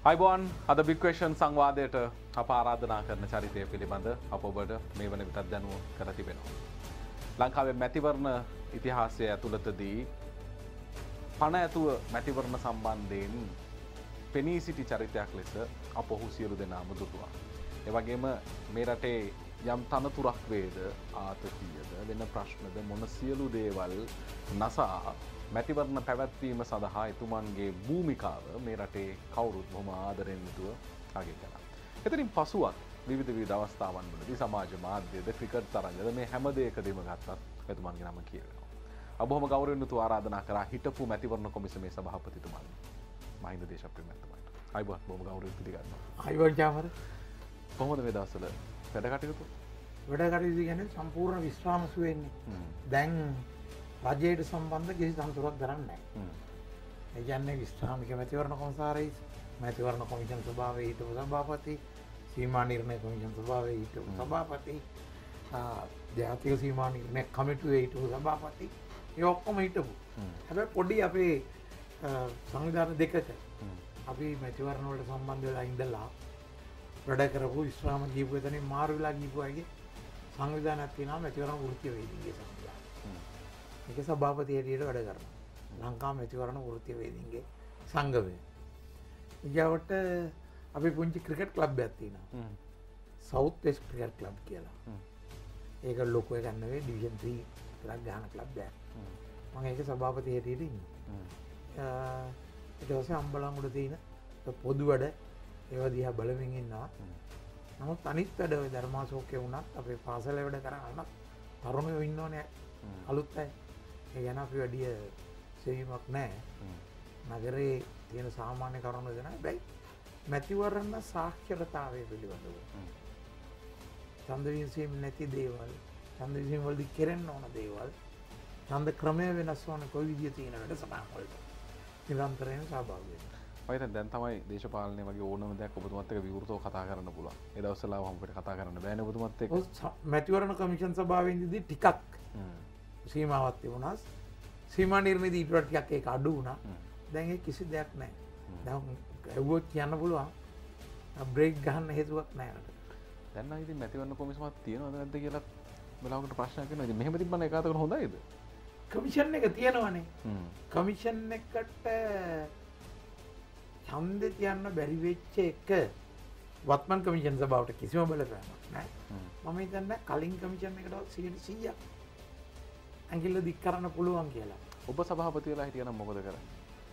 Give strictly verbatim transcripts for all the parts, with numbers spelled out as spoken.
අයිබෝන් අද බික්වේෂන් සංවාදයට අප ආරාධනා කරන චරිතය පිළිබඳ අප ඔබට මේ වන විටත් දැනුව කර තිබෙනවා. ලංකාවේ මැතිවරණ ඉතිහාසය ඇතුළතදී පණ ඇතුව මැතිවරණ සම්බන්ධයෙන් පෙනී සිටි චරිතයක් ලෙස අප ඔහු සියලු දෙනාම දුටුවා. එවගේම මේ රටේ යම් තනතුරක් වේද ආතතියද වෙන ප්‍රශ්නද මොන සියලු දේවල් නසා මැතිවරණ පැවැත්වීම සඳහා එතුමන්ගේ භූමිකාව මේ රටේ කවුරුත් බොහොම ආදරෙන් යුතුව අගය කළා. එතනින් පසුවත් විවිධ විවිධ අවස්ථාවන් වලදී සමාජ මාධ්‍යද ක්‍රිකට් තරඟද මේ හැම දෙයකදීම ගත්තත් එතුමන්ගේ නම කියවෙනවා. අප බොහොම ගෞරවයෙන් යුතුව ආරාධනා කරා හිටපු මැතිවරණ කොමිසමේ සභාපතිතුමන් මහින්ද දේශප්‍රිය මැතිතුමාට. අයිබෝන් බොහොම ගෞරවයෙන් පිළිගන්නවා. අයිබෝන් ජාමර. කොහොමද මේ දවස්වල වැඩ කටයුතු? වැඩ කටයුතු කියන්නේ සම්පූර්ණ විශ්‍රාම සුවේන්නේ. දැන් රජයට සම්බන්ධ කිසි තනතුරක් දරන්නේ නැහැ. ඒ කියන්නේ විශ්‍රාමික මැතිවරණ කොමසාරිස්, මැතිවරණ කොමිෂන් සභාවේ හිටපු සභාපති, සීමා නිර්ණය කොමිෂන් සභාවේ හිටපු සභාපති, ජාතික සීමා නිර්ණය කමිටුවේ හිටපු සභාපති, ඒ ඔක්කොම හිටපු. හැබැයි පොඩි අපේ සංවිධාන දෙකක අපි මැතිවරණ වලට සම්බන්ධ වෙලා ඉඳලා වැඩ කරපු විශ්‍රාම ජීවු එතනින් මාරු වෙලා ගිහපු අයගේ සංවිධානයක් තියෙනවා මැතිවරණ වෘත්තීය වේදිකේ සංවිධානය. ඒක සභාපති හැටියට වැඩ කරනවා. ලංකා මැතිවරණ වෘත්තීය වේදිකේ සංගමය. ඊගවට අපි පුංචි ක්‍රිකට් ක්ලබ් එකක් තියෙනවා. සවුත් වෙස්ට් ක්‍රිකට් ක්ලබ් කියලා. ඒක ලොකු එකක් නෙවෙයි ඩිවිෂන් ත්‍රී ක්ලබ් ගහන ක්ලබ් එකක්. මම ඒක සභාපති හැටියට ඉන්නවා. ඊට පස්සේ අම්බලන්ගොඩ තියෙන පොදු වැඩ ඒවා දිහා බලමින් ඉන්නවා. නමුත් අනිත් වැඩ ඔය ධර්මාශෝකේ වුණත් අපේ පාසල වැඩ කරනවත් තරුණයෝ ඉන්නෝනේ අලුත් අය. ඒ ගැන අපි වැඩි සෙවීමක් නැහැ. නගරේ තියෙන සාමාන්‍ය කරුණු ගැන හැබැයි මැතිවරණ සාක්ෂරතාවය පිළිබඳව. ඡන්ද විසීම නැති දේවල්, ඡන්ද විසීම වලදී කෙරෙන්න ඕන දේවල්, ඡන්ද ක්‍රමය වෙනස් වන කොයි විදිය තියෙන වැඩසටහන් වලට නිරන්තරයෙන් සහභාගී වෙනවා. මම දැන් තමයි දේශපාලනය වගේ ඕනම දෙයක් ඔබතුමත් එක්ක විවෘතව කතා කරන්න පුළුවන්. ඒ දවස්වල ආවම අපිට කතා කරන්න බෑනේ ඔබතුමත් එක්ක. මැතිවරණ කමිෂන් සභාවෙන්දී ටිකක් සීමාවක් තිබුණා. සීමා නිර්ණයදී ඊට වඩා ටිකක් ඒක අඩු වුණා. දැන් ඒ කිසි දෙයක් නැහැ. දැන් ඇව්වොත් කියන්න පුළුවන් බ්‍රේක් ගන්න හේතුවක් නැහැ නේද? දැන් නම් ඉතින් මැතිවරණ කොමිසමක් තියෙනවද නැද්ද කියලා බලවකට ප්‍රශ්නයක් වෙනවා. ඉතින් මෙහෙම තිබ්බම ඒකාතකට හොඳයිද? කමිෂන් එක තියෙනවනේ. කමිෂන් එකට ඡන්ද තියන්න බැරි වෙච්ච එක වත්මන් කමිෂන් සභාවට කිසිම බලපෑමක් නැහැ. මම හිතන්නේ කලින් කමිෂන් එකටවත් සීයක් ඇඟිල්ල දික් කරන්න පුළුවන් කියලා. ඔබ සභාපති වෙලා හිටියනම් මොකද කරන්නේ?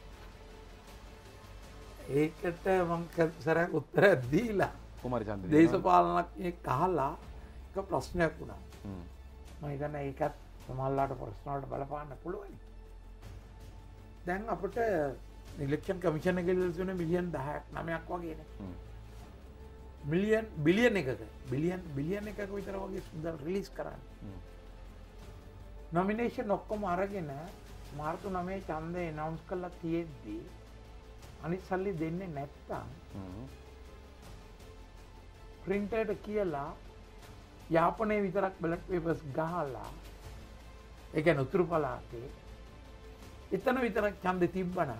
ඒකට මම සරයක් උත්තරයක් දීලා කුමාරි චන්ද්‍ර දේශපාලනඥයෙක් අහලා එක ප්‍රශ්නයක් වුණා. මම හිතන්නේ ඒකත් සමහරලාට ප්‍රශ්න වලට බලපාන්න පුළුවන්. දැන් අපිට ඉලෙක්ෂන් කමිෂන් එකේ ඉල්ලුනේ මිලියන් දහයක් නවයක් වගේනේ. මිලියන් බිලියන් එකක බිලියන් බිලියන් එකක විතර වගේ සුන්දර රිලීස් කරන්නේ. නොමිනේෂන් ඔක්කොම අරගෙන මාර්තු නවයේ ඡන්දය ඇනවුන්ස් කරලා තියෙද්දි අනිත් සල්ලි දෙන්නේ නැත්තම් ප්‍රින්ටර්ට කියලා යාපනයේ විතරක් බැලට් පේපර්ස් ගහලා ඒ කියන්නේ උතුරු පළාතේ එතන විතරක් ඡන්දෙ තිබ්බනම්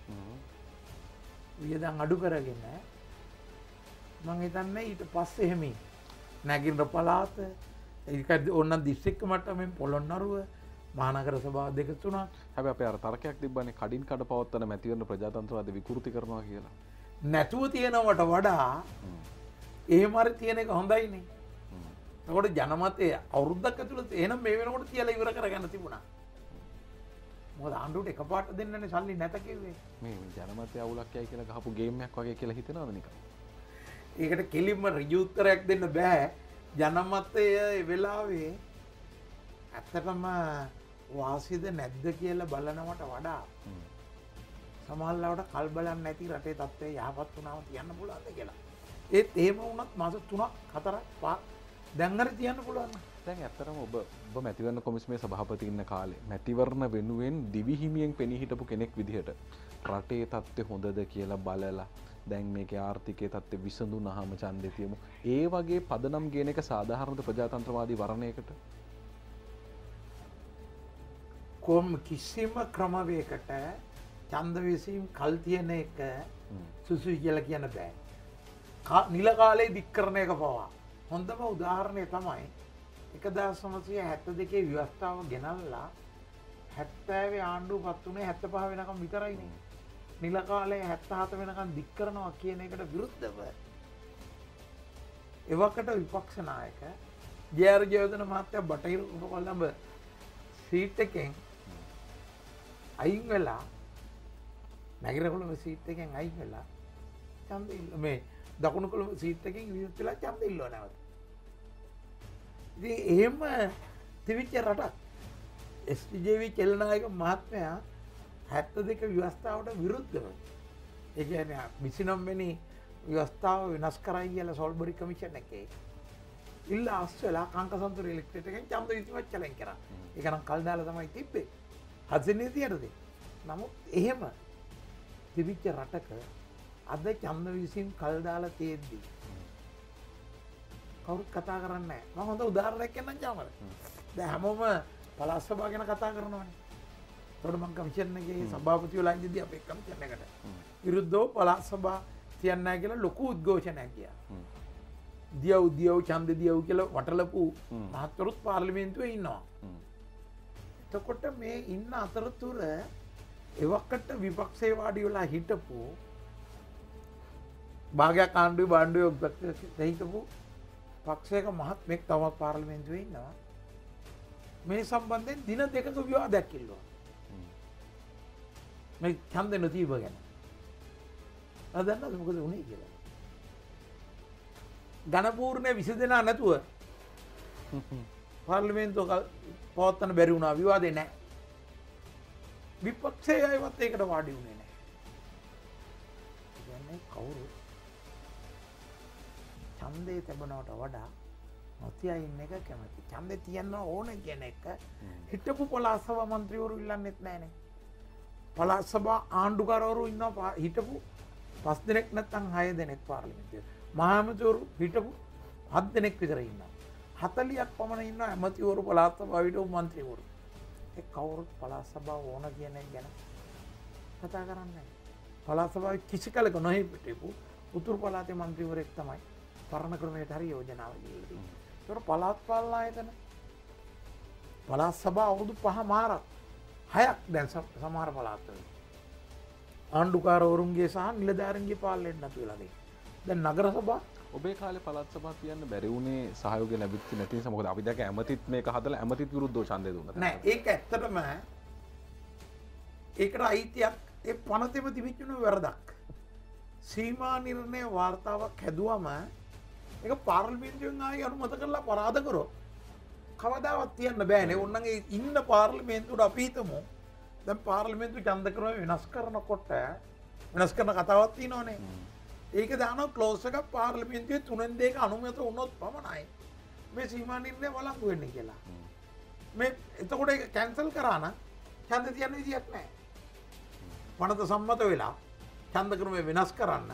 වියදම් අඩු කරගෙන මම හිතන්නේ ඊට පස්සේ එහෙම නැගින්න පළාත ඒක ඕනනම් දිස්ත්‍රික්ක මට්ටමින් පොළොන්නරුව මහනගර සභාව දෙක තුනක්. හැබැයි අපේ අර තර්කයක් තිබ්බනේ කඩින් කඩ පවත්තන මැතිවරණ ප්‍රජාතන්ත්‍රවාද විකෘති කරනවා කියලා. නැතුව තියෙනවට වඩා එහෙම හරි තියෙන එක හොඳයිනේ. ඒකට ජනමතය අවුරුද්දක් ඇතුළත එහෙනම් මේ වෙනකොට තියලා ඉවර කරගන්න තිබුණා. මොකද ආණ්ඩුවට එකපාරට දෙන්නනේ සල්ලි නැත කිව්වේ. මේ ජනමතය අවුලක් යයි කියලා ගහපු ගේම් එකක් වගේ කියලා හිතනවද නිකන්? ඒකට කෙලින්ම ඍජු උත්තරයක් දෙන්න බෑ. ජනමතය ඒ වෙලාවේ ඇත්තටම වාසියද නැද්ද කියලා බලනවට වඩා සමහරවිට කල් බලන්නේ නැති රටේ තත්ත්වය යහපත් වුණාම තියන්න පුළුවන්ද කියලා. ඒත් එහෙම වුණත් මාස තුනක් හතරක් පහක් දැන් හරි තියන්න පුළුවන්. දැන් ඇත්තටම ඔබ ඔබ මැතිවරණ කොමිසමේ සභාපති ඉන්න කාලේ මැතිවරණ වෙනුවෙන් දිවි හිමියෙන් පෙනී හිටපු කෙනෙක් විදිහට රටේ තත්ත්වය හොඳද කියලා බලලා දැන් මේකේ ආර්ථිකයේ තත්ත්වය විසඳුනහම ඡන්දෙ තියමු. ඒ වගේ පදනම් ගේන එක සාධාරණද ප්‍රජාතන්ත්‍රවාදී වර්ණයකට? කොම් කිසිම ක්‍රමවේකට ඡන්ද විසීම් කල් තියෙන එක සුසුයි කියලා කියන්න බෑ. නිල කාලේ දික් කරන එක පවා. හොඳම උදාහරණය තමයි එකදාස් නවසිය හැත්තෑ දෙකේ ව්‍යවස්ථාව ගෙනල්ලා හැත්තෑවේ ආණ්ඩුව පත් වුණේ හැත්තෑ පහ වෙනකම් විතරයිනේ. නිල කාලේ හැත්තෑ හත වෙනකම් දික් කරනවා කියන එකට විරුද්ධව එවකට විපක්ෂ නායක ජේ.ආර්. ජයවර්ධන මහත්තයා බටහිර උපකොළඹ සීට් එකෙන් අයින් වෙලා නැගිරකොළඹ සීට් එකෙන් අයින් වෙලා ඡන්ද ඉල්ල මේ දකුණු කොළඹ සීට් එකෙන් විරුද්ධ වෙලා ඡන්ද ඉල්ලුවා නැවත. ඉතින් එහෙම තිබිච්ච රටක් S T J V Chelvanayakam මහත්මයා හැත්තෑ දෙක ව්‍යවස්ථාවට විරුද්ධව ඒ කියන්නේ විසිනම වෙනි ව්‍යවස්ථාව වෙනස් කරයි කියලා සෝල්බරි කමිෂන් එකේ ඉල්ල ආස්ට්‍රේලියා කාංකසන්තර ඉලෙක්ට්‍රේට් එකෙන් ඡන්ද විසීමක් චලෙන් කරා. ඒක නම් කල් දාලා තමයි තිබ්බේ. හදිසියේ නීතියටද. නමුත් එහෙම තිබිච්ච රටක අද ඡන්ද විසීම් කල් දාලා තියෙද්දි කවුරුත් කතා කරන්නේ නැහැ. මම හොඳ උදාහරණයක් කියන්නම් ජාමර. දැන් හැමෝම පළාත් සභාව ගැන කතා කරනවානේ. ඒකට මම කමිෂන් එකේ සභාපතිවලා ඉඳිදී අපේ කමිෂන් එකට විරුද්ධව පළාත් සභාව තියන්නේ නැහැ කියලා ලොකු උද්ඝෝෂණයක් ගියා. දියව් දියව් ඡන්ද දියව් කියලා වටලපු මහත්වරුත් පාර්ලිමේන්තුවේ ඉන්නවා. එතකොට මේ ඉන්න අතරතුර එවකට විපක්ෂේ වාඩි වෙලා හිටපු භාගයක් ආණ්ඩුවේ බාණ්ඩුවේ හිටපු පක්ෂයක මහත්මෙක් තවත් පාර්ලිමේන්තුවේ ඉන්නවා. මේ සම්බන්ධයෙන් දින දෙකක විවාදයක් ඉල්ලුවා. මේ ඡන්ද නොතිබ ගැන. අද දන්නවද මොකද වුනේ කියලා? ඝනපූර්ණේ විසි දෙනා නැතුව පාර්ලිමේන්තුව පවත්වන්න බැරි වුණා. විවාදේ නැහැ. විපක්ෂයේ අයවත් ඒකට වාඩි වුණේ නැහැ. කියන්නේ කවුරු ඡන්දේ තිබුණාට වඩා නොතියා ඉන්න එක කැමති. ඡන්දේ තියන්න ඕන කියන එක හිටපු පළාත් සභා මන්ත්‍රීවරු ඉල්ලන්නෙත් නැහනේ. පළාත් සභා ආණ්ඩුකාරවරු ඉන්නවා හිටපු පස් දෙනෙක් නැත්නම් හය දෙනෙක් පාර්ලිමේන්තුවේ. මහා ඇමතිවරු හිටපු හත් දෙනෙක් විතර ඉන්නවා. හතළියක් පමණ ඉන්නවා ඇමතිවරු පළාත් සභාව හිටපු මන්ත්‍රීවරු. ඒ කවුරුත් පළාත් සභාව ඕන කියන එක ගැන කතා කරන්නේ නැහැ. පළාත් සභාවේ කිසි කලක නොහිටපු උතුරු පළාතේ මන්ත්‍රීවරයෙක් තමයි පරණ ක්‍රමයට හරි යෝජනාව දීලා. ඒතර පළාත් පාලන ආයතන පළාත් සභාව අවුරුදු පහ මාරක් හයක් දැන් සමහර පළාත්වල ආණ්ඩුකාරවරුන්ගේ සහ නිලධාරීන්ගේ පාලනයට නතු වෙලා තියෙනවා. දැන් නගර සභා ඔබේ කාලේ පළාත් සභා තියන්න බැරි වුණේ සහයෝගය ලැබෙච්ච නැති නිසා. මොකද අපි දැක ඇමතිත් මේක හදලා ඇමතිත් විරුද්ධව ඡන්දය දුන්නා. නෑ ඒක ඇත්තටම ඒකට අයිතියක් ඒ පනතෙම තිබිච්චුණු වැරදක්. සීමා නිර්ණය වාර්තාවක් හැදුවම ඒක පාර්ලිමේන්තුවෙන් ආයි අනුමත කරලා පරාද කරොත් කවදාවත් තියන්න බෑනේ. ඕන්නගේ ඉන්න පාර්ලිමේන්තුවට අපි හිතමු දැන් පාර්ලිමේන්තු ඡන්ද ක්‍රම වෙනස් කරනකොට වෙනස් කරන කතාවක් තියෙනවනේ. ඒක දානවා ක්ලෝස් එකක් පාර්ලිමේන්තුවේ තුනෙන් දෙක අනුමත වුණොත් පමණයි මේ සීමා නිර්ණය වළංගු වෙන්නේ කියලා. මේ එතකොට ඒක කැන්සල් කරා නම් ඡන්ද තියන්න විදියක් නැහැ. වනත සම්මත වෙලා ඡන්ද ක්‍රමය වෙනස් කරන්න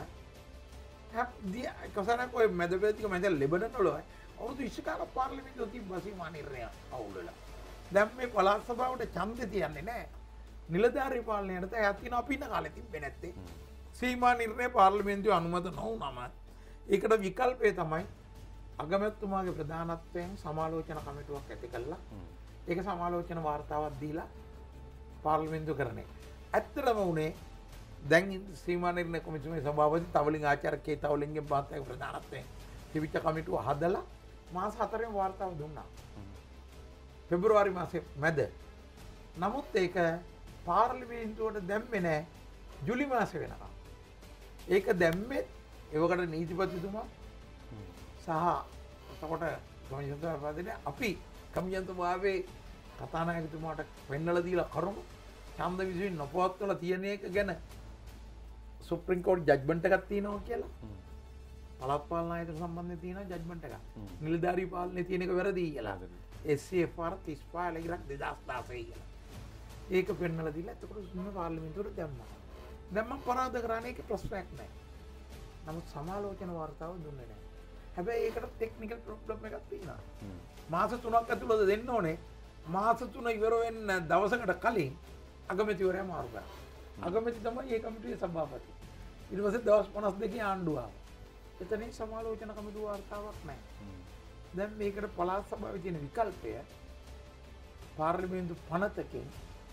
කසනක් ඔය මැදපෙතික මැද ලෙබනන් වල අවුරුදු විස්ස කාලක් පාර්ලිමේන්තුව තිබ්බා සීමා නිර්ණය අවුල් වෙලා. දැන් මේ පළාත් සභාවට ඡන්ද තියන්නේ නැහැ. නිලධාරී පාලනයට එයාත් කියන අපි ඉන්න කාලේ තිබ්බේ නැත්තේ. සීමා නිර්ණය පාර්ලිමේන්තුවේ අනුමත නොවුනම ඒකට විකල්පය තමයි අගමැතිතුමාගේ ප්‍රධානත්වයෙන් සමාලෝචන කමිටුවක් ඇති කළා. ඒක සමාලෝචන වාර්තාවක් දීලා පාර්ලිමේන්තුව කරන්නේ. ඇත්තටම උනේ දැන් සීමා නිර්ණය කොමිසමේ සභාපති තවලින් ආචාර්ය කේ තවලින්ගේ මහත්තයාගේ ප්‍රධානත්වයෙන් තිබිච්ච කමිටුව හදලා මාස හතරෙන් වාර්තාව දුන්නා. පෙබරවාරි මාසේ මැද. නමුත් ඒක පාර්ලිමේන්තුවට දැම්මේ නැහැ ජුලි මාසේ වෙනකම්. ඒක දැම්මේ ඒවකට නීතිපතිතුමා සහ එතකොට කමිෂන්තුමාගේ අපි කමිෂන්තුමාගේ කතානායකතුමාට පෙන්නලා දීලා කරුණු ඡන්ද විසීම නොපවත්වලා තියෙන එක ගැන සුප්‍රීම කෝට් ජජ්මන්ට් එකක් තියෙනවා කියලා. පළාත් පාලන ආයතන සම්බන්ධයෙන් තියෙන ජජ්මන්ට් එකක්. නිලධාරී පාලනේ තියෙන එක වැරදි කියලා. එස් සී එෆ් ආර් තිස් පහ ලගිරක් දෙදාස් දාසය කියලා. ඒක පෙන්නලා දීලා එතකොට සුන්න පාර්ලිමේන්තුවට දැම්මා. දැන් මම පරාද කරන්නේ ඒක ප්‍රශ්නයක් නෑ. නමුත් සමාලෝචන වාර්තාව දුන්නේ නෑ. හැබැයි ඒකට ටෙක්නිකල් ප්‍රොබ්ලම් එකක් තියෙනවා. මාස තුනක් ඇතුළත දෙන්න ඕනේ. මාස තුන ඉවර වෙන්න දවසකට කලින් අගමැතිවරයා මාරු කරා. අගමැති තමයි ඒ කමිටුවේ සභාපති. ඊට පස්සේ දවස් පනස් දෙකේ ආණ්ඩුව ආවා. එතනින් සමාලෝචන කමිටුව වාර්තාවක් නැහැ. දැන් මේකට පළාත් සභාවේ තියෙන විකල්පය පාර්ලිමේන්තු පනතකින්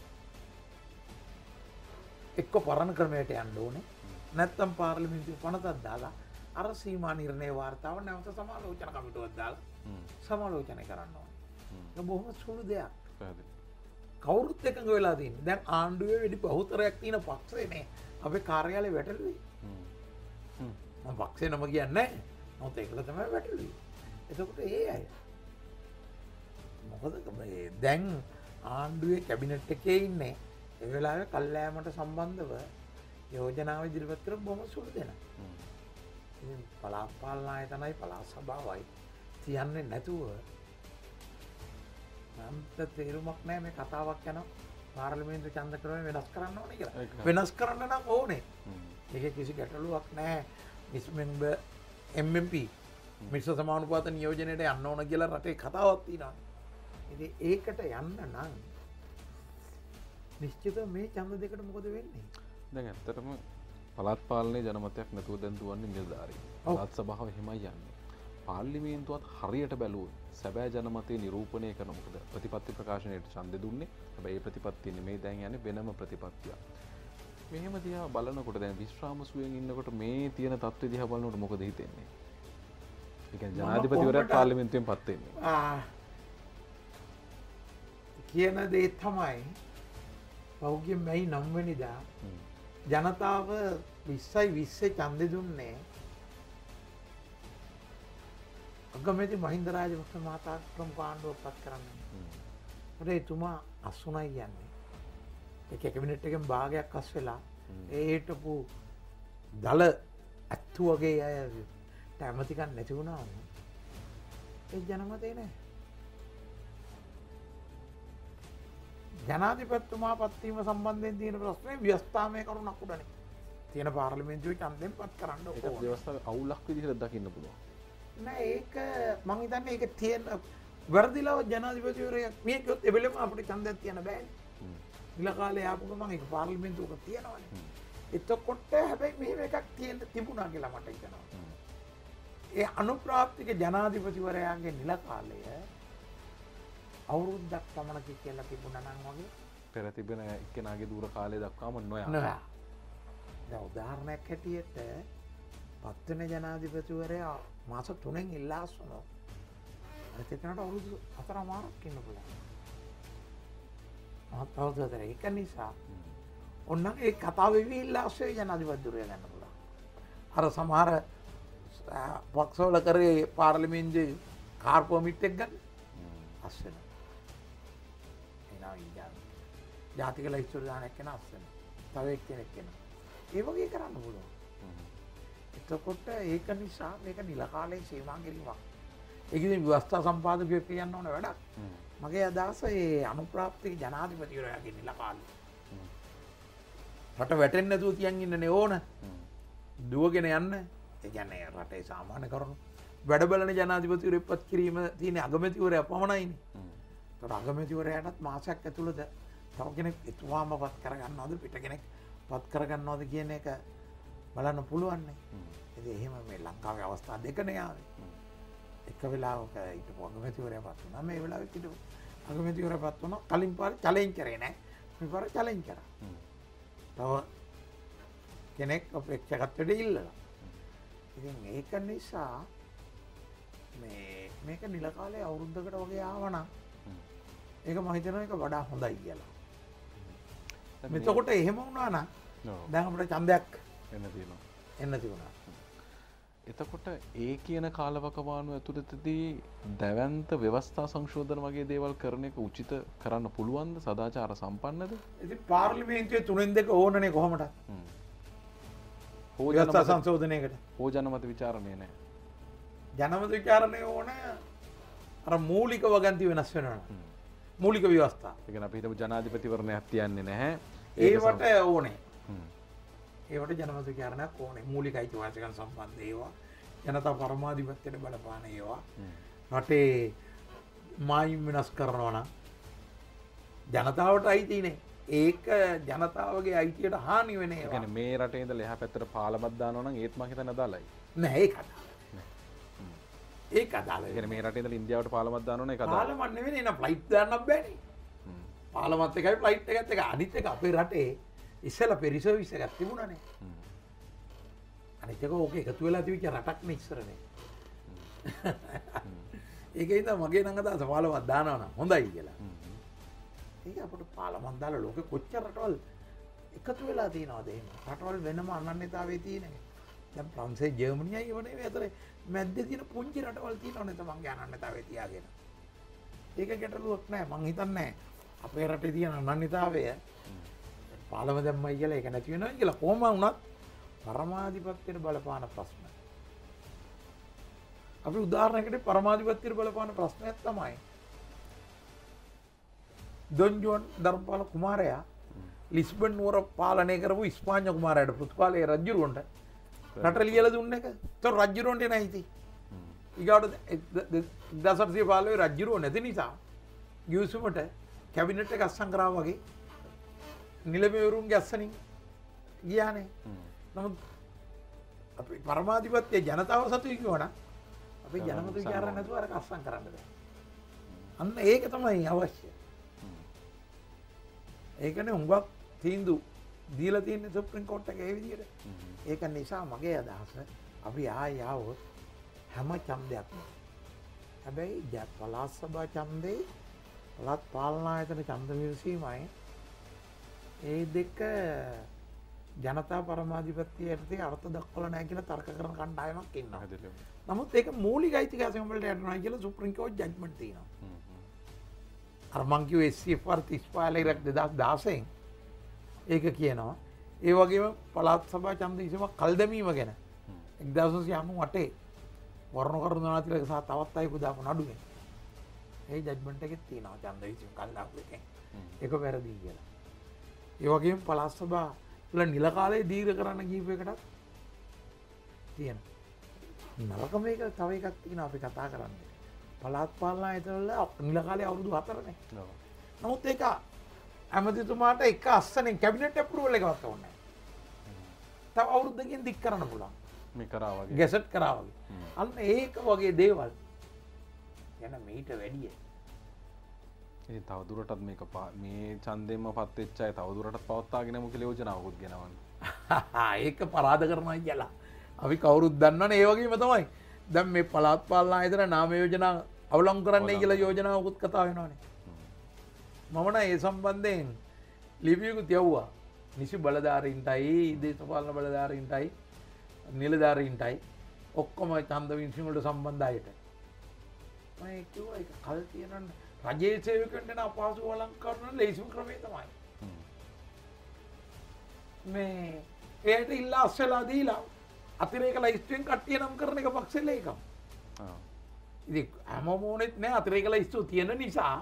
එක්ක පරණ ක්‍රමයට යන්න ඕනේ. නැත්නම් පාර්ලිමේන්තු පනතක් දාලා අර සීමා නිර්ණය වාර්තාව නැවත සමාලෝචන කමිටුවක් දාලා සමාලෝචනය කරන්න ඕනේ. ඒක බොහොම සුළු දෙයක්. කවුරුත් එකඟ වෙලා තියෙන්නේ. දැන් ආණ්ඩුවේ වැඩි බහුතරයක් තියෙන පක්ෂේ නේ අපේ කාර්යාලේ වැටළුවේ. මම පක්ෂේ නම කියන්නේ නැහැ. මොකද ඒකල තමයි වැටළුවේ. එතකොට ඒ අය මොකද මේ දැන් ආණ්ඩුවේ කැබිනට් එකේ ඉන්නේ ඒ වෙලාවේ කල්ෑමට සම්බන්ධව යෝජනාව ඉදිරිපත් කරපු බොහොම සුළු දෙනා. ඉතින් පළාත් පාලන ආයතනයි පළාත් සභාවයි තියන්නේ නැතුව මන්ට තේරුමක් නැහැ මේ කතාවක් යනවා පාර්ලිමේන්තු ඡන්ද ක්‍රමය වෙනස් කරන්න ඕනේ කියලා. වෙනස් කරන්න නම් ඕනේ. ඒකේ කිසි ගැටලුවක් නැහැ. Mixed member M M P මිශ්‍ර සමානුපාත නියෝජනයට යන්න ඕන කියලා රටේ කතාවක් තියෙනවා. ඉතින් ඒකට යන්න නම් නිශ්චිත මේ ඡන්ද දෙකට මොකද වෙන්නේ? දැන් ඇත්තටම පළාත් පාලනයේ ජනමතයක් නැතුව දැන් දුවන්නේ නිලධාරීන්. පළාත් සභාව එහෙමයි යන්නේ. පාර්ලිමේන්තුවත් හරියට බැලුවොත් සැබෑ ජනමතය නිරූපණය කරන මොකද ප්‍රතිපත්ති ප්‍රකාශනයට ඡන්දෙ දුන්නේ. හැබැයි ඒ ප්‍රතිපත්තිය නෙමෙයි දැන් යන්නේ වෙනම ප්‍රතිපත්තියක්. මෙහෙම දිහා බලනකොට දැන් විශ්‍රාම සුවයෙන් ඉන්නකොට මේ තියෙන තත්ත්වය දිහා බලනකොට මොකද හිතෙන්නේ? ඒ කියන්නේ ජනාධිපතිවරයා පාර්ලිමේන්තුවෙන් පත් වෙන්නේ. ආ කියන දේ තමයි පෞද්ගලික මැයි නව වෙනිදා ජනතාව විස්සයි විස්සේ ඡන්දෙ දුන්නේ අගමැති මහින්ද රාජපක්ෂ මහතා ප්‍රමුඛ ආණ්ඩුවක් පත් කරන්න. ඒකට එතුමා අසුණයි යන්නේ. ඒක කැබිනට් එකෙන් භාගයක් අස් වෙලා ඒ හිටපු දල අත්තු වගේ අය ඇමතිකන් නැති වුණාම ඒ ජනමතේ නෑ. ජනාධිපතිතුමා පත්වීම සම්බන්ධයෙන් තියෙන ප්‍රශ්නේ ව්‍යවස්ථාමය කරුණක් උඩනේ. තියෙන පාර්ලිමේන්තුවේ ඡන්දෙන් පත් කරන්න ඕන. ඒක ව්‍යවස්ථාවේ අවුලක් විදිහට දකින්න පුළුවන්. නෑ ඒක මං හිතන්නේ ඒක තියෙන වර්ධිලව ජනාධිපතිවරයා මේ කිව්වොත් එබලෙම අපිට ඡන්දයක් තියන්න බෑනේ. ඉල කාලේ ආපු ගමන් ඒක පාර්ලිමේන්තුවක තියනවනේ. එතකොට හැබැයි මෙහෙම එකක් තියෙන්න තිබුණා කියලා මට හිතෙනවා. ඒ අනුප්‍රාප්තික ජනාධිපතිවරයාගේ නිල කාලය අවුරුද්දක් පමණ කියලා තිබුණා නම් වගේ පෙර තිබෙන එක්කෙනාගේ දූර කාලය දක්වාම නොයා. නෑ. දැන් උදාහරණයක් හැටියට පත්වෙන ජනාධිපතිවරයා මාස තුනෙන් ඉල්ලා අස්වනවා. අර තේකනට අවුරුදු හතරමාරක් ඉන්න පුළුවන්. මහත් අවුරුද්දට ඒක නිසා ඔන්න ඒ කතාව වෙවි ඉල්ලා අස්වේ ජනාධිපතිවරයා ගන්න පුළුවන්. අර සමහර පක්ෂවල කරේ පාර්ලිමේන්තුවේ කාර් පර්මිට් එක ගන්න අස් වෙනවා. එනවා ඉඳන් ජාතික ලයිස්තුව දාන එක්කන අස් වෙනවා. තව එක්කෙනෙක් එනවා. ඒ වගේ කරන්න පුළුවන්. එතකොට ඒක නිසා මේක නිල කාලේ සීමා කිරීමක්. ඒක ඉතින් ව්‍යවස්ථා සම්පාදකයෙක් කියන්න ඕන වැඩක්. මගේ අදහස ඒ අනුප්‍රාප්තික ජනාධිපතිවරයාගේ නිල කාලේ. රට වැටෙන්නේ නැතුව තියන් ඉන්නනේ ඕන. දුවගෙන යන්න. ඒ කියන්නේ රටේ සාමාන්‍ය කරුණු වැඩ බලන ජනාධිපතිවරයෙක් පත් කිරීම තියෙන අගමැතිවරයා පමණයිනේ. ඒතර අගමැතිවරයාටත් මාසයක් ඇතුළත තව කෙනෙක් එතුමාම පත් කරගන්නවද පිට කෙනෙක් පත් කරගන්නවද කියන එක බලන්න පුළුවන් නේ. ඉතින් එහෙම මේ ලංකාවේ අවස්ථා දෙකනේ ආවේ. එක වෙලාවක හිටපු අගමැතිවරයා පත් වුණා. මේ වෙලාවෙත් හිටපු අගමැතිවරයා පත් වුණා. කලින් පාර චැලෙන්ජ් කරේ නැහැ. මේ පාර චැලෙන්ජ් කරා. තව කෙනෙක් අපේක්ෂකත්වයට ඉල්ලලා. ඉතින් ඒක නිසා මේ මේක නිල කාලේ අවුරුද්දකට වගේ ආවනම් ඒක මම හිතනවා ඒක වඩා හොඳයි කියලා. මෙතකොට එහෙම වුණා නම් දැන් අපිට ඡන්දයක් එන්න තියෙනවා. එන්න තිබුණා. එතකොට ඒ කියන කාලවකවානුව ඇතුළතදී දැවැන්ත ව්‍යවස්ථා සංශෝධන වගේ දේවල් කරන එක උචිත කරන්න පුළුවන්ද? සදාචාර සම්පන්නද? ඉතින් පාර්ලිමේන්තුවේ තුනෙන් දෙක ඕනනේ කොහොමද? ව්‍යවස්ථා සංශෝධනයකට. හෝ ජනමත විචාරණය නැහැ. ජනමත විචාරණය ඕන අර මූලික වගන්ති වෙනස් වෙනවා. මූලික ව්‍යවස්ථා. ඒ කියන්නේ අපි හිතමු ජනාධිපතිවරණයක් තියන්නේ නැහැ. ඒවට ඕනේ. ඒවට ජනමත විචාරණයක් ඕනේ. මූලික අයිතිවාසිකම් සම්බන්ධ ඒවා. ජනතා පරමාධිපත්‍යයට බලපාන ඒවා. රටේ මායිම් වෙනස් කරනවා නම් ජනතාවට අයිතිනේ. ඒක ජනතාවගේ අයිතියට හානි වෙන ඒවා. කියන්නේ මේ රටේ ඉඳලා එහා පැත්තට පාලමක් දානවා නම් ඒත් මං හිතන්නේ අදාළයි. නෑ ඒක අදාළයි. ඒක අදාළයි. කියන්නේ මේ රටේ ඉඳලා ඉන්දියාවට පාලමක් දානවා නම් ඒක අදාළයි. පාලමක් නෙවෙයි නේ ෆ්ලයිට් දාන්නත් බෑනේ. පාලමත් එකයි ෆ්ලයිට් එකත් එක අනිත් එක අපේ රටේ ඉස්සෙල්ලා පෙරි සර්විස් එකක් තිබුණානේ. අනිත් එක ඕක එකතු වෙලා තිබිච්ච රටක් නේ ඉස්සරනේ. ඒකේ ඉඳන් මගේ නම් අදහස පාලමක් දානවා නම් හොඳයි කියලා. ඒක අපිට පාලමක් දාලා ලෝකෙ කොච්චර රටවල් එකතු වෙලා තියෙනවද එහෙම? රටවල් වෙනම අනන්‍යතාවයේ තියෙන. දැන් ප්‍රංශේ ජර්මනියයි ඒවනේ මේ අතර මැද්දේ තියෙන පුංචි රටවල් තියෙනවනේ තමන්ගේ අනන්‍යතාවයේ තියාගෙන. ඒක ගැටලුවක් නෑ මං හිතන්නේ අපේ රටේ තියෙන අනන්‍යතාවය පාලම දැම්මයි කියලා ඒක නැති වෙනවා කියලා කොහොම වුණත් පරමාධිපත්‍යයට බලපාන ප්‍රශ්න. අපි උදාහරණයකට පරමාධිපත්‍යයට බලපාන ප්‍රශ්නයක් තමයි ඩොන් ජුවන් ධර්මපාල කුමාරයා ලිස්බන් නුවර පාලනය කරපු ඉස්පාඤ්ඤ කුමාරයාට පෘතුගාලයේ රජුරවන්ට රට ලියලා දුන්න එක. ඒතොර රජුරවන්ට නැයිති. ඊගාට දසර්සිය පාලුවේ රජුරව නැති නිසා ගිවිසුමට කැබිනට් එක අස්සම් කරා වගේ නිලමේවරුන්ගේ අස්සනින් ගියානේ. නමුත් අපි පරමාධිපත්‍ය ජනතාව සතුයි කියවනම් අපේ ජනමත විචාර නැතුව අර අස්සම් කරන්න බෑ. අන්න ඒක තමයි අවශ්‍ය. ඒකනේ උඹක් තීන්දුව දීලා තියෙන්නේ සුප්‍රීම කෝට් එකේ ඒ විදිහට. ඒක නිසා මගේ අදහස අපි ආය ආවොත් හැම ඡන්දයක්ම හැබැයි පළාත් සභා ඡන්දේ පළාත් පාලන ආයතන ඡන්ද විමසීමයි ඒ දෙක ජනතා පරමාධිපත්‍යයට අර්ථ දක්වලා නැහැ කියලා තර්ක කරන කණ්ඩායමක් ඉන්නවා. නමුත් ඒක මූලික අයිතිකාසිකම් වලට යනවා කියලා සුප්‍රීම කෝට් ජජ්මන්ට් තියෙනවා. අර මං කිව්වේ එස් සී එෆ් ආර් තිස් පහ දෙදාස් දාසයෙන් ඒක කියනවා. ඒ වගේම පළාත් සභා ඡන්ද විසීමක් කල් දැමීම ගැන එක්දාස් නවසිය අනූ අටේ වර්ණ කරුණාතිලක සහ තවත් අයෙකු දාපු නඩුවෙන් ඒ ජජ්මන්ට් එකේ තියෙනවා ඡන්ද විසීම කල් දාපු එකෙන් ඒක වැරදි කියලා. ඒ වගේම පළාත් සභා වල නිල කාලේ දීර්ඝ කරන්න ගිහපු එකටත් තියෙනවා. නරක මේක තව එකක් තියෙනවා අපි කතා කරන්නේ. පළාත් පාලන ආයතන වල නිල කාලේ අවුරුදු හතරනේ. නමුත් ඒක ඇමතිතුමාට එක අස්සනෙන් කැබිනට් ඇප්‍රූවල් එකවත් ඕනේ නැහැ. තව අවුරුද්දකින් දික් කරන්න පුළුවන්. මේ කරා වගේ. ගැසට් කරා වගේ. අන්න ඒක වගේ දේවල් යන මීට වැඩිය. ඉතින් තව දුරටත් මේක මේ ඡන්දෙම පත් වෙච්ච අය තව දුරටත් පවත්වාගෙන යමු කියලා යෝජනාවකුත් ගෙනවන්නේ. ඒක පරාද කරනවා කියලා. අපි කවුරුත් දන්නවනේ ඒ වගේම තමයි. දැන් මේ පළාත් පාලන ආයතන නාම යෝජනා අවලංගු කරන්නයි කියලා යෝජනාවකුත් කතා වෙනවනේ. මම නම් ඒ සම්බන්ධයෙන් ලිපියකුත් යවුවා. නිසි බලධාරීන්ටයි, දේශපාලන බලධාරීන්ටයි, නිලධාරීන්ටයි ඔක්කොම ඡන්ද විමසීම වලට සම්බන්ධ අයට. මම කිව්වා ඒක කල් තියෙනවනේ රජයේ සේවකයන්ට අපහසු වළං කරන ලේසිම ක්‍රමය තමයි. මේ ඒට ඉල්ලා අස්සලා දීලා අතිරේක ලයිස්තුවෙන් කට්ටිය නම් කරන එක පක්ෂේ ලේකම්. ඉතින් හැමෝම ඕනෙත් නෑ අතිරේක ලයිස්තුව තියෙන නිසා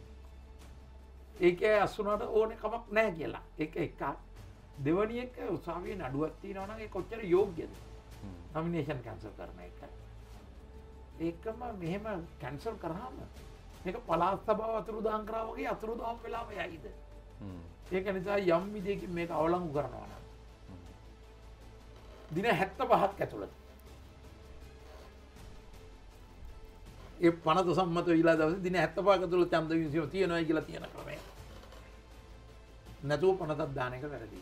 ඒකේ අසුනට ඕනේ කමක් නෑ කියලා. ඒක එකක්. දෙවැනි එක උසාවියේ නඩුවක් තියෙනවා නම් ඒ කොච්චර යෝග්‍යද? නොමිනේෂන් කැන්සල් කරන එක. ඒකම මෙහෙම කැන්සල් කරාම මේක පළාත් සභාව අතුරුදහන් කරා වගේ අතුරුදහන් වෙලාම යයිද? ඒක නිසා යම් විදියකින් මේක අවලංගු කරනවා නම් දින හැත්තෑ පහක් ඇතුළත ඒ පනත සම්මත වෙලා දවසේ දින හැත්තෑ පහක් ඇතුළත ඡන්ද විමසීම තියනවා කියලා තියෙන ක්‍රමය. නැතුව පනතක් දාන එක වැරදි.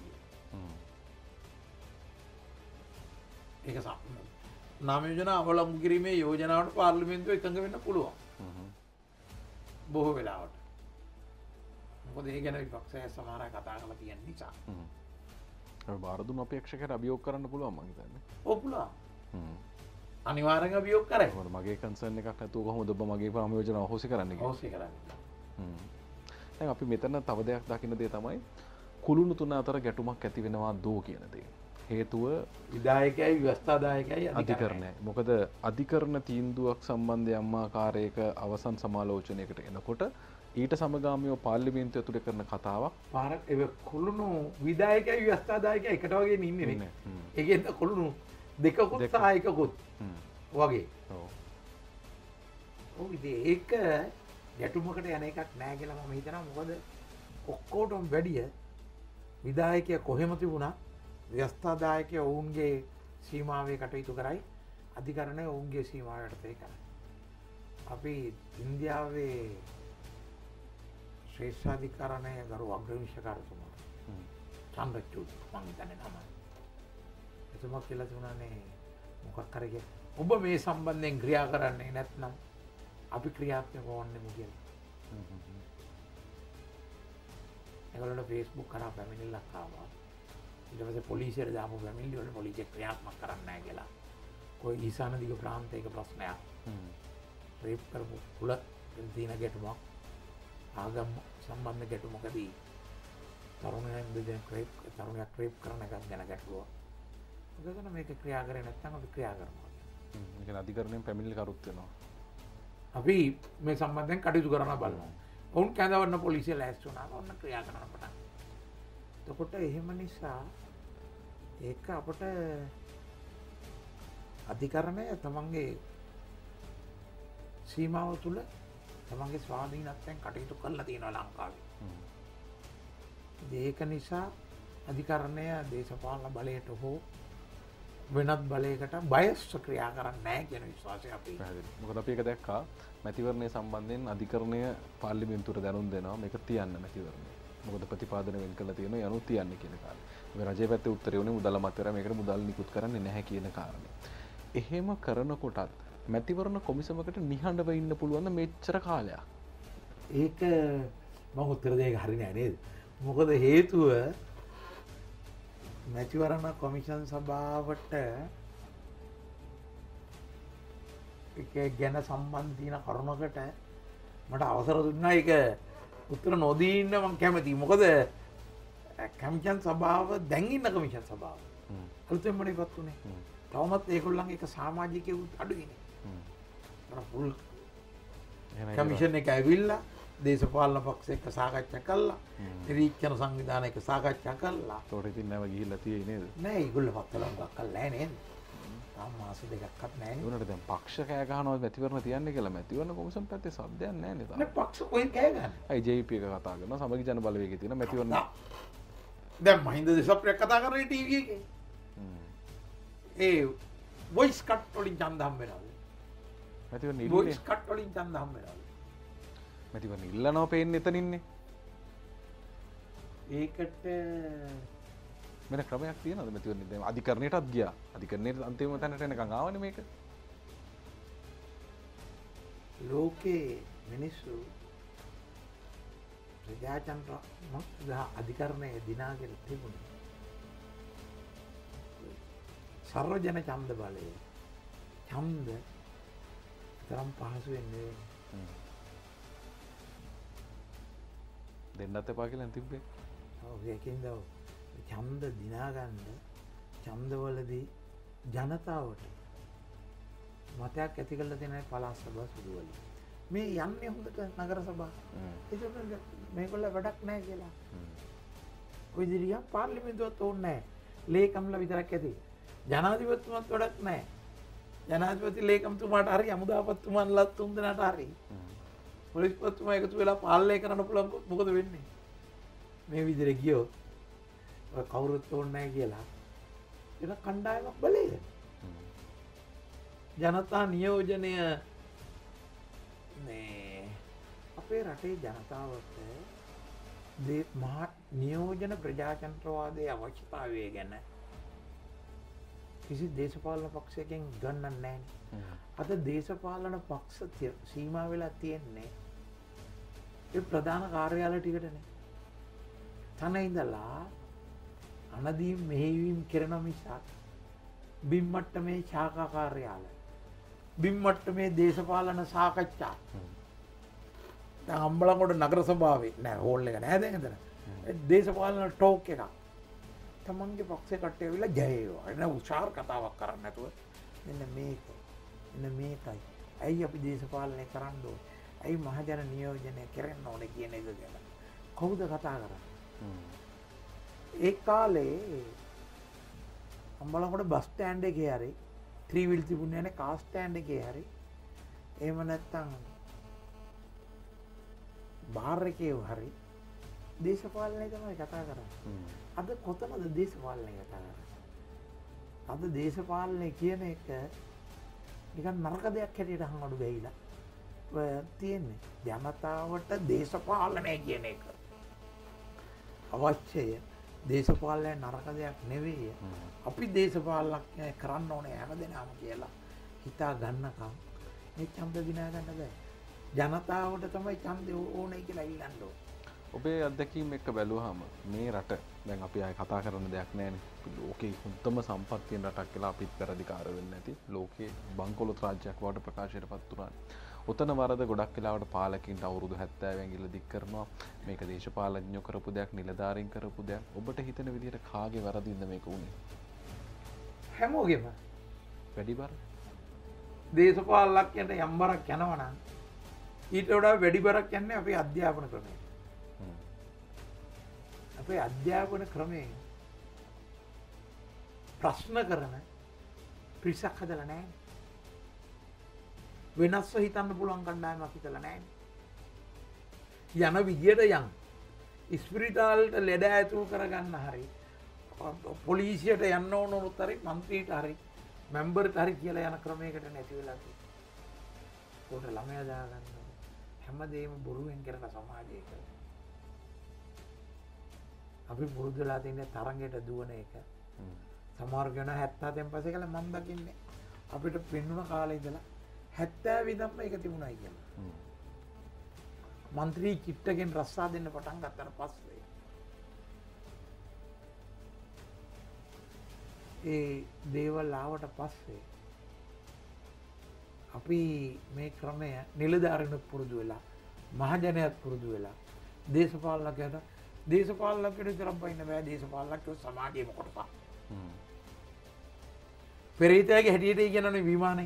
ඒක සම්මත. නාම යෝජනා අවලංගු කිරීමේ යෝජනාවට පාර්ලිමේන්තුව එකඟ වෙන්න පුළුවන්. බොහෝ වෙලාවට. මොකද ඒ ගැන විපක්ෂය සමහර අය කතා කරලා තියෙන නිසා. හ්ම්. බාරදුන අපේක්ෂකයට අභියෝග කරන්න පුළුවන් මං හිතන්නේ. ඔව් පුළුවන්. හ්ම්. අනිවාර්යෙන් අභියෝග කරයි. මොකද මගේ කන්සර්න් එකක් නැතුව කොහොමද ඔබ මගේ පාම යෝජනාව හොසි කරන්නේ කියලා. හොසි කරන්නේ. හ්ම්. දැන් අපි මෙතන තව දෙයක් දකින්න දේ තමයි කුළුණු තුන අතර ගැටුමක් ඇති වෙනවා දෝ කියන දේ. හේතුව විධායකයයි ව්‍යවස්ථාදායකයයි අධිකරණය. මොකද අධිකරණ තීන්දුවක් සම්බන්ධ යම් ආකාරයක අවසන් සමාලෝචනයකට එනකොට ඊට සමගාමීව පාර්ලිමේන්තුව ඇතුලේ කරන කතාවක් පාරක් ඒ කුළුණු විධායකයයි ව්‍යවස්ථාදායකයයි එකට වගේ ඉන්නේ නේ. ඒකෙන් කුළුණු දෙකකුත් සහ එකකුත් වගේ. ඔව්. ඔව් ඉතින් ඒක ගැටුමකට යන එකක් නෑ කියලා මම හිතනවා. මොකද ඔක්කොටම වැඩිය විදායකය කොහෙම තිබුණා ව්‍යස්ථාදායකය ඔවුන්ගේ සීමාවේ කටයුතු කරයි අධිකරණය ඔවුන්ගේ සීමාවටතේ කර. අපි ඉන්දියාවේ ශ්‍රේෂ්ඨාධිකරණය ගරු අග්‍රවිශකාරතුමා චන්ද්‍රචූඩ් මං හිතන්නේ නම. එතුමා කියලා තිබුණානේ මොකක් කරග ඔබ මේ සම්බන්ධයෙන් ක්‍රියා කරන්නේ නැත්නම් අපි ක්‍රියාත්මක වන්නෙමු කියලා. ඒගොල්ලන්ට Facebook කරා පැමිණිල්ලක් ආවා. ඊට පස්සේ පොලිසියට දාපු පැමිණිලි වල පොලිසිය ක්‍රියාත්මක කරන්නේ නැහැ කියලා. કોઈ ඊසාන දිග ප්‍රාන්තයක ප්‍රශ්නයක්. රේප් කරපු කුල තියෙන ගැටුමක් ආගම් සම්බන්ධ ගැටුමකදී තරුණයන් දෙදෙනෙක් රේප් තරුණයක් රේප් කරන එකක් ගැන ගැටලුවක්. ඒකන මේක ක්‍රියා කරේ නැත්නම් අපි ක්‍රියා කරනවා. ඒ කියන්නේ අධිකරණයෙන් පැමිණිලි කරුත් වෙනවා. අපි මේ සම්බන්ධයෙන් කටයුතු කරන්න බලනවා. ඔවුන් කැඳවන්න පොලිසිය ලෑස්ති වුණා. ඔන්න ක්‍රියා කරන්න පටන්. එතකොට එහෙම නිසා ඒක අපට අධිකරණය තමන්ගේ සීමාව තුළ තමන්ගේ ස්වාධීනත්වයෙන් කටයුතු කරලා තියෙනවා ලංකාවේ. ඒක නිසා අධිකරණය දේශපාලන බලයට හෝ වෙනත් බලයකට බයස්ව ක්‍රියා කරන්නේ නැහැ කියන විශ්වාසය අපි. මොකද අපි ඒක දැක්කා මැතිවරණය සම්බන්ධයෙන් අධිකරණය පාර්ලිමේන්තුවට දැනුම් දෙනවා මේක තියන්න මැතිවරණය. මොකද ප්‍රතිපාදන වෙන් කළා තියෙනවා යනු තියන්න කියන කාරණේ. මේ රජයේ පැත්තේ උත්තරය උනේ මුදල් අමාත්‍යවර මේකට මුදල් නිකුත් කරන්නේ නැහැ කියන කාරණේ. එහෙම කරනකොටත් මැතිවරණ කොමිසමකට නිහඬව ඉන්න පුළුවන් මෙච්චර කාලයක්. ඒක මම උත්තර දෙයක හරියන්නේ නේද? මොකද හේතුව මැතිවරණ කොමිෂන් සභාවට ඒක ගැන සම්බන්ධ තියෙන කරුණකට මට අවසර දුන්නා ඒක උත්තර නොදී ඉන්න මම කැමතියි. මොකද කමිෂන් සභාව දැන් ඉන්න කමිෂන් සභාව අලුතෙන්ම ඉවත් උනේ. තවමත් ඒගොල්ලන්ගේ එක සමාජිකයෝ අඩුයිනේ. පුල් කමිෂන් එක ඇවිල්ලා දේශපාලන පක්ෂ එක්ක සාකච්ඡා කළා. නිරීක්ෂණ සංවිධාන එක්ක සාකච්ඡා කළා. ඒකට ඉතින් නැව ගිහිල්ලා තියෙයි නේද? නෑ ඒගොල්ලෝ පත්තලම් ගක්කල් නෑ නේද? තාම මාස දෙකක්වත් නෑ නේ. ඒනට දැන් පක්ෂ කෑ ගහනවා මැතිවරණ තියන්නේ කියලා මැතිවරණ කොමිසම් පැත්තේ සද්දයක් නෑ නේද? නෑ පක්ෂ කොහෙන් කෑ ගහන්නේ? අයි ජේ පී එක කතා කරනවා සමගි ජන බලවේගයේ තියෙන මැතිවරණ. දැන් මහින්ද දේශප්‍රිය කතා කරන්නේ ටීවී එකේ. ඒ වොයිස් කට් වලින් ඡන්ද හම්බ වෙනවලු. මැතිවරණ ඉන්නේ. වොයිස් කට් වලින් ඡන්ද හම්බ වෙනවලු. මැතිවරණ ඉල්ලනවා පේන්නේ එතන ඉන්නේ. ඒකට වෙන ක්‍රමයක් තියෙනවද මැතිවරණ දැන් අධිකරණයටත් ගියා. අධිකරණයේ අන්තිම තැනට එනකන් ආවනේ මේක. ලෝකේ මිනිස්සු ප්‍රජාතන්ත්‍ර මත් අධිකරණයේ දිනාගෙන තිබුණේ. සර්වජන ඡන්ද බලය. ඡන්ද තරම් පහසු වෙන්නේ දෙන්නත් එපා කියලා තිබ්බේ. ඔව් ඒකින්ද ඡන්ද දිනාගන්න ඡන්දවලදී ජනතාවට මතයක් ඇති කරලා දෙන පළාත් සභා සුදුවල මේ යන්නේ හොඳට නගර සභා. ඒක මේගොල්ල වැඩක් නැහැ කියලා. කොයි දිරියක් පාර්ලිමේන්තුවත් ඕනේ නැහැ. ලේකම්ලා විතරක් ඇති. ජනාධිපතිතුමත් වැඩක් නැහැ. ජනාධිපති ලේකම්තුමාට හරි අමුදාපතිතුමන්ලත් තුන් දෙනාට හරි. පොලිස්පතිතුමා එකතු වෙලා පාලනය කරන්න පුළුවන් මොකද වෙන්නේ? මේ විදිහට ගියොත් ඔය කවුරුත් ඕනේ නැහැ කියලා. ඒක කණ්ඩායමක් බලයද? ජනතා නියෝජනය මේ අපේ රටේ ජනතාවට දේ මහා නියෝජන ප්‍රජාතන්ත්‍රවාදයේ අවශ්‍යතාවය ගැන කිසි දේශපාලන පක්ෂයකින් ගන්නන්නේ නැහැ. අද දේශපාලන පක්ෂ සීමා වෙලා තියෙන්නේ ඒ ප්‍රධාන කාර්යාලය ටිකටනේ. තන ඉඳලා අනදී මෙහෙයවීම් කරන මිසක් බිම් මට්ටමේ ශාඛා කාර්යාලය බිම් මට්ටමේ දේශපාලන සාකච්ඡා දැන් අම්බලන්ගොඩ නගර සභාවේ නෑ හෝල් එක නෑ දැන් එතන දේශපාලන ටෝක් එකක් තමන්ගේ පක්ෂේ කට්ටිය ඇවිල්ලා ජය වේවා එන උචාර කතාවක් කරන්නේ නැතුව මෙන්න මේක මෙන්න මේකයි ඇයි අපි දේශපාලනය කරන්න ඕනේ ඇයි මහජන නියෝජනය කරන්න ඕනේ කියන එක ගැන කවුද කතා කරන්නේ ඒ කාලේ අම්බලන්ගොඩ බස් ස්ටෑන්ඩ් එකේ හරි ත්‍රිවිල් තිබුණේ නැහැ කාර් ස්ටෑන්ඩ් එකේ හරි එහෙම නැත්නම් බාර් එකේ හරි දේශපාලනය තමයි කතා කරන්නේ. අද කොතනද දේශපාලනය කතා කරන්නේ? අද දේශපාලනය කියන එක නිකන් නරක දෙයක් හැටියට හංගඩු ගහිලා තියෙන්නේ. ජනතාවට දේශපාලනය කියන එක අවශ්‍යය. දේශපාලනය නරක දෙයක් නෙවෙයි. අපි දේශපාලනය කරන්න ඕනේ හැමදෙනාම කියලා හිතා ගන්නකම් මේ ඡන්ද දිනා ගන්න බෑ. ජනතාවට තමයි ඡන්දේ ඕනේ කියලා ඉල්ලන්න ඕනේ. ඔබේ අත්දැකීම් එක්ක බැලුවාම මේ රට දැන් අපි ආයේ කතා කරන දෙයක් නැහැනේ. ලෝකේ උත්තම සම්පත් තියෙන රටක් කියලා අපිත් පෙරදිකාර වෙන්නේ නැති. ලෝකේ බංකොලොත් රාජ්‍යයක් වඩ ප්‍රකාශයටපත් වුණා. උතන වරද ගොඩක් වෙලාවට පාලකින්ට අවුරුදු හැත්තෑව ඇඟිල්ල දික් කරනවා. මේක දේශපාලඥයෝ කරපු දෙයක්, නිලධාරීන් කරපු දෙයක්. ඔබට හිතෙන විදිහට කාගේ වරදින්ද මේක උනේ? හැමෝගෙම. වැඩි බර? දේශපාලනඥයන්ට යම් බරක් යනවා නම් ඊට වඩා වැඩි බරක් යන්නේ අපේ අධ්‍යාපන ක්‍රමය. අපේ අධ්‍යාපන ක්‍රමයෙන් ප්‍රශ්න කරන පිරිසක් හදලා නැහැ. වෙනස්ව හිතන්න පුළුවන් කණ්ඩායමක් හිතලා නැහැ. යන විදියට යන් ඉස්පිරිතාලට ලෙඩ ඇතුල් කරගන්න හරි පොලිසියට යන්න ඕන උනොත් හරි මන්ත්‍රීට හරි මෙම්බර්ට හරි කියලා යන ක්‍රමයකට නැති වෙලා තියෙනවා. උඩ ළමයා දාගන්න හැමදේම බොරුවෙන් කරන සමාජයක අපි පුරුදු වෙලා තින්නේ තරඟයට දුවන එක. සමහර කෙනා හැත්තෑවෙන් පස්සේ කියලා මම දකින්නේ අපිට පෙන්නුන කාලේ ඉඳලා හැත්තෑව ඉඳන්ම ඒක තිබුණයි කියලා. മന്ത്രി කිට්ටගෙන් රස්සා දෙන්න පටන් ගත්තට පස්සේ ඒ දේවල් ආවට පස්සේ අපි මේ ක්‍රමය නිලධාරීනුත් පුරුදු වෙලා මහජනයාත් පුරුදු වෙලා දේශපාලනකයට දේශපාලනකයට විතරක් බයින්න බෑ. දේශපාලනකයෝ සමාජයේම කොටසක්. පෙරේතයාගේ හැටියට කියනනේ විමානේ.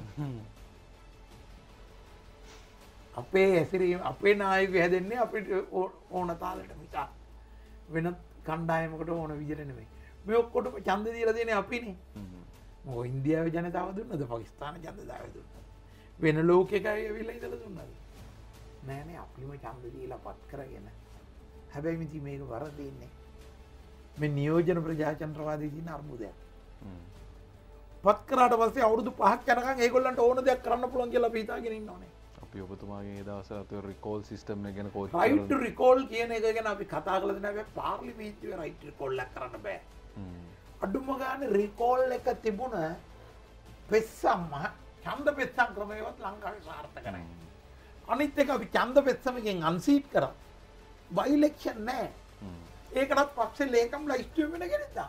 අපේ ඇසිරීම අපේ නායකයෝ හැදෙන්නේ අපිට ඕන තාලෙට මිසක් වෙන කණ්ඩායමකට ඕන විදිහට නෙමෙයි. මේ ඔක්කොට ඡන්ද දීලා දෙන්නේ අපිනේ. මොකද ඉන්දියාවේ ජනතාව දුන්නද? පාකිස්තාන ජනතාව දුන්නද? වෙන ලෝකයක ඇවිල්ලා ඉඳලා දුන්නද? නෑ නේ අපිම ඡන්ද දීලා පත් කරගෙන. හැබැයි මිති මේක වරදින්නේ. මේ නියෝජන ප්‍රජාතන්ත්‍රවාදී තියෙන අර්බුදයක්. පත් කරාට පස්සේ අවුරුදු පහක් යනකම් ඒගොල්ලන්ට ඕන දෙයක් කරන්න පුළුවන් කියලා අපි හිතාගෙන ඉන්න ඕනේ. අපි ඔබතුමාගේ ඒ දවස්වල අතේ රිකෝල් සිස්ටම් එක ගැන කෝච් රයිට් ටු රිකෝල් කියන එක ගැන අපි කතා කළා දෙනවා. හැබැයි පාර්ලිමේන්තුවේ රයිට් ටු රිකෝල් එක කරන්න බෑ. අඩුම ගානේ රිකෝල් එක තිබුණ පෙස්සම් ඡන්ද පෙස්සම් ක්‍රමයවත් ලංකාවේ සාර්ථක නැහැ. අනිත් එක අපි ඡන්ද පෙස්සමකින් අන්සීට් කරා. බයි ඉලෙක්ෂන් නැහැ. ඒකටත් පක්ෂේ ලේකම්ලා ඉස්තු වෙන කෙනෙක් දාන්න.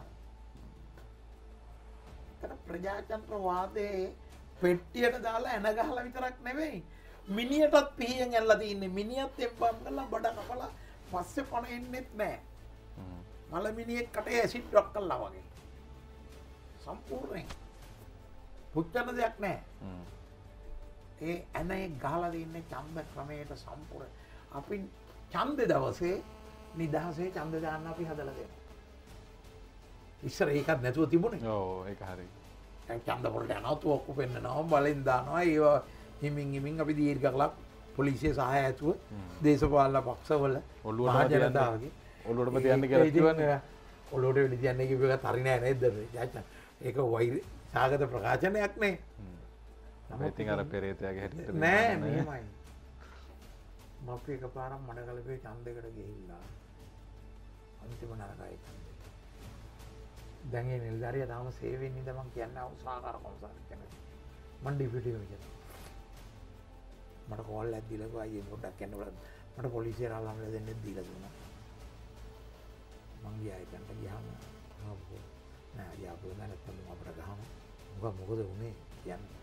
ඒක ප්‍රජාතන්ත්‍රවාදයේ පෙට්ටියට දාලා එන ගහලා විතරක් නෙවෙයි. මිනියටත් පිහියෙන් ඇල්ලලා තින්නේ. මිනියත් එම්බම් කරලා බඩ කපලා පස්සේ පණ එන්නෙත් නැහැ. මල මිනිහෙක් කටේ ඇසිඩ් ඩ්‍රොප් කළා වගේ. සම්පූර්ණයෙන් පුච්චන දෙයක් නැහැ. ඒ ඇනේ ගහලා තින්නේ ඡන්ද ක්‍රමයට සම්පූර්ණ. අපි ඡන්ද දවසේ නිදහසේ ඡන්ද දාන්න අපි හදලා දෙනවා. ඉස්සර ඒකත් නැතුව තිබුණේ. ඔව් ඒක හරි. දැන් ඡන්ද පොරට යනවා තුවක්කු පෙන්නනවා බලෙන් දානවා ඒවා හිමින් හිමින් අපි දීර්ඝ කලක් පොලිසිය සහාය ඇතුව දේශපාලන පක්ෂවල ඔළුවට තියන්නේ ඔළුවටම තියන්න කියලා කිව්වනේ. ඔළුවට වෙලි තියන්නේ කිව්ව එකත් හරි නෑ නේද? ඒක වෛර සාගත ප්‍රකාශනයක් නේ. අපි ඉතින් අර පෙරේතයාගේ හැටියට නෑ මෙහෙමයි. මම අපි එකපාරක් මඩකලපේ ඡන්දයකට ගිහිල්ලා අන්තිම නරකයි. දැන් ඒ නිලධාරියා තාම සේවයෙන් ඉඳ මම කියන්නේ අවසාකාර කොම්සාර් කෙනෙක්. මම ඩිපියුටි කමිෂනර්. මට කෝල් එකක් දීලා ගියා අයියේ පොඩ්ඩක් යන්න බලන්න. මට පොලිසියට අල්ලන්න දෙන්න දීලා දුන්නා. මං ගියා ඒකට ගියාම නෝ නෑ යාපෝ නැත්නම් අපර ගහම මොකද මොකද උනේ කියන්නේ.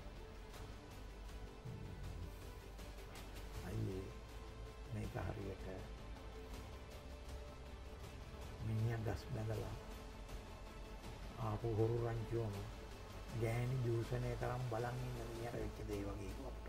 අයියේ මේක හරියට මිනිහා ගස් බඳලා ආපු හොරු රංචුවම ගෑණි දූෂණය කරන් බලන් ඉන්න මිනිහට වෙච්ච දේ වගේ කොට.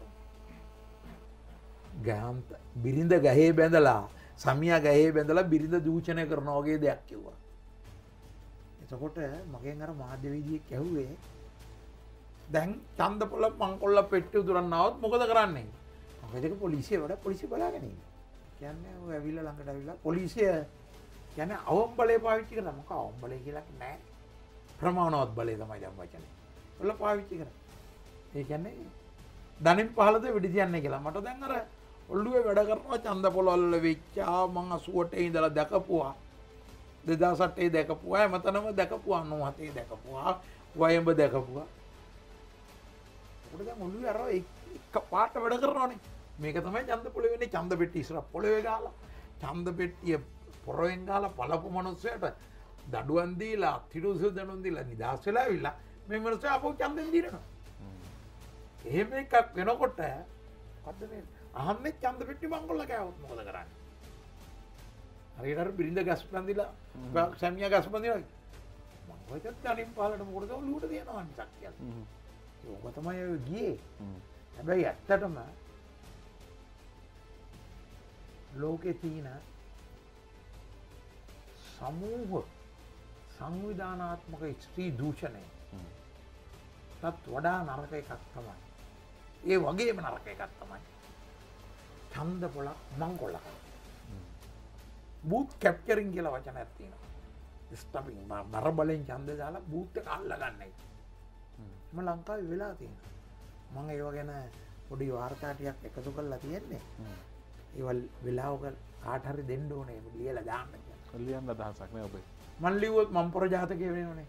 ගාම් බිරිඳ ගහේ බැඳලා සමියා ගහේ බැඳලා බිරිඳ දූෂණය කරනවා වගේ දෙයක් කිව්වා. එතකොට මගෙන් අර මාධ්‍යවේදියෙක් ඇහුවේ දැන් ඡන්දපොළ මංකොල්ල පෙට්ටි උදුරන්න આવත් මොකද කරන්නේ? මොකද ඒක පොලිසිය වැඩ පොලිසිය බලාගෙන ඉන්නේ. කියන්නේ ඔය ඇවිල්ලා ළඟට ඇවිල්ලා පොලිසිය කියන්නේ අවම් බලය පාවිච්චි කරා. මොකක් අවම් බලය කියලා නෑ. ප්‍රමාණවත් බලය තමයි දැන් වචනේ. ඔල්ල පාවිච්චි කරා. ඒ කියන්නේ ධනින් පහළද වෙඩි තියන්නේ කියලා. මට දැන් අර ඔල්ලුවේ වැඩ කරනවා ඡන්ද පොළවල් වෙච්චා මං අසූ අටේ ඉඳලා දැකපුවා. දෙදාස් අටේ දැකපුවා. එමතනම දැකපුවා. අනූ හතේ දැකපුවා. වයඹ දැකපුවා. උඩ දැන් ඔල්ලුවේ අර එක පාට වැඩ කරනවානේ. මේක තමයි ඡන්ද පොළවේ වෙන්නේ. ඡන්ද පෙට්ටි ඉස්සර පොළවේ ගාලා ඡන්ද පෙට්ටිය පොරෙන් ගාලා බලපු මනුස්සයට දඩුවම් දීලා තිරුසු දනුම් දීලා නිදාස් වෙලා ඇවිල්ලා මේ මනුස්සයා අපෝ ඡන්දෙන් දිනනවා. එහෙම එකක් වෙනකොට මොකද්ද මේ අහන්නේ ඡන්ද පෙට්ටි මංගොල්ල කෑවොත් මොකද කරන්නේ? හරියට අර බිරිඳ ගස් බඳිලා සැමියා ගස් බඳිනවා. මං කොහෙද ධනින් පහලට මොකටද ඔලුවට තියනවා මිසක් කියලා. ඒක තමයි ඔය ගියේ. හැබැයි ඇත්තටම ලෝකේ තියෙන සමූහ සංවිධානාත්මක ස්ත්‍රී දූෂණය තත් වඩා නරක එකක් තමයි. ඒ වගේම නරක එකක් තමයි ඡන්ද පොළ මංගොල්ල. බූත් කැප්චරින් කියලා වචනයක් තියෙනවා. ස්ටොපින් මර බලෙන් ඡන්ද දාලා බූත් එක අල්ලගන්න එක. මම ලංකාවේ වෙලා තියෙනවා. මම ඒව ගැන පොඩි වාර්තා ටිකක් එකතු කරලා තියෙන්නේ. ඒවල් වෙලාවක කාට හරි දෙන්න ඕනේ ඒක ලියලා දාන්න කියලා. ලියන්න අදහසක් නෑ ඔබේ. මන් ලිව්වොත් මම් පොර ජාතකය වෙනවනේ.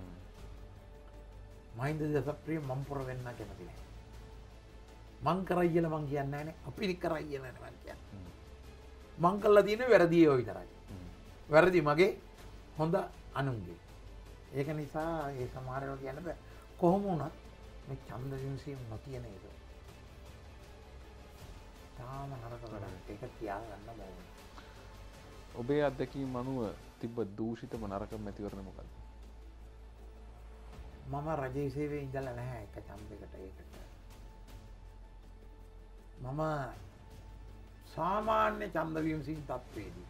මහින්ද දේශප්‍රිය මම් පොර වෙන්න කැමති නෑ. මං කරයි කියලා මං කියන්නේ නෑනේ. අපි කරයි කියලා නේ මං කියන්නේ. මං කළා තියෙන්නේ වැරදි ඒවා විතරයි. වැරදි මගේ හොඳ අනුන්ගේ. ඒක නිසා ඒ සමහර ඒවා කියන්න බෑ. කොහොම වුණත් මේ ඡන්ද විමසීම නොතියන එක. තාම නරක වැඩක්. ඒක තියාගන්න ඕනේ. ඔබේ අත්දැකීම් අනුව තිබ්බ දූෂිතම නරක මැතිවරණ මොකක්ද? මම රජයේ සේවයේ ඉඳලා නැහැ එක ඡන්දයකට ඒකට. මම සාමාන්‍ය ඡන්ද විමසීම් තත්ත්වයේදී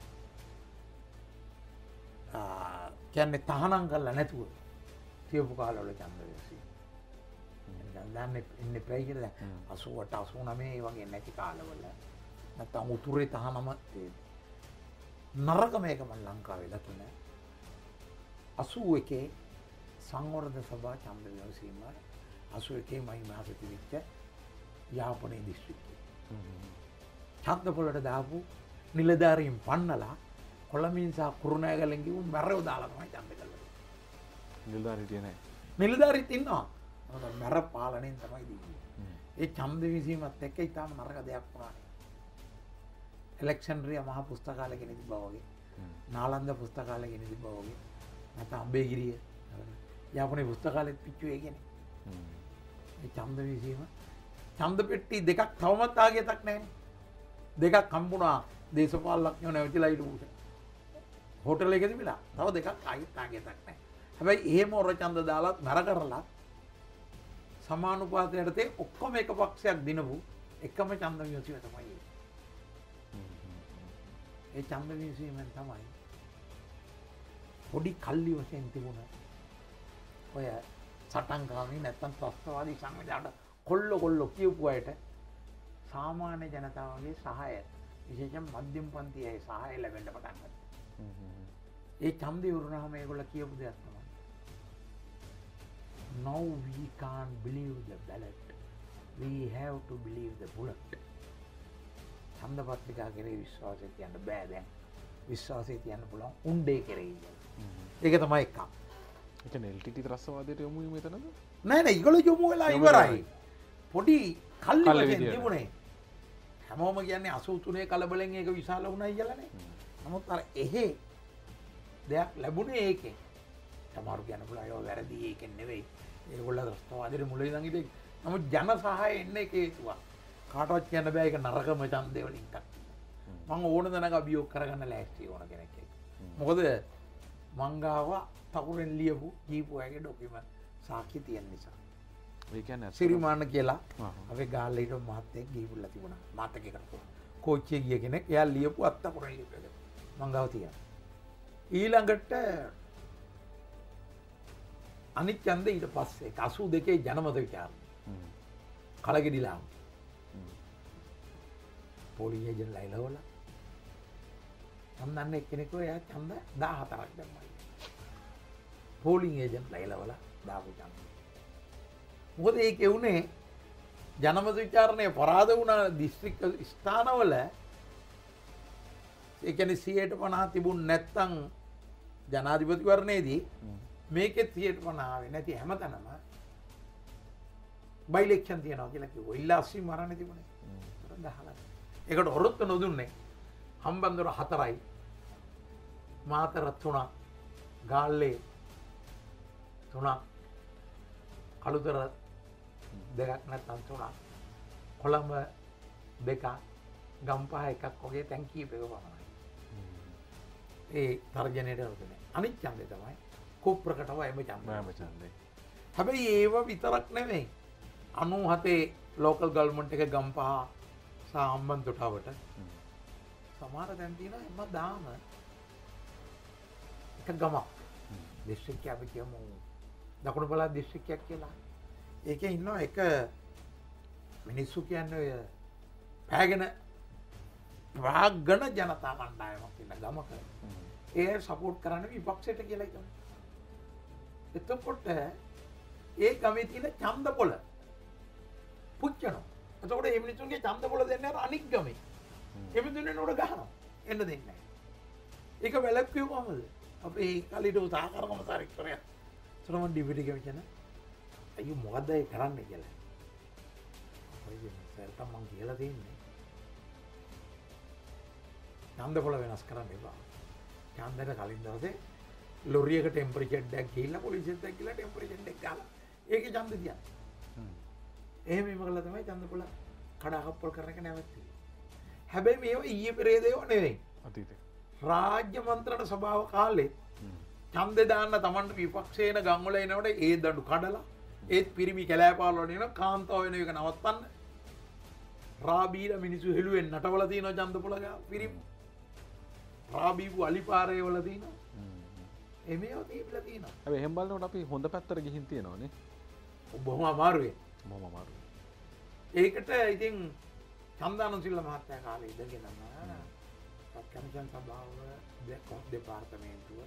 ආ කියන්නේ තහනම් කරලා නැතුව තියපු කාලවල ඡන්ද විමසීම්. දැන් දැන් ඉන්නේ ප්‍රයි කියලා අසූ අට අසූ නවය ඒ වගේ නැති කාලවල නැත්තම් උතුරේ තහනම නරක මේක මම ලංකාවේ දකින අසූ එකේ සංවර්ධන සභා ඡන්ද විමසීම අසූ එකේ මයි මාසෙ තිබිච්ච යාපනයේ දිස්ත්‍රික්කය. ඡන්ද පොළට දාපු නිලධාරීන් පන්නලා කොළඹින් සහ කුරුණෑගලෙන් ගිහුම් මැරෙව දාලා තමයි ඡන්ද කළේ. නිලධාරී හිටියේ නැහැ. නිලධාරීත් ඉන්නවා. මොකද මැර පාලනයෙන් තමයි දීන්නේ. ඒ ඡන්ද විමසීමත් එක්ක ඊටාම නරක දෙයක් වුණා. එලෙක්ෂන්රියා මහා පුස්තකාලය ගෙන තිබ්බා වගේ. නාලන්ද පුස්තකාලය ගෙන තිබ්බා වගේ. නැත්නම් අම්බේගිරිය. යාපනයේ පුස්තකාලෙත් පිච්චුවේ කියන්නේ. මේ ඡන්ද විමසීම ඡන්ද පෙට්ටි දෙකක් තවමත් ආගියතක් නැහැ. දෙකක් හම්බුණා දේශපාලනඥයෝ නැවතිලා හිටපු. හෝටල් එකේ තිබිලා. තව දෙකක් ආයෙත් ආගියතක් නැහැ. හැබැයි එහෙම ඔර ඡන්ද දාලා නර කරලා සමානුපාතයට තේ ඔක්කොම එක පක්ෂයක් දිනපු එකම ඡන්ද විමසීම තමයි. ඒ ඡන්ද විමසීමෙන් තමයි පොඩි කල්ලි වශයෙන් තිබුණ ඔය සටන්කාමී නැත්තම් ත්‍ස්තවාදී සංවිධානට කොල්ල කොල්ල කියපු අයට සාමාන්‍ය ජනතාවගේ සහාය විශේෂයෙන් මධ්‍යම පන්තියේ සහාය ලැබෙන්න පටන් ගත්තා. ඒ ඡන්දය වුණාම ඒගොල්ලෝ කියපු දෙයක් තමයි now we can't believe the ballot, we have to believe the bullet. ඡන්ද පත්‍රිකා කෙරේ විශ්වාසය තියන්න බෑ දැන්. විශ්වාසය තියන්න පුළුවන් උණ්ඩේ කෙරේ. ඒක තමයි එකක්. ඒ කියන්නේ එල් ටී ටී ත්‍රස්තවාදයට යොමු වීම එතනද? නෑ නෑ ඒගොල්ලෝ යොමු වෙලා ඉවරයි. පොඩි කල්ලි වශයෙන් තිබුණේ. හැමෝම කියන්නේ අසූ තුනේ කලබලෙන් ඒක විශාල වුණා කියලානේ. නමුත් අර එහෙ දෙයක් ලැබුණේ ඒකෙන්. සමහරු කියන පුළුවන් ඒක වැරදි ඒකෙන් නෙවෙයි. ඒගොල්ලෝ ත්‍රස්තවාදයට මුල ඉඳන් ඉතින් නමුත් ජන සහාය එන්නේ ඒක හේතුවක්. කාටවත් කියන්න බෑ ඒක නරකම ඡන්දේ වලින් එකක්. මම ඕන දණක අභියෝග කරගන්න ලෑස්ති ඕන කෙනෙක් එක්ක. මොකද මං ගාව තකුරෙන් ලියපු ජීපු අයගේ ඩොකියුමන්ට් සාක්ෂි තියෙන නිසා. ඒ කියන්නේ සිරිමාන කියලා අපේ ගාල්ල හිටපු මහත්තයෙක් ගිහිල්ලා තිබුණා. මාත් එක්ක කරපුවා. කෝච්චියේ ගිය කෙනෙක් එයා ලියපු අත්තකුරෙන් ලියපු එක. මං ගාව තියෙනවා. ඊළඟට අනිත් ඡන්දේ ඊට පස්සේ අසූ දෙකේ ජනමත විචාරණය. කලගෙඩිලා. පොලිස් ඒජන්ට්ලා ඉලවලා මම දන්නේ එක්කෙනෙක්ව එයා ඡන්ද දාහතරක් දැම්මා. පෝලිං ඒජන්ට්ලා එලවල දාපු ඡන්ද. මොකද ඒකේ උනේ ජනමත විචාරණය පරාද වුණ දිස්ත්‍රික්ක ස්ථානවල ඒ කියන්නේ සියයට පනහ තිබුණ නැත්තම් ජනාධිපතිවරණයේදී මේකෙත් සියයට පනහ ආවේ නැති හැමතැනම බයිලෙක්ෂන් තියනවා කියලා කිව්වා. ඉල්ලාස්සි මරන්නේ තිබුණේ. ඒක දහලා. ඒකට ඔරොත්තු නොදුන්නේ හම්බන්තොට හතරයි මාතර තුනක් ගාල්ලේ තුනක් කළුතර දෙකක් නැත්නම් තුනක් කොළඹ දෙකක් ගම්පහ එකක් වගේ තැන් කීපයක පමණයි. ඒ තර්ජනයට අරුතුනේ. අනිත් ඡන්දේ තමයි කුප්‍රකටව එම ඡන්දේ. හැබැයි ඒව විතරක් නෙමෙයි. අනූහතේ ලෝකල් ගවර්න්මන්ට් එක ගම්පහ සහ හම්බන්තොටවට සමහර තැන් තියෙනවා හැමදාම එක ගමක් දිස්ත්‍රික්කයක් අපි කියමු දකුණු පළාත් දිස්ත්‍රික්කයක් කියලා. ඒකේ ඉන්නවා එක මිනිස්සු කියන්නේ ඔය පෑගෙන වාග්ගන ජනතා කණ්ඩායමක් ඉන්න ගමක. ඒ සපෝට් කරන්නේ විපක්ෂයට කියලා හිතනවා. එතකොට ඒ ගමේ තියෙන ඡන්ද පොළ පුච්චනවා. එතකොට මේ මිනිස්සුන්ගේ ඡන්ද පොළ දෙන්නේ අර අනික් ගමේ. එමෙ දුන්නේ නෝඩ ගහනවා. එන්න දෙන්නේ නැහැ. ඒක වැළැක්විය කොහමද? අපේ කලිට උදාහරණකම සාරික්තරය. සරම ඩිවිඩි කමිෂන අයියෝ මොකද්ද ඒ කරන්නේ කියලා. ඔය සර්ත මං කියලා දෙන්නේ. ඡන්ද පොළ වෙනස් කරන්න එපා. ඡන්දට කලින් දවසේ ලොරියක ටෙම්පරේචර් එකක් ගිහිල්ලා පොලිසියට ගිහිල්ලා ටෙම්පරේචර් එක ගාලා ඒකේ ඡන්ද තියන්න. එහෙම ඉම කළා තමයි ඡන්ද පොළ කඩාකප්පල් කරන එක නැවතුනේ. හැබැයි මේව ඊයේ පෙරේදේව නෙවෙයි. අතීතේ. රාජ්‍ය මන්ත්‍රණ සභාව කාලේ ඡන්දේ දාන්න Tamanට විපක්ෂේන ගම් වල එනකොට ඒ දඬු කඩලා ඒත් පිරිමි කැලෑපාල වල එන කාන්තාව වෙන එක නවත්තන්න. රාබීලා මිනිස්සු හෙළුවෙන් නටවල තියෙනවා ඡන්ද පොළ ගා පිරිමි. රාබීපු අලිපාරේ වල තියෙනවා. එමෙව දීපලා තියෙනවා. හැබැයි එහෙම බලනකොට අපි හොඳ පැත්තට ගිහින් තියෙනවානේ. බොහොම අමාරුයි. බොහොම අමාරුයි. ඒකට ඉතින් චන්දානන් සිල්ල මහත්තයා කාලේ ඉඳගෙන නම් කමිෂන් සභාව දෙකක් දෙපාර්තමේන්තුව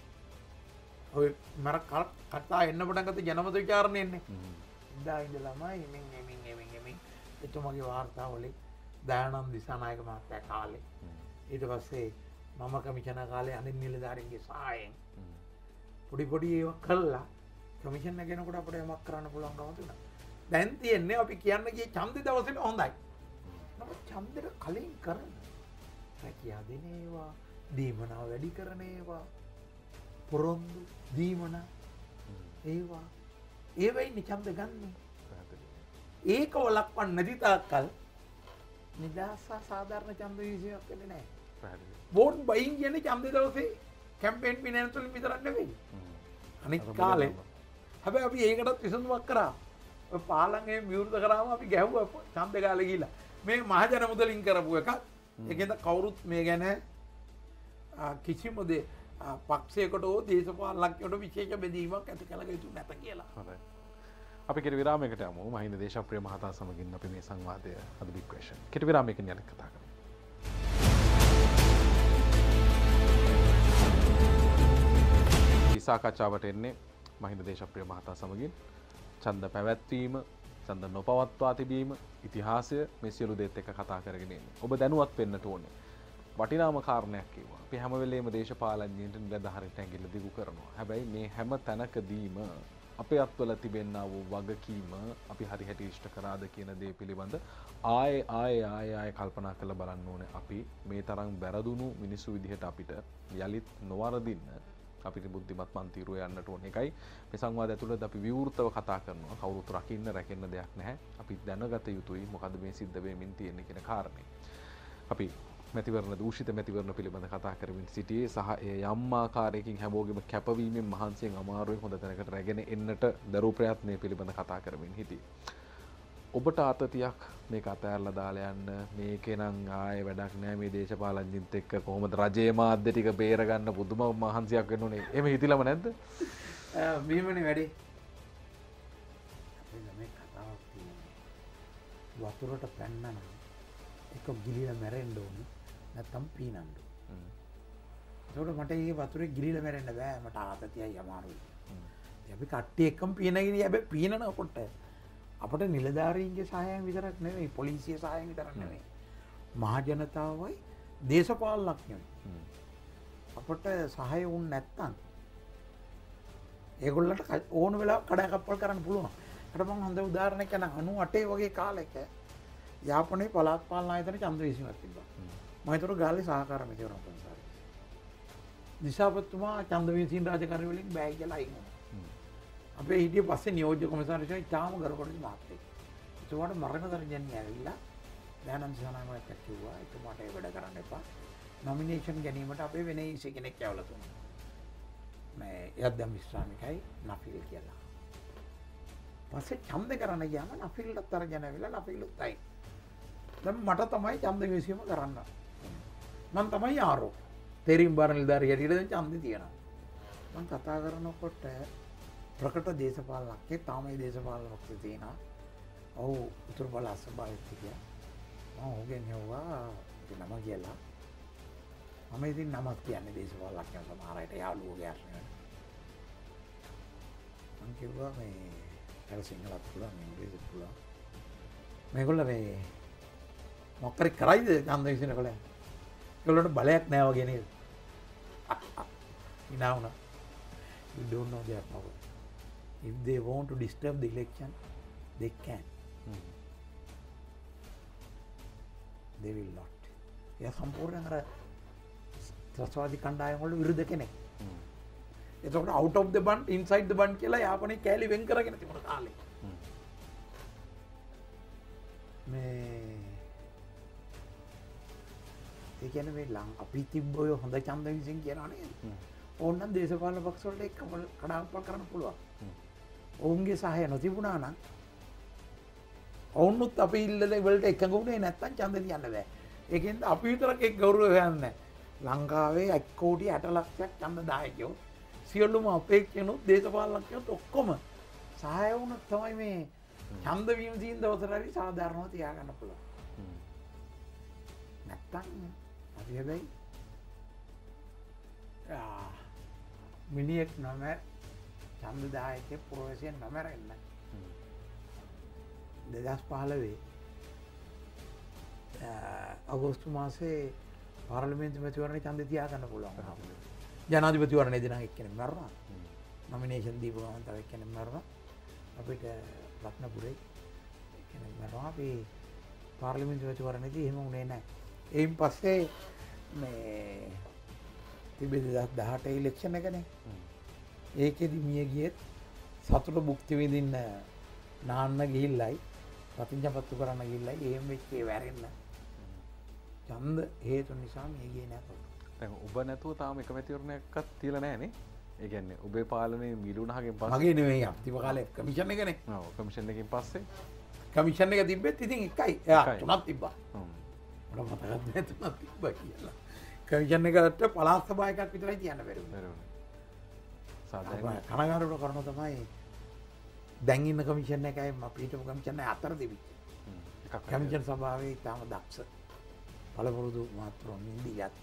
ඔය මර කතා එන්න පටන් ගත්ත ජනමත විචාරණය එන්නේ. ඉදා ඉඳලාමයි එමින් එමින් එමින් එමින් එතුමගේ වාර්තාවලින් දයානන්ද දිසානායක මහත්තයා කාලේ ඊට පස්සේ මම කමිෂන කාලේ අනිත් නිලධාරීන්ගේ සහායෙන් පොඩි පොඩි ඒවා කළා කමිෂන් එක ගෙනකොට අපිට යමක් කරන්න පුළුවන් කම තුනක්. දැන් තියෙන්නේ අපි කියන්න ගියේ ඡන්දේ දවසේම හොඳයි. නමුත් ඡන්දෙට කලින් කරන රැකියා දෙන ඒවා, දීමනාව වැඩි කරන ඒවා, පොරොන්දු දීමන ඒවා ඒවයින් ඡන්ද ගන්න. ඒක වලක්වන්න නැති තාක්කල් නිදහස සාධාරණ ඡන්ද විශ්යක් වෙන්නේ නැහැ. වෝට් බයින් කියන්නේ ඡන්දේ දවසේ කැම්පේන් ෆිනෑන්ස් වලින් විතරක් නෙවෙයි. අනිත් කාලේ හැබැයි අපි ඒකටත් විසඳුමක් කරා. ඔය පාලංගේ විවෘත කරාම අපි ගැහුවා ඡන්ද ගාලේ ගිහිල්ලා. මේ මහජන මුදලින් කරපු එකක්. ඒකෙන්ද කවුරුත් මේ ගැන කිසිම දේ පක්ෂයකට හෝ දේශපාලනඥයෙකුට විශේෂ බෙදීමක් ඇති කළ යුතු නැත කියලා. හොඳයි. අපි කෙටි විරාමයකට යමු. මහින්ද දේශප්‍රිය මහතා සමගින් අපි මේ සංවාදය අද බිග් ක්වෙස්චන්. කෙටි විරාමයකින් යලිත් කතා කරමු. සාකච්ඡාවට එන්නේ මහින්ද දේශප්‍රිය මහතා සමගින් ඡන්ද පැවැත්වීම, ඡන්ද නොපවත්වා තිබීම, ඉතිහාසය මේ සියලු දේත් එක්ක කතා කරගෙන ඉන්නේ. ඔබ දැනුවත් වෙන්නට ඕනේ. වටිනාම කාරණයක් කිව්වා. අපි හැම වෙලේම දේශපාලඥයින්ට නිලධාරීන්ට ඇඟිල්ල දිගු කරනවා. හැබැයි මේ හැම තැනකදීම අපේ අත්වල තිබෙනා වූ වගකීම අපි හරි හැටි ඉෂ්ට කරාද කියන දේ පිළිබඳ ආයේ ආයේ ආයේ ආයේ කල්පනා කරලා බලන්න ඕනේ. අපි මේ තරම් වැරදුණු මිනිස්සු විදිහට අපිට යලිත් නොවරදින්න අපිට බුද්ධිමත් මන්තිරුව යන්නට ඕන. එකයි මේ සංවාදය ඇතුළත අපි විවෘතව කතා කරනවා. කවුරුත් රකින්න රැකෙන්න දෙයක් නැහැ. අපි දැනගත යුතුයි මොකද මේ සිද්ධ වෙමින් තියෙන්නේ කියන කාරණේ. අපි මැතිවරණ දූෂිත මැතිවරණ පිළිබඳ කතා කරමින් සිටියේ සහ ඒ යම් ආකාරයකින් හැමෝගෙම කැපවීමෙන් මහන්සියෙන් අමාරුවෙන් හොඳ තැනකට රැගෙන එන්නට දරූ ප්‍රයත්නය පිළිබඳ කතා කරමින් හිටියේ. ඔබට ආතතියක් මේක අතෑරලා දාලා යන්න මේකේ නම් ආයේ වැඩක් නැහැ මේ දේශපාලඥයින්ත් එක්ක කොහොමද රජයේ මාධ්‍ය ටික බේර ගන්න පුදුම මහන්සියක් වෙන්න ඕනේ. එහෙම හිතිලම නැද්ද? මෙහෙමනේ වැඩි. අපේ මේ කතාවක් තියෙනවා. වතුරට පැන්නනම් එක ගිලිලා මැරෙන්න ඕනේ නැත්තම් පීනන්න ඕනේ. ඒකට මට ඒ වතුරේ ගිලිලා මැරෙන්න බෑ. මට ආතතියයි අමාරුයි. අපි කට්ටිය එක්කම පීනගෙන හැබැයි පීනනකොට අපිට නිලධාරීන්ගේ සහායයෙන් විතරක් නෙවෙයි පොලිසිය සහායයෙන් විතරක් නෙවෙයි මහ ජනතාවයි දේශපාලනඥයෝ අපිට සහාය වුණ නැත්තම් ඒගොල්ලන්ට ඕන වෙලාවක කඩාකප්පල් කරන්න පුළුවන්. අර මම හොඳ උදාහරණයක් කියන්න අනූඅටේ වගේ කාලෙක යාපනයේ පළාත් පාලන ආයතන ඡන්ද විසීමක් තිබ්බා. මම ඒතර ගාල්ලේ සහකාර මෙතිවරණ කොන්සාරේ. දිසාපතිතුමා ඡන්ද විසීම රාජකාරී වලින් බෑ කියලා අයින් වුණා. අපේ හිටිය පස්සේ නියෝජ්‍ය කොමසාරිස්ලා ඉතාම ගරුකොටි මහත්තයෙක්. එතුමාට මරණ දර්ජනය ඇවිල්ලා දයානන්ද සේනානායක කිව්වා එතුමාට ඒ වැඩ කරන්න එපා. නොමිනේෂන් ගැනීමට අපේ වෙන ඊසි කෙනෙක් යවලා තුනා. මේ යද්දම් විශ්‍රාමිකයි නෆිල් කියලා. පස්සේ ඡන්ද කරන්න ගියාම නෆිල්ට තරජන ඇවිල්ලා නෆිල්ුත් අයින්. දැන් මට තමයි ඡන්ද විසීම කරන්න. මම තමයි ආරෝ. තෙරින් බාර නිලධාරිය හැටියට දැන් ඡන්දේ තියෙනවා. මම කතා කරනකොට ප්‍රකට දේශපාලනඥයෙක් තාම මේ දේශපාලන පක්ෂේ තියෙනවා. ඔව් උතුරු පළාත් සභාවේ හිටියා. මම ඔහුගෙන් හෙව්වා ඉතින් නම කියලා. මම ඉතින් නමක් කියන්නේ දේශපාලනඥයන් සමහර අයට යාළුවෝ ගෑස්නේ. මම කිව්වා මේ අර සිංහලත් පුළුවන් ඉංග්‍රීසිත් පුළුවන්. මේගොල්ලෝ මේ මොකක්ද කරයිද ඡන්ද විසින කලේ. ඒගොල්ලන්ට බලයක් නැහැ වගේ නේද? ඉනා වුණා. You don't know their power. If they want to disturb the election, they can. Hmm. They will not. එයා සම්පූර්ණයෙන් අර ත්‍රස්තවාදී කණ්ඩායම් වල විරුද්ධ කෙනෙක්. හ්ම්. එතකොට out of the bun inside the bun කියලා යාපනයේ කෑලි වෙන් කරගෙන තිබුණ කාලේ. හ්ම්. මේ ඒ කියන්නේ මේ ලං අපි තිබ්බ ඔය හොඳ ඡන්ද විසින් කියනවා නේද? හ්ම්. ඕනනම් දේශපාලන පක්ෂ වලට එක්ක කඩාවප්පල් කරන්න පුළුවන්. ඔවුන්ගේ සහාය නොතිබුණා නම් ඔවුන්නුත් අපි ඉල්ලන වලට එකඟ වුණේ නැත්තම් ඡන්ද තියන්න බෑ. ඒකෙන්ද අපි විතරක් එක් ගෞරවය හොයන්නේ ලංකාවේ එක කෝටි අට ලක්ෂයක් ඡන්ද දායකයෝ සියලුම අපේක්ෂකනොත් දේශපාලනඥයොත් ඔක්කොම සහාය වුණොත් තමයි මේ ඡන්ද වීම තියෙන දවසට හරි සාධාරණව තියාගන්න පුළුවන්. නැත්තම් අපි හැබැයි ආ මිනිහෙක් නම ඡන්ද දායකයෙක් ප්‍රවේශයෙන් නොමරන්න. දෙදහස් පහළොවේ අගෝස්තු මාසේ පාර්ලිමේන්තු මැතිවරණේ ඡන්ද තියාගන්න පුළුවන්. ජනාධිපතිවරණේ දින එක්කෙනෙක් මරනවා. නොමිනේෂන් දීපු ගමන් තව එක්කෙනෙක් මරනවා. අපිට රත්නපුරේ එක්කෙනෙක් මරනවා. අපි පාර්ලිමේන්තු මැතිවරණේදී එහෙම වුණේ නැහැ. එයින් පස්සේ මේ තිබෙ දෙදහස් දහඅට ඉලෙක්ෂන් එකනේ. ඒකෙදි මිය ගියෙත් සතුට භුක්ති විඳින්න නාන්න ගිහිල්ලයි ප්‍රතිඥාපත්තු කරන්න ගිහිල්ලයි එහෙම වෙච්චේ වැරෙන්න. ඡන්ද හේතු නිසා මිය ගියේ නැහැ. දැන් ඔබ නැතුව තාම එක මැතිවරණයක්වත් තියලා නැහැ නේ. ඒ කියන්නේ ඔබේ පාලනයේ මිලුණාගෙන් පස්සේ මගේ නෙවෙයි අන්තිම කාලේ කමිෂන් එකනේ. ඔව් කමිෂන් එකෙන් පස්සේ කමිෂන් එක තිබ්බෙත් ඉතින් එකයි. එයා තුනක් තිබ්බා. හ්ම්. මට මතකත් නැහැ තුනක් තිබ්බා කියලා. කමිෂන් එකට පළාත් සභා එකක් විතරයි තියන්න බැරි වුණා. සාමාන්‍යයෙන් කනගාටුවට කරන තමයි දැන් ඉන්න කමිෂන් එකයි අපිට කමිෂන් එක අතර තිබිච්ච. කමිෂන් සභාවේ තාම දක්ෂ පළපුරුදු මාත්‍රෝ නින්දියත්.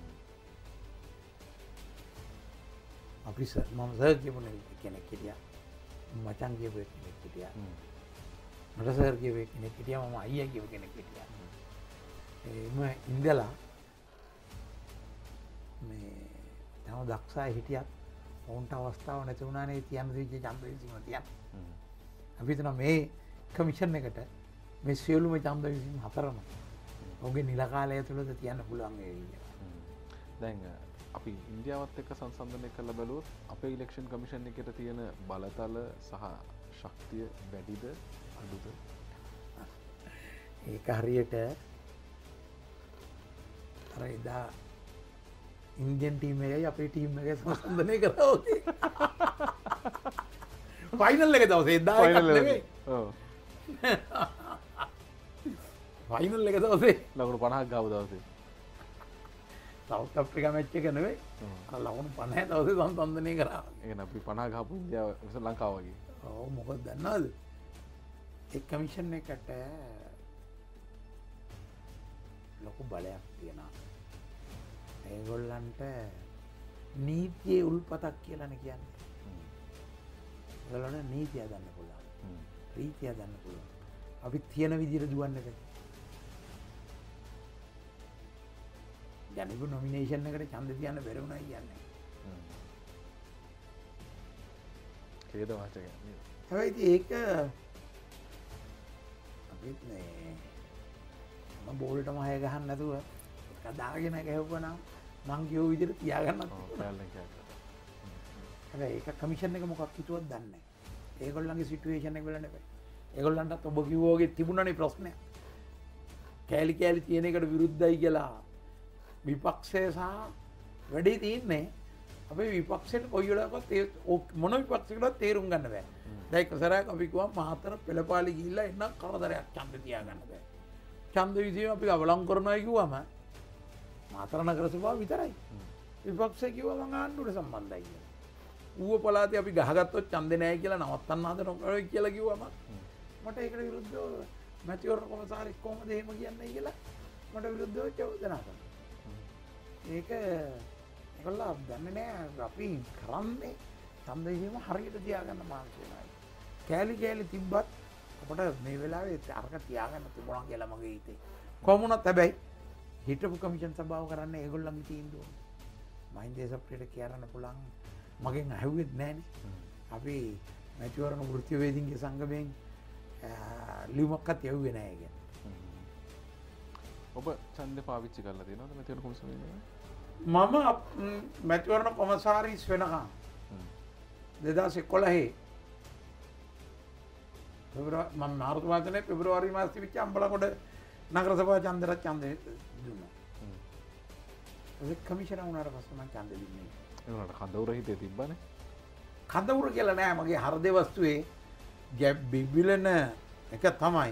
අපි මම සර් කියපු කෙනෙක් හිටියා. මචං කියපු කෙනෙක් හිටියා. මට සර් කියපු කෙනෙක් හිටියා. මම අයියා කියපු කෙනෙක් හිටියා. එම ඉඳලා මේ තව දක්ෂයි හිටියත් ඔවුන්ට අවස්ථාව නැති වුණානේ තියන්න දීච්ච ඡන්ද විසීම තියන්න. අපි හිතනවා මේ කමිෂන් එකට මේ සියලුම ඡන්ද විසීම හතරම ඔහුගේ නිල කාලය තුළද තියන්න පුළුවන් වෙයි කියලා. දැන් අපි ඉන්දියාවත් එක්ක සංසන්දනය කරලා බලුවොත් අපේ ඉලෙක්ෂන් කමිෂන් එකට තියෙන බලතල සහ ශක්තිය වැඩිද අඩුද? ඒක හරියට අර එදා ඉන්දියන් ටීම් එකයි අපේ ටීම් එකයි සංසන්දනය කරා වගේ. ෆයිනල් එක දවසේ එදා එකක් නෙමෙයි. ඔව්. ෆයිනල් එක දවසේ ලකුණු පනහක් ගාව දවසේ. සවුත් අප්‍රිකා මැච් එක නෙවෙයි. අර ලකුණු පනහ දවසේ සංසන්දනය කරා. ඒ කියන්නේ අපි පනහ ගහපු ඉන්දියාව ශ්‍රී ලංකාව වගේ. ඔව් මොකද දන්නවද? ඒ කමිෂන් එකට ලොකු බලයක් තියෙනවා. ඒගොල්ලන්ට නීතියේ උල්පතක් කියලානේ කියන්නේ. ඒගොල්ලන්ට නීතිය හදන්න පුළුවන්. රීතිය හදන්න පුළුවන්. අපි තියෙන විදිහට දුවන්නේ නැහැ. දැන් ඉබු නොමිනේෂන් එකට ඡන්ද තියන්න බැරි වුණා කියන්නේ. කේද වාචකයක්. හැබැයි ඒක අපිත් නේ මම බෝලටම හය ගහන්න නැතුව එක දාගෙන ගහුවා නම් මං කියෝ විදිහට තියාගන්නත් හැබැයි ඒක කමිෂන් එක මොකක් හිතුවත් දන්නේ නැහැ. ඒගොල්ලන්ගේ සිටුේෂන් එක වල නෙවෙයි. ඒගොල්ලන්ටත් ඔබ කිව්වා වගේ තිබුණානේ ප්‍රශ්නයක්. කෑලි කෑලි තියෙන එකට විරුද්ධයි කියලා විපක්ෂය සහ වැඩි තියන්නේ අපේ විපක්ෂයට කොයි වෙලාවකවත් මොන විපක්ෂයකටවත් තේරුම් ගන්න බෑ. දැන් එක සැරයක් අපි කිව්වා මාතර පෙළපාලි ගිහිල්ලා එන්න කරදරයක් ඡන්ද තියාගන්න බෑ. ඡන්ද විසියම අපි අවලං කරනවා කිව්වම මාතර නගර සභාව විතරයි. විපක්ෂය කිව්වා මං ආණ්ඩුවට සම්බන්ධයි කියලා. ඌව පළාතේ අපි ගහගත්තොත් ඡන්දේ නැහැ කියලා නවත්තන්න හදනවා කියලා කිව්වම මට ඒකට විරුද්ධව මැතිවරණ කොමසාරිස් කොහොමද එහෙම කියන්නේ කියලා මට විරුද්ධව චෝදනා කරනවා. ඒක ඒගොල්ලෝ දන්නේ නැහැ අපි කරන්නේ ඡන්ද විසියම හරියට තියාගන්න මානසික වෙනවා. කෑලි කෑලි තිබ්බත් අපට මේ වෙලාවේ අරක තියාගන්න තිබුණා කියලා මගේ හිතේ. කොහොමුණත් හැබැයි හිටපු කමිෂන් සභාව කරන්නේ ඒගොල්ලන්ගේ තීන්දුව. මහින්ද දේශප්‍රියට කියන්න පුළුවන් මගෙන් ඇහුවෙත් නැහනේ. අපි මැතිවරණ වෘත්තීය වේදිකේ සංගමයෙන් ලියුමක්වත් යවුවේ නැහැ කියන්නේ. ඔබ ඡන්දේ පාවිච්චි කරලා තියෙනවද මැතිවරණ කොමිසමේ? මම මැතිවරණ කොමසාරිස් වෙනකම් දෙදාස් එකොළහේ පෙබරවාරි මම මාර්තු මාසයේ පෙබරවාරි මාසෙ විච්ච අම්බලකොඩ නගර සභාව ඡන්දරත් ඡන්දේ දුන්නා. ඒක කමිෂනර් වුණාට පස්සේ මම ඡන්දෙ දුන්නේ. ඒ වුණාට කඳවුර හිතේ තිබ්බනේ. කඳවුර කියලා නෑ මගේ හෘදේ වස්තුවේ ගැබ් බිබිලන එක තමයි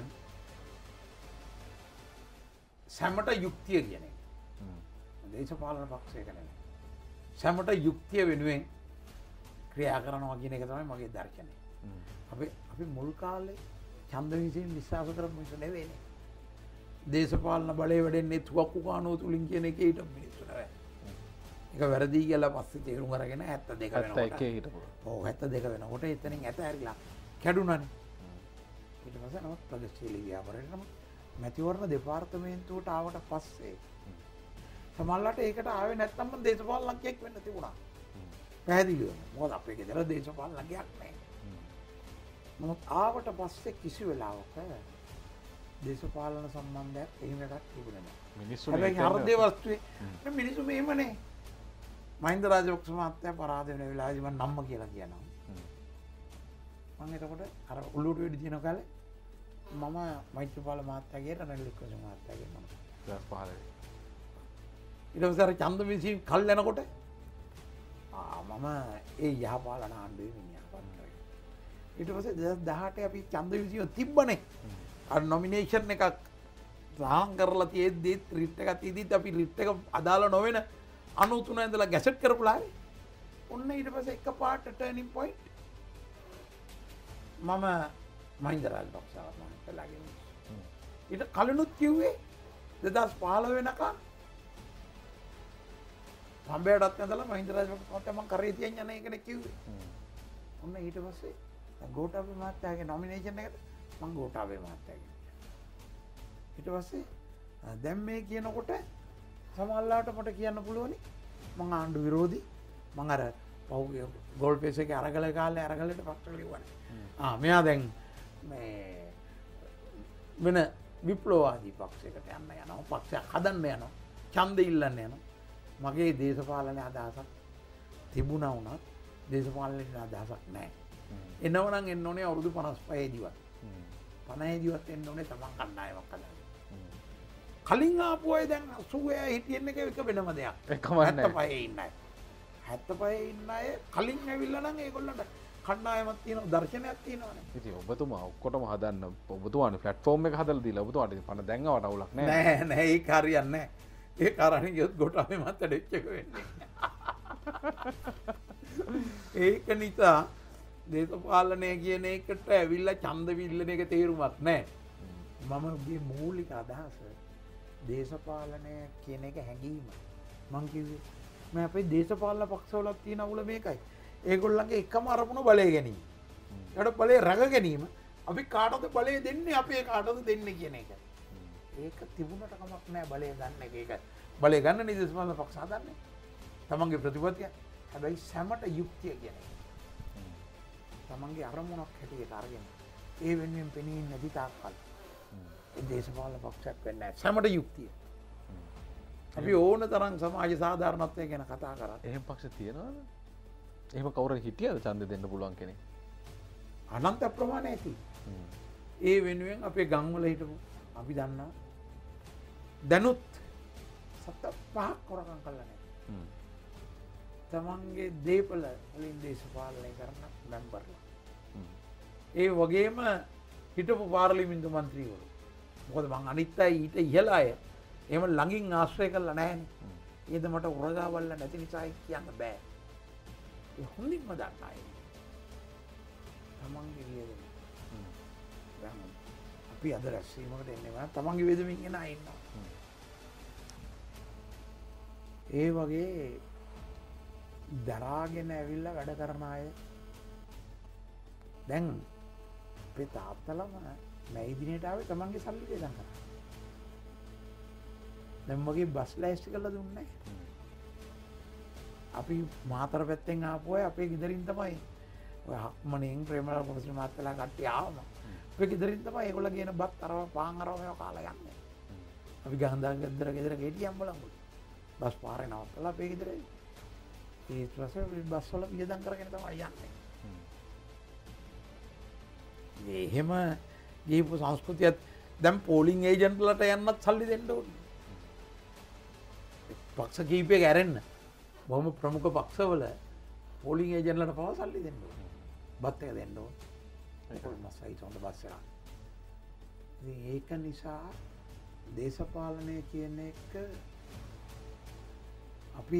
සැමට යුක්තිය කියන එක. දේශපාලන පක්ෂයක නෙමෙයි. සැමට යුක්තිය වෙනුවෙන් ක්‍රියා කරනවා කියන එක තමයි මගේ දර්ශනය. අපි අපි මුල් කාලේ ඡන්ද විසින් විශ්වාස කරපු මිනිස්සු නෙවෙයිනේ. දේශපාලන බලය වැඩෙන්නේ තුවක්කු කානුව තුලින් කියන එකේ ඊට මිනිස්සු නෙවෙයි. ඒක වැරදි කියලා පස්සේ තේරුම් අරගෙන හැත්තෑ දෙක වෙනකොට. හැත්තෑ එකේ හිටපුවා. ඔව් හැත්තෑ දෙක වෙනකොට එතනින් ඇත ඇරිලා කැඩුනානේ. ඊට පස්සේ නමුත් ප්‍රගතිශීලී ව්‍යාපාරයට නම් මැතිවරණ දෙපාර්තමේන්තුවට ආවට පස්සේ සමහරවිට ඒකට ආවේ නැත්නම් මම දේශපාලනඥයෙක් වෙන්න තිබුණා. පැහැදිලිව. මොකද අපේ ගෙදර දේශපාලනඥයෙක් නැහැ. නමුත් ආවට පස්සේ කිසි වෙලාවක දේශපාලන සම්බන්ධයක් එහෙම එකක් තිබුණේ නැහැ. මිනිස්සු හැබැයි හෘදේ වස්තුවේ මිනිස්සු මෙහෙමනේ. මහින්ද රාජපක්ෂ මහත්තයා පරාද වෙන වෙලාවේදී මම නම්ම කියලා කියනවා. මම එතකොට අර උළුට වෙඩි දින කාලේ මම මෛත්‍රීපාල මහත්තයාගේ රනිල් වික්‍රමසිංහ මහත්තයාගේ මම දෙදාස් පහළොව ඊට පස්සේ අර ඡන්ද විසින් කල් යනකොට ආ මම ඒ යහපාලන ආණ්ඩුවේ මිනිහා පත් කරේ. ඊට පස්සේ දෙදාස් දහඅටේ අපි ඡන්ද විසින් තිබ්බනේ. අර නොමිනේෂන් එකක් සාහන් කරලා තියෙද්දි රිට් එකක් තියද්දිත් අපි රිට් එක අදාළ නොවන අනූ තුන ඉඳලා ගැසට් කරපුලානේ. ඔන්න ඊට පස්සේ එකපාරට ටර්නින් පොයින්ට් මම මහින්ද රාජපක්ෂ මහත්තයාගෙන් ඊට කලිනුත් කිව්වේ දෙදාස් පහළොව වෙනකන් සම්බේඩත් ඇඳලා මහින්ද රාජපක්ෂ මහත්තයා මම කරේ තියන් යන එකනේ කිව්වේ. ඔන්න ඊට පස්සේ ගෝඨාභය මහත්තයාගේ නොමිනේෂන් එකට මම ගෝඨාභය මහත්තයාගේ. ඊට පස්සේ දැන් මේ කියනකොට සමහරවිට මට කියන්න පුළුවනි මම ආණ්ඩු විරෝධී මම අර පහුගිය ගෝල් පේස් එකේ අරගල කාලේ අරගලට පක්ෂ ලියුවානේ. ආ මෙයා දැන් මේ වෙන විප්ලවවාදී පක්ෂයකට යන්න යනවා. පක්ෂයක් හදන්න යනවා. ඡන්ද ඉල්ලන්න යනවා. මගේ දේශපාලන අදහසක් තිබුණා වුණත් දේශපාලන අදහසක් නැහැ. එනවනම් එන්න ඕනේ අවුරුදු පනස් පහේ දිවත්. පනහේ දිවත් එන්න ඕනේ තමන් කණ්ඩායමක් හදන්න. කලින් ආපු අය දැන් අසූවේ හිටියන එක එක වෙනම දෙයක්. එකම නැහැ. හැත්තෑ පහේ ඉන්න අය. හැත්තෑ පහේ ඉන්න අය කලින් ඇවිල්ලා නම් ඒගොල්ලන්ට කණ්ඩායමක් තියෙනවා දර්ශනයක් තියෙනවානේ. ඉතින් ඔබතුමා ඔක්කොටම හදන්න ඔබතුමානේ ප්ලැට්ෆෝම් එක හදලා දීලා ඔබතුමාට ඉතින් පණ දැන් ආවට අවුලක් නැහැ. නෑ නෑ ඒක හරියන්නේ නෑ. ඒ කාරණේ ගියොත් ගොටාවේ මත දෙච්ච එක වෙන්නේ. ඒක නිසා දේශපාලනය කියන එකට ඇවිල්ලා ඡන්ද විල්ලන එක තේරුමක් නෑ. මම මේ මූලික අදහස දේශපාලනය කියන එක හැඟීම. මං කිව්වේ මේ අපේ දේශපාලන පක්ෂවලත් තියෙන අවුල මේකයි. ඒගොල්ලන්ගේ එකම අරමුණ බලය ගැනීම. ඒකට බලය රැක ගැනීම. අපි කාටද බලය දෙන්නේ අපේ කාටද දෙන්නේ කියන එක. ඒක තිබුණට කමක් නැහැ බලය ගන්න එක. ඒක බලය ගන්න නේ දේශපාලන පක්ෂ හදන්නේ. තමන්ගේ ප්‍රතිපත්තිය. හැබැයි සැමට යුක්තිය කියන එක. තමන්ගේ අරමුණක් හැටියට අරගෙන ඒ වෙනුවෙන් පෙනී නැති තාක්කල් ඒ දේශපාලන පක්ෂයක් වෙන්නේ නැහැ. සැමට යුක්තිය. අපි ඕන තරම් සමාජ සාධාරණත්වය ගැන කතා කරා. එහෙම පක්ෂ තියෙනවද? එහෙම කවුරු හිටියද ඡන්දෙ දෙන්න පුළුවන් කෙනෙක්? අනන්ත ප්‍රමාණය ඇති. ඒ වෙනුවෙන් අපේ ගම්වල හිටපු අපි දන්නා දැනුත් සත පහක් කරකම් කළා නැහැ. තමන්ගේ දේපල වලින් දේශපාලනය කරන මෙම්බර්ලා. ඒ වගේම හිටපු පාර්ලිමේන්තු මන්ත්‍රීවරු. මොකද මං අනිත් අය ඊට ඉහළ අය එහෙම ළඟින් ආශ්‍රය කළා නැහැනේ. ඒද මට උරගාවල්ල නැති නිසා කියන්න බෑ. ඒ හොඳින්ම දන්න අය. තමන්ගේ වියදම. දැන් අපි අද රැස්වීමකට එන්නේ නැහැ. තමන්ගේ වියදමින් එන අය ඉන්නවා. ඒ වගේ දරාගෙන ඇවිල්ලා වැඩ කරන අය දැන් අපේ තාත්තලම මැයි දිනේට ආවේ තමන්ගේ සල්ලි දෙන්න කරා. දැන් මගේ බස් ලෑස්ති කරලා දුන්නේ නැහැ. අපි මාතර පැත්තෙන් ආපු අය අපේ ගෙදරින් තමයි ඔය හක්මණෙන් ප්‍රේමලාල් පොරොසි මාත්තලා කට්ටිය ආවම අපේ ගෙදරින් තමයි ඒගොල්ලෝ කියන බත් අරව පාන් අරව මේව කාලා යන්නේ. අපි ගහඳන් ගෙදර ගෙදර ගෙඩියම් බලමු. බස් පාරේ නවත්තලා අපේ ගෙදර ඊට පස්සේ බස් වල වියදම් කරගෙන තමයි යන්නේ. මේ එහෙම ජීව සංස්කෘතියත් දැන් පෝලිං ඒජන්ට්ලට යන්නත් සල්ලි දෙන්න ඕනේ. පක්ෂ කීපයක ඇරෙන්න බොහොම ප්‍රමුඛ පක්ෂවල පෝලිං ඒජන්ට්ලට පවා සල්ලි දෙන්න ඕනේ. බත් එක දෙන්න ඕනේ. ඒකල් මස්සයි තොඳ බස් එක. ඉතින් ඒක නිසා දේශපාලනය කියන එක අපි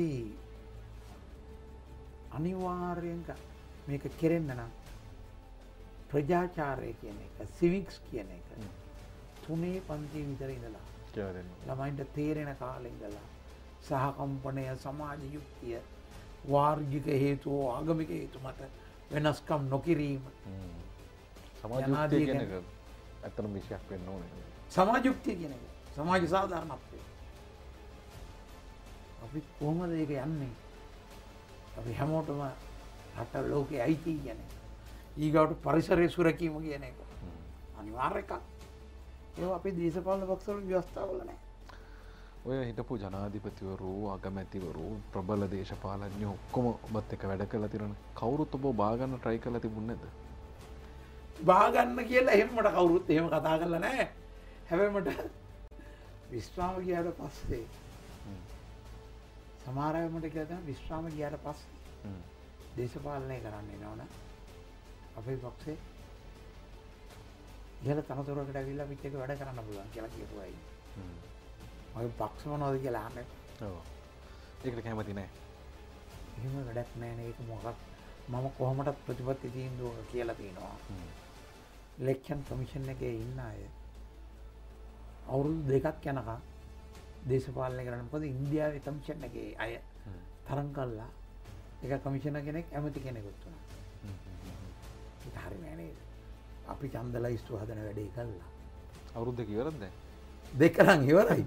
අනිවාර්යෙන් මේක කෙරෙන්න නම් ප්‍රජාචාරය කියන එක සිවික්ස් කියන එක තුනේ පන්ති විතර ඉඳලා කියලා දෙන්න. ළමයින්ට තේරෙන කාලේ ඉඳලා සහකම්පනය සමාජ යුක්තිය වාර්ගික හේතු ආගමික හේතු මත වෙනස්කම් නොකිරීම සමාජ යුක්තිය කියන එක ඇත්තටම විශයක් වෙන්න ඕනේ. සමාජ යුක්තිය කියන එක සමාජ සාධාරණත්වය. අපි කොහොමද ඒක යන්නේ? අපි හැමෝටම රට ලෝකේ අයිති කියන්නේ. ඊගාවට පරිසරයේ සුරකීම කියන එක. අනිවාර්ය එකක්. ඒක අපේ දේශපාලන පක්ෂවල ව්‍යවස්ථාවල නැහැ. ඔය හිටපු ජනාධිපතිවරු අගමැතිවරු ප්‍රබල දේශපාලඥයෝ ඔක්කොම ඔබත් එක්ක වැඩ කරලා තියෙනවනේ. කවුරුත් ඔබ බාගන්න try කරලා තිබුණේ නැද්ද? බාගන්න කියලා එහෙම මට කවුරුත් එහෙම කතා කරලා නැහැ. හැබැයි මට විශ්‍රාම ගියාට පස්සේ සමහර අය මට කියලා තමයි විශ්‍රාම ගියාට පස්සේ දේශපාලනය කරන්න එනවනේ. අපේ පක්ෂේ ඉහළ තනතුරකට ඇවිල්ලා අපිත් එක්ක වැඩ කරන්න පුළුවන් කියලා කියපු අය. මගේ පක්ෂ මොනවද කියලා අහන්නේ. ඔව්. ඒකට කැමති නැහැ. එහෙම වැඩක් නැහැ නේ. ඒක මොකක් මම කොහොමදත් ප්‍රතිපත්ති තීන්දුවක කියලා තියෙනවා. ඉලෙක්ෂන් කමිෂන් එකේ ඉන්න අය අවුරුදු දෙකක් යනකම් දේශපාලනය කරන්න. මොකද ඉන්දියාවේ කමිෂන් එකේ අය තරම් කළා. ඒක කමිෂනර් කෙනෙක් ඇමති කෙනෙකුත් වුණා. ඒක හරි නෑ නේද? අපි ඡන්දලයිස්තු හදන වැඩේ කළා. අවුරුදු දෙක ඉවරද දැන්? දෙක නම් ඉවරයි.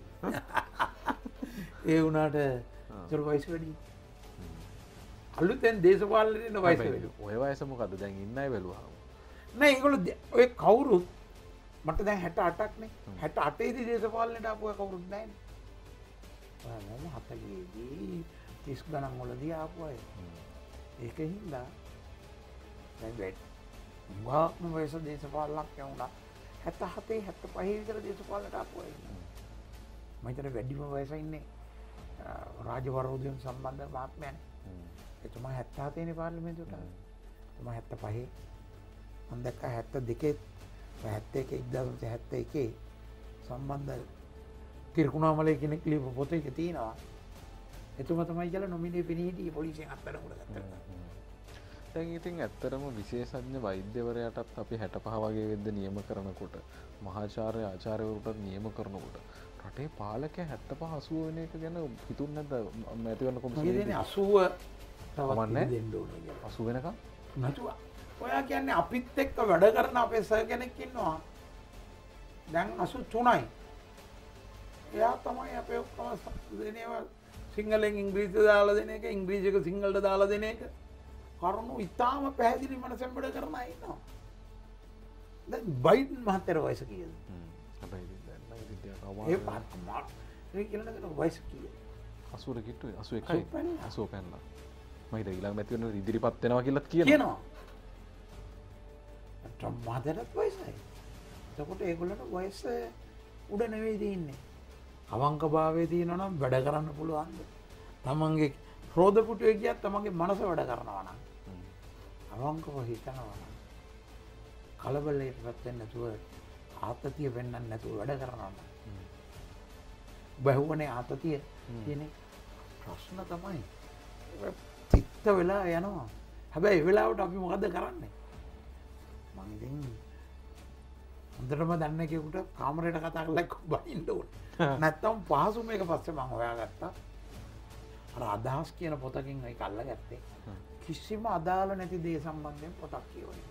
ඒ වුණාට චර වයස වැඩි. අලුතෙන් දේශපාලනයේ ඉන්න වයස වැඩි. ඔය වයස මොකද්ද දැන් ඉන්න අය බැලුවා. නෑ ඒගොල්ලෝ ඔය කවුරුත් මට දැන් හැට අටක් නේ. හැට අටේ දී දේශපාලනයට ආපු අය කවුරුත් නෑනේ. මම හතලියේ දී තිස් ගණන් වලදී ආපු අය. ඒකින්ද දැන් වෙත් මාත්ම වයස දේශපාලනක් යවුණා. හැත්ත හතේ හැත්ත පහේ විතර දේශපාලනට ආපු අය ඉන්නවා. මම හිතන්නේ වැඩිම වයස ඉන්නේ රාජවරෝධයෙන් සම්බන්ධ මහත්මයානේ. එතුමා හැත්ත හතේ නේ පාර්ලිමේන්තුවට ආවේ. එතුමා හැත්ත පහේ මම දැක්කා හැත්ත දෙකේ හැත්ත එකේ එක්දාස් හැත්ත එකේ සම්බන්ධ තිරකුණාමලේ කෙනෙක් ලියපු පොතේ තියෙනවා. එතුමා තමයි කියලා නොමිනේ පෙනී හිටියේ පොලිසියෙන් අත්අඩංගුවට ගත්තා. දැන් ඉතින් ඇත්තරම විශේෂඥ වෛද්‍යවරයාටත් අපි හැටපහ වගේ වෙද්ද නියම කරනකොට මහාචාර්ය ආචාර්යවරුන්ට නියම කරනකොට රටේ පාලකයා හැත්තපහ අසූව වෙන එක ගැන හිතුන්නේ නැද්ද මැතිවරණ කොමිසමේ අසූව තවත් දෙන්න ඕනේ කියලා. අසූව වෙනකම් නැතුව ඔයා කියන්නේ අපිත් එක්ක වැඩ කරන අපේ සර් කෙනෙක් ඉන්නවා. දැන් අසූ තුනයි. එයා තමයි අපේ ඔක්කොම දෙනේවා සිංහලෙන් ඉංග්‍රීසියට දාලා දෙන එක, ඉංග්‍රීසියක සිංහලට දාලා දෙන එක. කරුණු ඉතාම පැහැදිලි මනසෙන් වැඩ කරන අය ඉන්නවා. දැන් බයිඩන් මහත්තයාගේ වයස කීයද? හ්ම්. හැබැයි දැන් මම විද්‍යාව ඒ පාත් මාත් ඒ කියලා නේද වයස කීයද? අසූ කිට්ටුයි අසූ එකයි. අසූ පැනලා. මම හිතා ඊළඟ මැතිවරණ ඉදිරිපත් වෙනවා කියලාත් කියනවා. කියනවා. ට්‍රම්ප් මහත්තයාට වයසයි. එතකොට ඒගොල්ලන්ට වයස උඩ නෙවෙයි තියෙන්නේ. අවංකභාවයේ තියෙනවා නම් වැඩ කරන්න පුළුවන්ද? තමන්ගේ ක්‍රෝධ පුටුවේ ගියත් තමන්ගේ මනස වැඩ කරනවා නම් අවංකව හිතනවා නම් කලබලයටපත් වෙන්නේ නැතුව ආතතිය වෙන්නන්නේ නැතුව වැඩ කරනවා නම් බහුවනේ ආතතිය තියෙන ප්‍රශ්න තමයි තිත්ත වෙලා යනවා. හැබැයි ඒ වෙලාවට අපි මොකද කරන්නේ? මම ඉතින් හොඳටම දන්නේ කෙනෙකුට කාමරේට කතා කරලා එක්ක බනින්න ඕනේ. නැත්තම් පහසු මේක පස්සේ මම හොයාගත්තා. අර අදහස් කියන පොතකින් ඒක අල්ලගත්තේ. කිසිම අදාළ නැති දේ සම්බන්ධයෙන් පොතක් කියවන්නේ.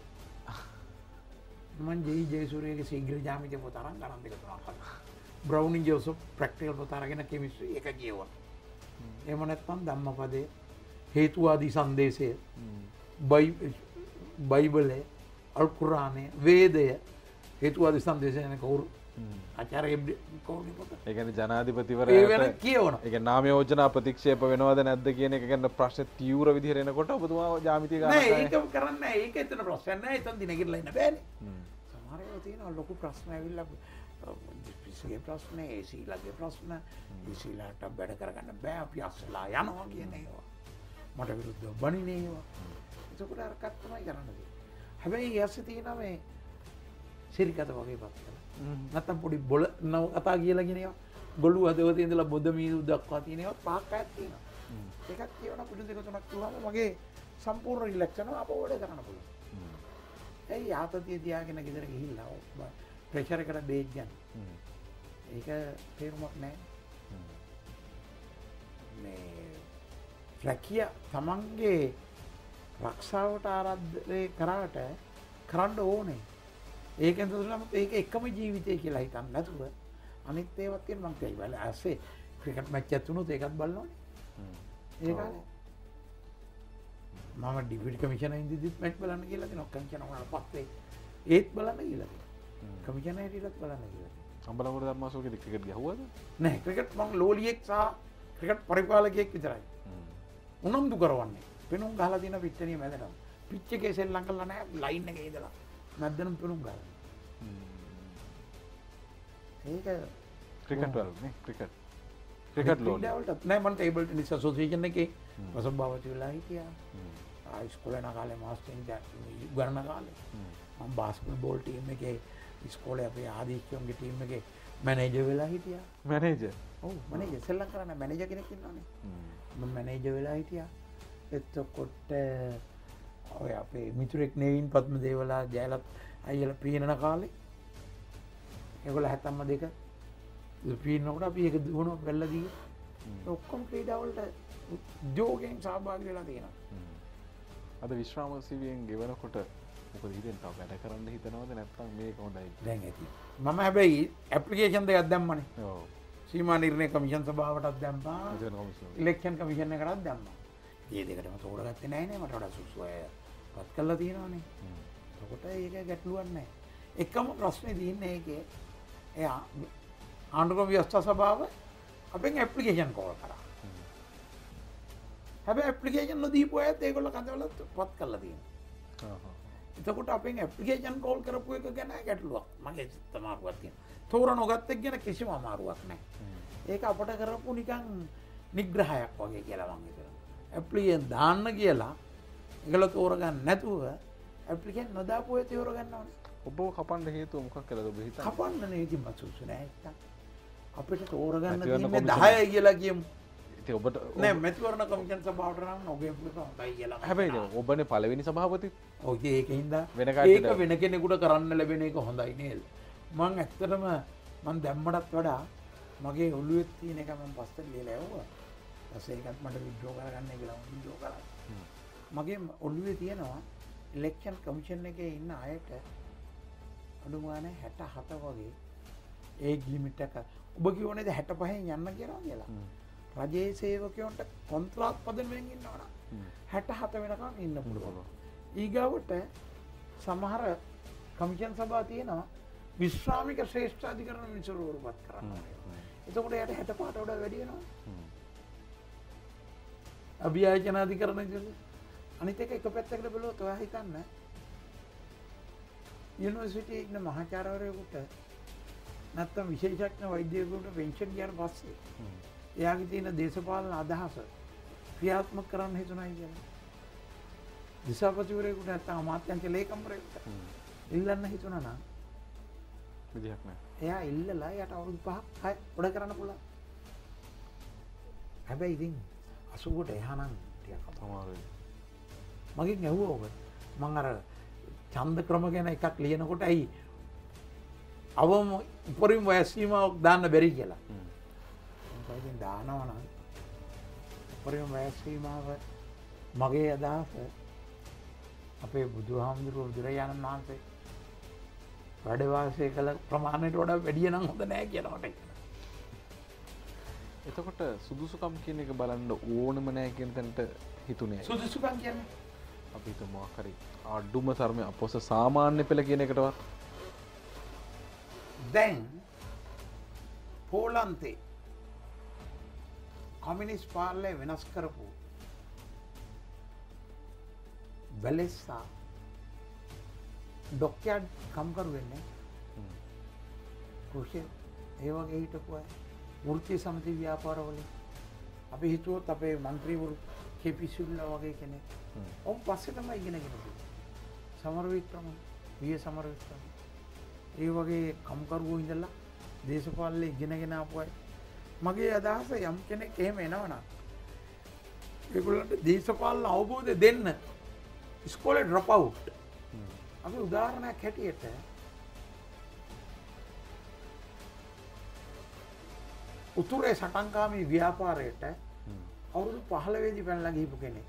මම ජේ ජයසූරියගේ ශීඝ්‍ර ජාමිති පොත අරන් ගණන් දෙක තුනක් අරන්. බ්‍රවුනින් ජෝසප් ප්‍රැක්ටිකල් පොත අරගෙන කෙමිස්ට්‍රි එක කියවුවා. එහෙම නැත්නම් ධම්මපදයේ හේතුවාදී සංදේශය බයිබලයේ අල් කුර්ආනයේ වේදය හේතුවාදී සංදේශය යන කවුරු ආචාර්ය කවුරුනි පොත. ඒ කියන්නේ ජනාධිපතිවරයාට කියවනවා. ඒ කියන්නේ නාම යෝජනා ප්‍රතික්ෂේප වෙනවද නැද්ද කියන එක ගැන ප්‍රශ්න තීව්‍ර විදිහට එනකොට ඔබතුමා ජාමිතිය ගන්න නෑ ඒක කරන්නේ නෑ. ඒක එතන ප්‍රශ්න නෑ. එතන දින ගිරලා ඉන්න බෑනේ. සමහර ඒවා තියෙනවා ලොකු ප්‍රශ්න ඇවිල්ලා පිසිගේ ප්‍රශ්න, ඒසීලාගේ ප්‍රශ්න, ඒසීලාට වැඩ කරගන්න බෑ අපි අස්සලා යනවා කියන ඒවා. මට විරුද්ධව බණිනේ ඒවා. ඒකට අරකට තමයි කරන්න තියෙන්නේ. හැබැයි යස්සේ තියෙනවා මේ සිරිකත වගේ පත් කරලා. නැත්තම් පොඩි බොල නව කතා කියලා කියන ඒවා. ගොළු හදවතේ ඉඳලා බොද මීරු දක්වා තියෙන ඒවා පහක් පැයක් තියෙනවා. ඒකත් කියවන කුඩු දෙක තුනක් කිව්වම මගේ සම්පූර්ණ රිලැක්ස් වෙනවා අපෝ වැඩ කරන්න පුළුවන්. ඒ ආතතිය තියාගෙන ගෙදර ගිහිල්ලා ප්‍රෙෂර් එකට බේත් ගන්න. ඒක තේරුමක් නැහැ. මේ රැකිය තමන්ගේ රක්ෂාවට ආරාධනය කරාට කරන්න ඕනේ. ඒකෙන් තමයි ඒක එකම ජීවිතය කියලා හිතන්න නැතුව අනිත් ඒවත් තියෙන මං කියයි වල ඇස්සේ ක්‍රිකට් මැච් එකක් තුනොත් ඒකත් බලනවනේ. ඒ කාලේ මම ඩිවිඩ් කමිෂනර් ඉඳිද්දිත් මැච් බලන්න කියලා තියෙනවා. කමිෂනර් වුණාට පස්සේ ඒත් බලන්න කියලා තියෙනවා. කමිෂනර් හිටියත් බලන්න කියලා තියෙනවා. අම්බලන්ගොඩ ධර්මාශෝකේ ක්‍රිකට් ගහුවද? නැහැ ක්‍රිකට් මං ලෝලියෙක් සහ ක්‍රිකට් පරිපාලකයෙක් විතරයි. උනන්දු කරවන්නේ. පෙනුම් ගහලා තියෙන පිට්ටනිය මැදනවා. පිච් එකේ සෙල්ලම් කරලා නැහැ ලයින් එකේ ඉඳලා. මැදනම් පෙනුම් ගහලා. ඒක ක්‍රිකට් වල නේ ක්‍රිකට්. Cricket lol. නෑ මම ටේබල් ටෙනිස් ඇසෝසියේෂන් එකේ වසභාවති වෙලා හිටියා. ආ ඉස්කෝලේ යන කාලේ මාස්ටර් ඉන්ජිනියර් ගන්න කාලේ. මම බාස්කට් බෝල් ටීම් එකේ ඉස්කෝලේ අපේ ආදීච්චුන්ගේ ටීම් එකේ මැනේජර් වෙලා හිටියා. මැනේජර්. ඔව් මැනේජර් සෙල්ලම් කරන්න මැනේජර් කෙනෙක් ඉන්නවනේ. මම මැනේජර් වෙලා හිටියා. එතකොට ඔය අපේ මිතුරෙක් නෙවින් පද්මදේවලා ජයලත් අයියලා පීනන කාලේ ඒගොල්ලෝ හැත්තම්ම දෙක පීනනකොට අපි ඒක දුවන වෙල්ල දී ඔක්කොම ක්‍රීඩා වලට උද්‍යෝගයෙන් සහභාගී වෙලා තියෙනවා. අද විශ්‍රාම සිවියෙන් ගෙවනකොට මොකද හිතෙන් තව වැඩ කරන්න හිතනවද නැත්නම් මේක හොඳයි? දැන් ඇති. මම හැබැයි ඇප්ලිකේෂන් දෙකක් දැම්මනේ. ඔව්. සීමා නිර්ණය කමිෂන් සභාවටත් දැම්මා. ඉතින් කොමිෂන්. ඉලෙක්ෂන් කමිෂන් එකටත් දැම්මා. මේ දෙකටම තෝරගත්තේ නැහැ නේ මට වඩා සුසු අය පත් කළා තියෙනවානේ. එතකොට ඒක ගැටලුවක් නැහැ. එකම ප්‍රශ්නේ තියෙන්නේ ඒකේ එයා ආණ්ඩුක්‍රම ව්‍යවස්ථා සභාව අපෙන් ඇප්ලිකේෂන් කෝල් කරා. හැබැයි ඇප්ලිකේෂන් නොදීපු අයත් ඒගොල්ලෝ කඳවලත් පත් කරලා තියෙනවා. එතකොට අපෙන් ඇප්ලිකේෂන් කෝල් කරපු එක ගැන ගැටලුවක් මගේ සිත් අමාරුවක් තියෙනවා. තෝර නොගත්ත එක ගැන කිසිම අමාරුවක් නැහැ. ඒක අපට කරපු නිකන් නිග්‍රහයක් වගේ කියලා මම හිතනවා. ඇප්ලිකේෂන් දාන්න කියලා ඒගොල්ලෝ තෝරගන්න නැතුව ඇප්ලිකේෂන් නොදාපු අය තෝරගන්න ඕනේ. ඔබව කපන්න හේතුව මොකක් කියලාද ඔබ හිතන්නේ? කපන්න නේ ඉතින් මසුසු නෑ නැත්තම්. අපිට තෝරගන්න තියෙන්නේ දහයයි කියලා කියමු. ඉතින් ඔබට නෑ මැතිවරණ කමිෂන් සභාවට නම් නොගිය පුළුවන් හොඳයි කියලා. හැබැයි ඔබනේ පළවෙනි සභාපති. ඔව් ඉතින් ඒකින්ද වෙන කාටද ඒක වෙන කෙනෙකුට කරන්න ලැබෙන එක හොඳයි නේද? මං ඇත්තටම මං දැම්මටත් වඩා මගේ ඔළුවේ තියෙන එක මම පස්සට ලියලා යවුවා. ඊපස්සේ ඒකත් මට විඩ්‍රෝ කරගන්න කියලා මම විඩ්‍රෝ කරා. මගේ ඔළුවේ තියෙනවා ඉලෙක්ෂන් කමිෂන් එකේ ඉන්න අයට අඩුම ගානේ හැට හත වගේ ඒජ් ලිමිට් එක ඔබ කියවනේද හැට පහෙන් යන්න කියලා කියලා. රජයේ සේවකයන්ට කොන්ත්‍රාත් පදනමෙන් ඉන්නවා නම් හැට හත වෙනකම් ඉන්න පුළුවන්. ඊගාවට සමහර කමිෂන් සභා තියෙනවා විශ්‍රාමික ශ්‍රේෂ්ඨාධිකරණ මිනිසුරුවරුපත් කරනවා. එතකොට යට හැට පහට වඩා වැඩි වෙනවා. අභියාචනාධිකරණ කියලා. අනිත් එක එක පැත්තකට බලුවොත් ඔයා හිතන්න යුනිවර්සිටි ඉන්න මහාචාර්යවරයෙකුට නැත්තම් විශේෂඥ වෛද්‍යවරුන්ට පෙන්ෂන් ගියාට පස්සේ එයාගේ තියෙන දේශපාලන අදහස ක්‍රියාත්මක කරන්න හිතුණයි කියන්නේ. දිසාපතිවරයෙකුට නැත්තම් අමාත්‍යාංශ ලේකම්වරයෙකුට ඉල්ලන්න හිතුණා නම් විදියක් නෑ. එයා ඉල්ලලා යට අවුරුදු පහක් හය උඩ කරන්න පුළුවන්. හැබැයි ඉතින් අසූවට එහා නම් ටිකක් අමාරුයි. මගෙන් ඇහුවා ඔබ මං අර ඡන්ද ක්‍රම ගැන එකක් ලියනකොට ඇයි අවම උපරිම වයස් සීමාවක් දාන්න බැරි කියලා. මම ඉතින් දානවා නම් උපරිම වයස් සීමාව මගේ අදහස අපේ බුදුහාමුදුරුවෝ බුදුරජාණන් වහන්සේ වැඩ වාසය කළ ප්‍රමාණයට වඩා වැඩිය නම් හොඳ නෑ කියනකොට. එතකොට සුදුසුකම් කියන එක බලන්න ඕනම නෑ කියන තැනට හිතුනේ. සුදුසුකම් කියන්නේ අපි හිතමු මොකක් හරි අඩුම තරමේ අපොස සාමාන්‍ය පෙළ කියන එකටවත් දැන් පෝලන්තේ කමියුනිස්ට් පාලනය වෙනස් කරපු වැලෙස්සා ඩොක්යාඩ් කම්කරු වෙන්නේ කෘෂි ඒ වගේ හිටපු අය වෘත්තීය සමිති ව්‍යාපාරවලින් අපි හිතුවොත් අපේ മന്ത്രിවරු කේපිසිල්ලා වගේ කෙනෙක් ඔව් පස්සේ තමයි ඉගෙනගෙන ගියේ සමර වික්‍රම විය සමර වික්‍රම ඒ වගේ කම්කරුවෝ ඉඳලා දේශපාලනේ ඉගෙනගෙන ආපු අය මගේ අදහස යම් කෙනෙක් එහෙම එනවනම් ඒගොල්ලන්ට දේශපාලන අවබෝධය දෙන්න ඉස්කෝලේ ඩ්‍රොප් අවුට් අපි උදාහරණයක් හැටියට උතුරේ සටන්කාමී ව්‍යාපාරයට අවුරුදු පහළොවේදී පැනලා ගිහපු කෙනෙක්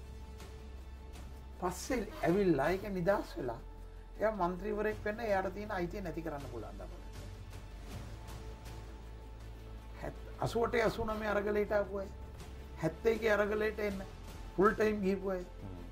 පස්සේ ඇවිල්ලා ඒක නිදාස් වෙලා එයා മന്ത്രിවරයෙක් වෙන්න එයාට තියෙන අයිතිය නැති කරන්න පුළුවන් අපිට. අසූ අට අසූ නවය අරගලයට ආපු අය හැත්තෑ එකේ අරගලයට එන්න ෆුල් ටයිම් ගිහපු අය.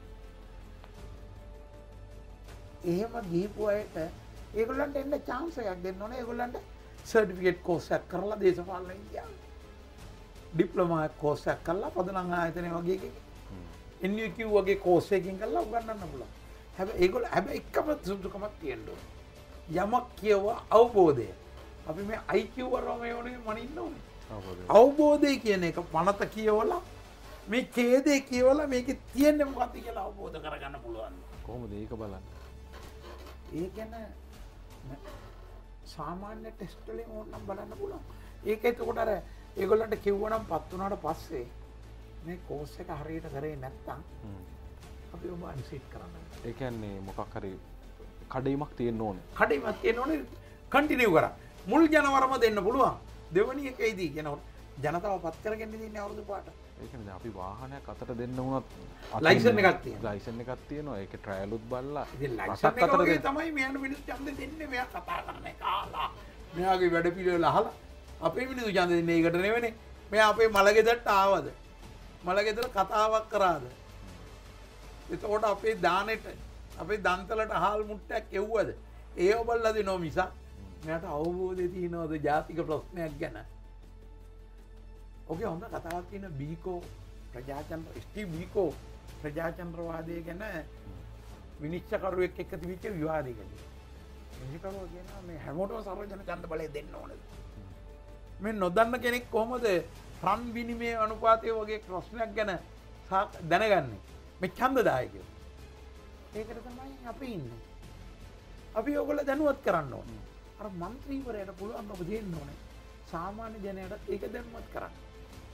එහෙම ගිහපු අයට ඒගොල්ලන්ට එන්න chance එකක් දෙන්න ඕනේ. ඒගොල්ලන්ට සර්ටිෆිකේට් කෝස් එකක් කරලා දේශපාලන ඉන්දියාව. ඩිප්ලෝමා කෝස් එකක් කරලා පදනම් ආයතනය වගේ එකක එන් යූ කිව් වගේ කෝස් එකකින් කරලා උගන්වන්න පුළුවන්. හැබැයි ඒගොල්ලෝ හැබැයි එකම සුදුසුකමක් තියෙන්න ඕනේ. යමක් කියව අවබෝධය. අපි මේ I Q වරම මේ ඕනේ මනින්න ඕනේ. අවබෝධය කියන එක පනත කියවලා මේ ඡේදේ කියවලා මේකේ තියෙන්නේ මොකක්ද කියලා අවබෝධ කරගන්න පුළුවන්. කොහොමද ඒක බලන්නේ? ඒ කියන්නේ සාමාන්‍ය ටෙස්ට් වලින් ඕනනම් බලන්න පුළුවන්. ඒක එතකොට අර ඒගොල්ලන්ට කිව්වනම් පත් වුණාට පස්සේ මේ කෝස් එක හරියට කරේ නැත්නම් අපි ඔබ අන්සීට් කරන්න. ඒ කියන්නේ මොකක් හරි කඩයිමක් තියෙන්න ඕනේ. කඩයිමක් තියෙන්න ඕනේ කන්ටිනියු කරා. මුල් ජනවරම දෙන්න පුළුවන්. දෙවනි එකේදී කියනකොට ජනතාව පත් කරගෙන ඉන්නේ අවුරුදු පාට. ඒ කියන්නේ අපි වාහනයක් අතට දෙන්න වුණත් ලයිසන් එකක් තියෙනවා. ලයිසන් එකක් තියෙනවා. ඒකේ ට්‍රයලුත් බලලා ඉතින් ලයිසන් එක වගේ තමයි මෙයාට මිනිස්සු ඡන්දෙ දෙන්නේ. මෙයා කතා කරන්නේ කාලා. මෙයාගේ වැඩ පිළිවෙල අහලා අපේ මිනිස්සු ඡන්දෙ දෙන්නේ ඒකට නෙවෙයි. මෙයා අපේ මලගෙදරට ආවද? මලගෙදර කතාවක් කරාද? එතකොට අපේ දානෙට අපේ දන්තලට හාල් මුට්ටයක් එව්වද? ඒ ඔබල්ලා දෙනෝ මිසක් මෙයාට අවබෝධය තියෙනවද ජාතික ප්‍රශ්නයක් ගැන? ඔගේ හොඳ කතාවක් තියෙන බීකෝ ප්‍රජාතන්ත්‍ර ස්ටීව් බීකෝ ප්‍රජාතන්ත්‍රවාදය ගැන විනිශ්චයකරුවෙක් එක්ක තිබිච්ච විවාදයකදී. විනිශ්චයකරුවා කියනවා මේ හැමෝටම සර්වජන ඡන්ද බලය දෙන්න ඕනද? මේ නොදන්න කෙනෙක් කොහොමද රන් විනිමය අනුපාතය වගේ ප්‍රශ්නයක් ගැන දැනගන්නේ? මේ ඡන්දදායකයෝ. ඒකට තමයි අපි ඉන්නේ. අපි ඔයගොල්ලෝ දැනුවත් කරන්න ඕනේ. අර മന്ത്രിවරයාට පුළුවන් ඔබ දෙන්න ඕනේ. සාමාන්‍ය ජනයාට ඒක දැනුවත් කරන්න.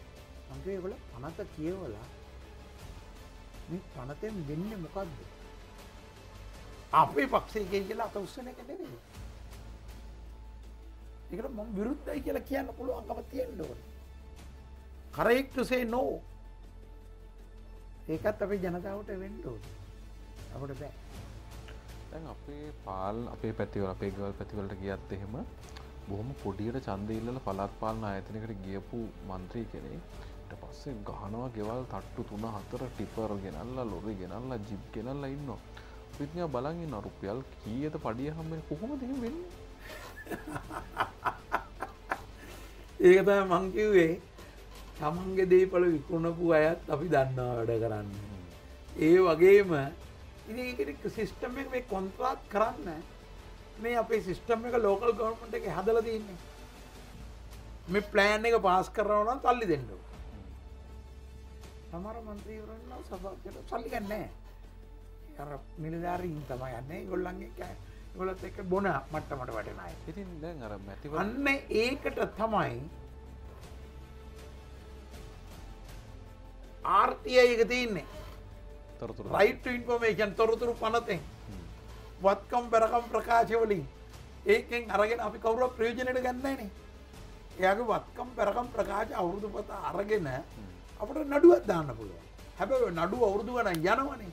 මම ඒගොල්ලෝ පනත කියවලා මේ පනතෙන් වෙන්නේ මොකද්ද? අපේ පක්ෂයේ කියලා අත උස්සන එක නෙවෙයි. ඒකට මම විරුද්ධයි කියලා කියන්න පුළුවන්කම තියෙන්න ඕනේ. correct to say no. ඒකත් අපේ ජනතාවට වෙන්න ඕනේ. අපිට බෑ. දැන් අපේ පාල් අපේ පැතිවල අපේ ගෙවල් පැතිවලට ගියත් එහෙම බොහොම පොඩියට ඡන්දය ඉල්ලලා පළාත් පාලන ආයතනයකට ගියපු മന്ത്രി කෙනෙක් ඊට පස්සේ ගහනවා ගෙවල් තට්ටු තුන හතර ටිපර් ගෙනල්ලා ලොරි ගෙනල්ලා ජිප් ගෙනල්ලා ඉන්නවා. පිටනියා බලන් ඉන්න රුපියල් කීයද පඩිය හම්බෙන්නේ කොහොමද එහෙම වෙන්නේ? ඒක තමයි මං කිව්වේ තමන්ගේ දේපල විකුණපු අයත් අපි දන්නවා වැඩ කරන්න. ඒ වගේම ඉතින් ඒකට සිස්ටම් එක මේ කොන්ත්‍රාත් කරන්න මේ අපේ සිස්ටම් එක ලෝකල් ගවර්න්මන්ට් එකේ හදලා තියෙන්නේ. මේ ප්ලෑන් එක පාස් කරනවා නම් සල්ලි දෙන්න ඕන. සමහර മന്ത്രിවරුන්ලා සභාවට සල්ලි ගන්න නැහැ. අර නිලධාරීන් තමයි යන්නේ. ඒගොල්ලන්ගේ ඒගොල්ලත් එක්ක බොන මට්ටමට වැටෙන අය. ඉතින් දැන් අර මැතිවරණ අන්න ඒකට තමයි ආර් ටී ආයි එක තියෙන්නේ. තොරතුරු right to information තොරතුරු පනතෙන් වත්කම් බැරකම් ප්‍රකාශ වලින් ඒකෙන් අරගෙන අපි කවුරුත් ප්‍රයෝජනෙට ගන්නෑ නේ. එයාගේ වත්කම් බැරකම් ප්‍රකාශ අවුරුදු පත අරගෙන අපිට නඩුවක් දාන්න පුළුවන්. හැබැයි නඩුව අවුරුදු ගණන් යනවනේ.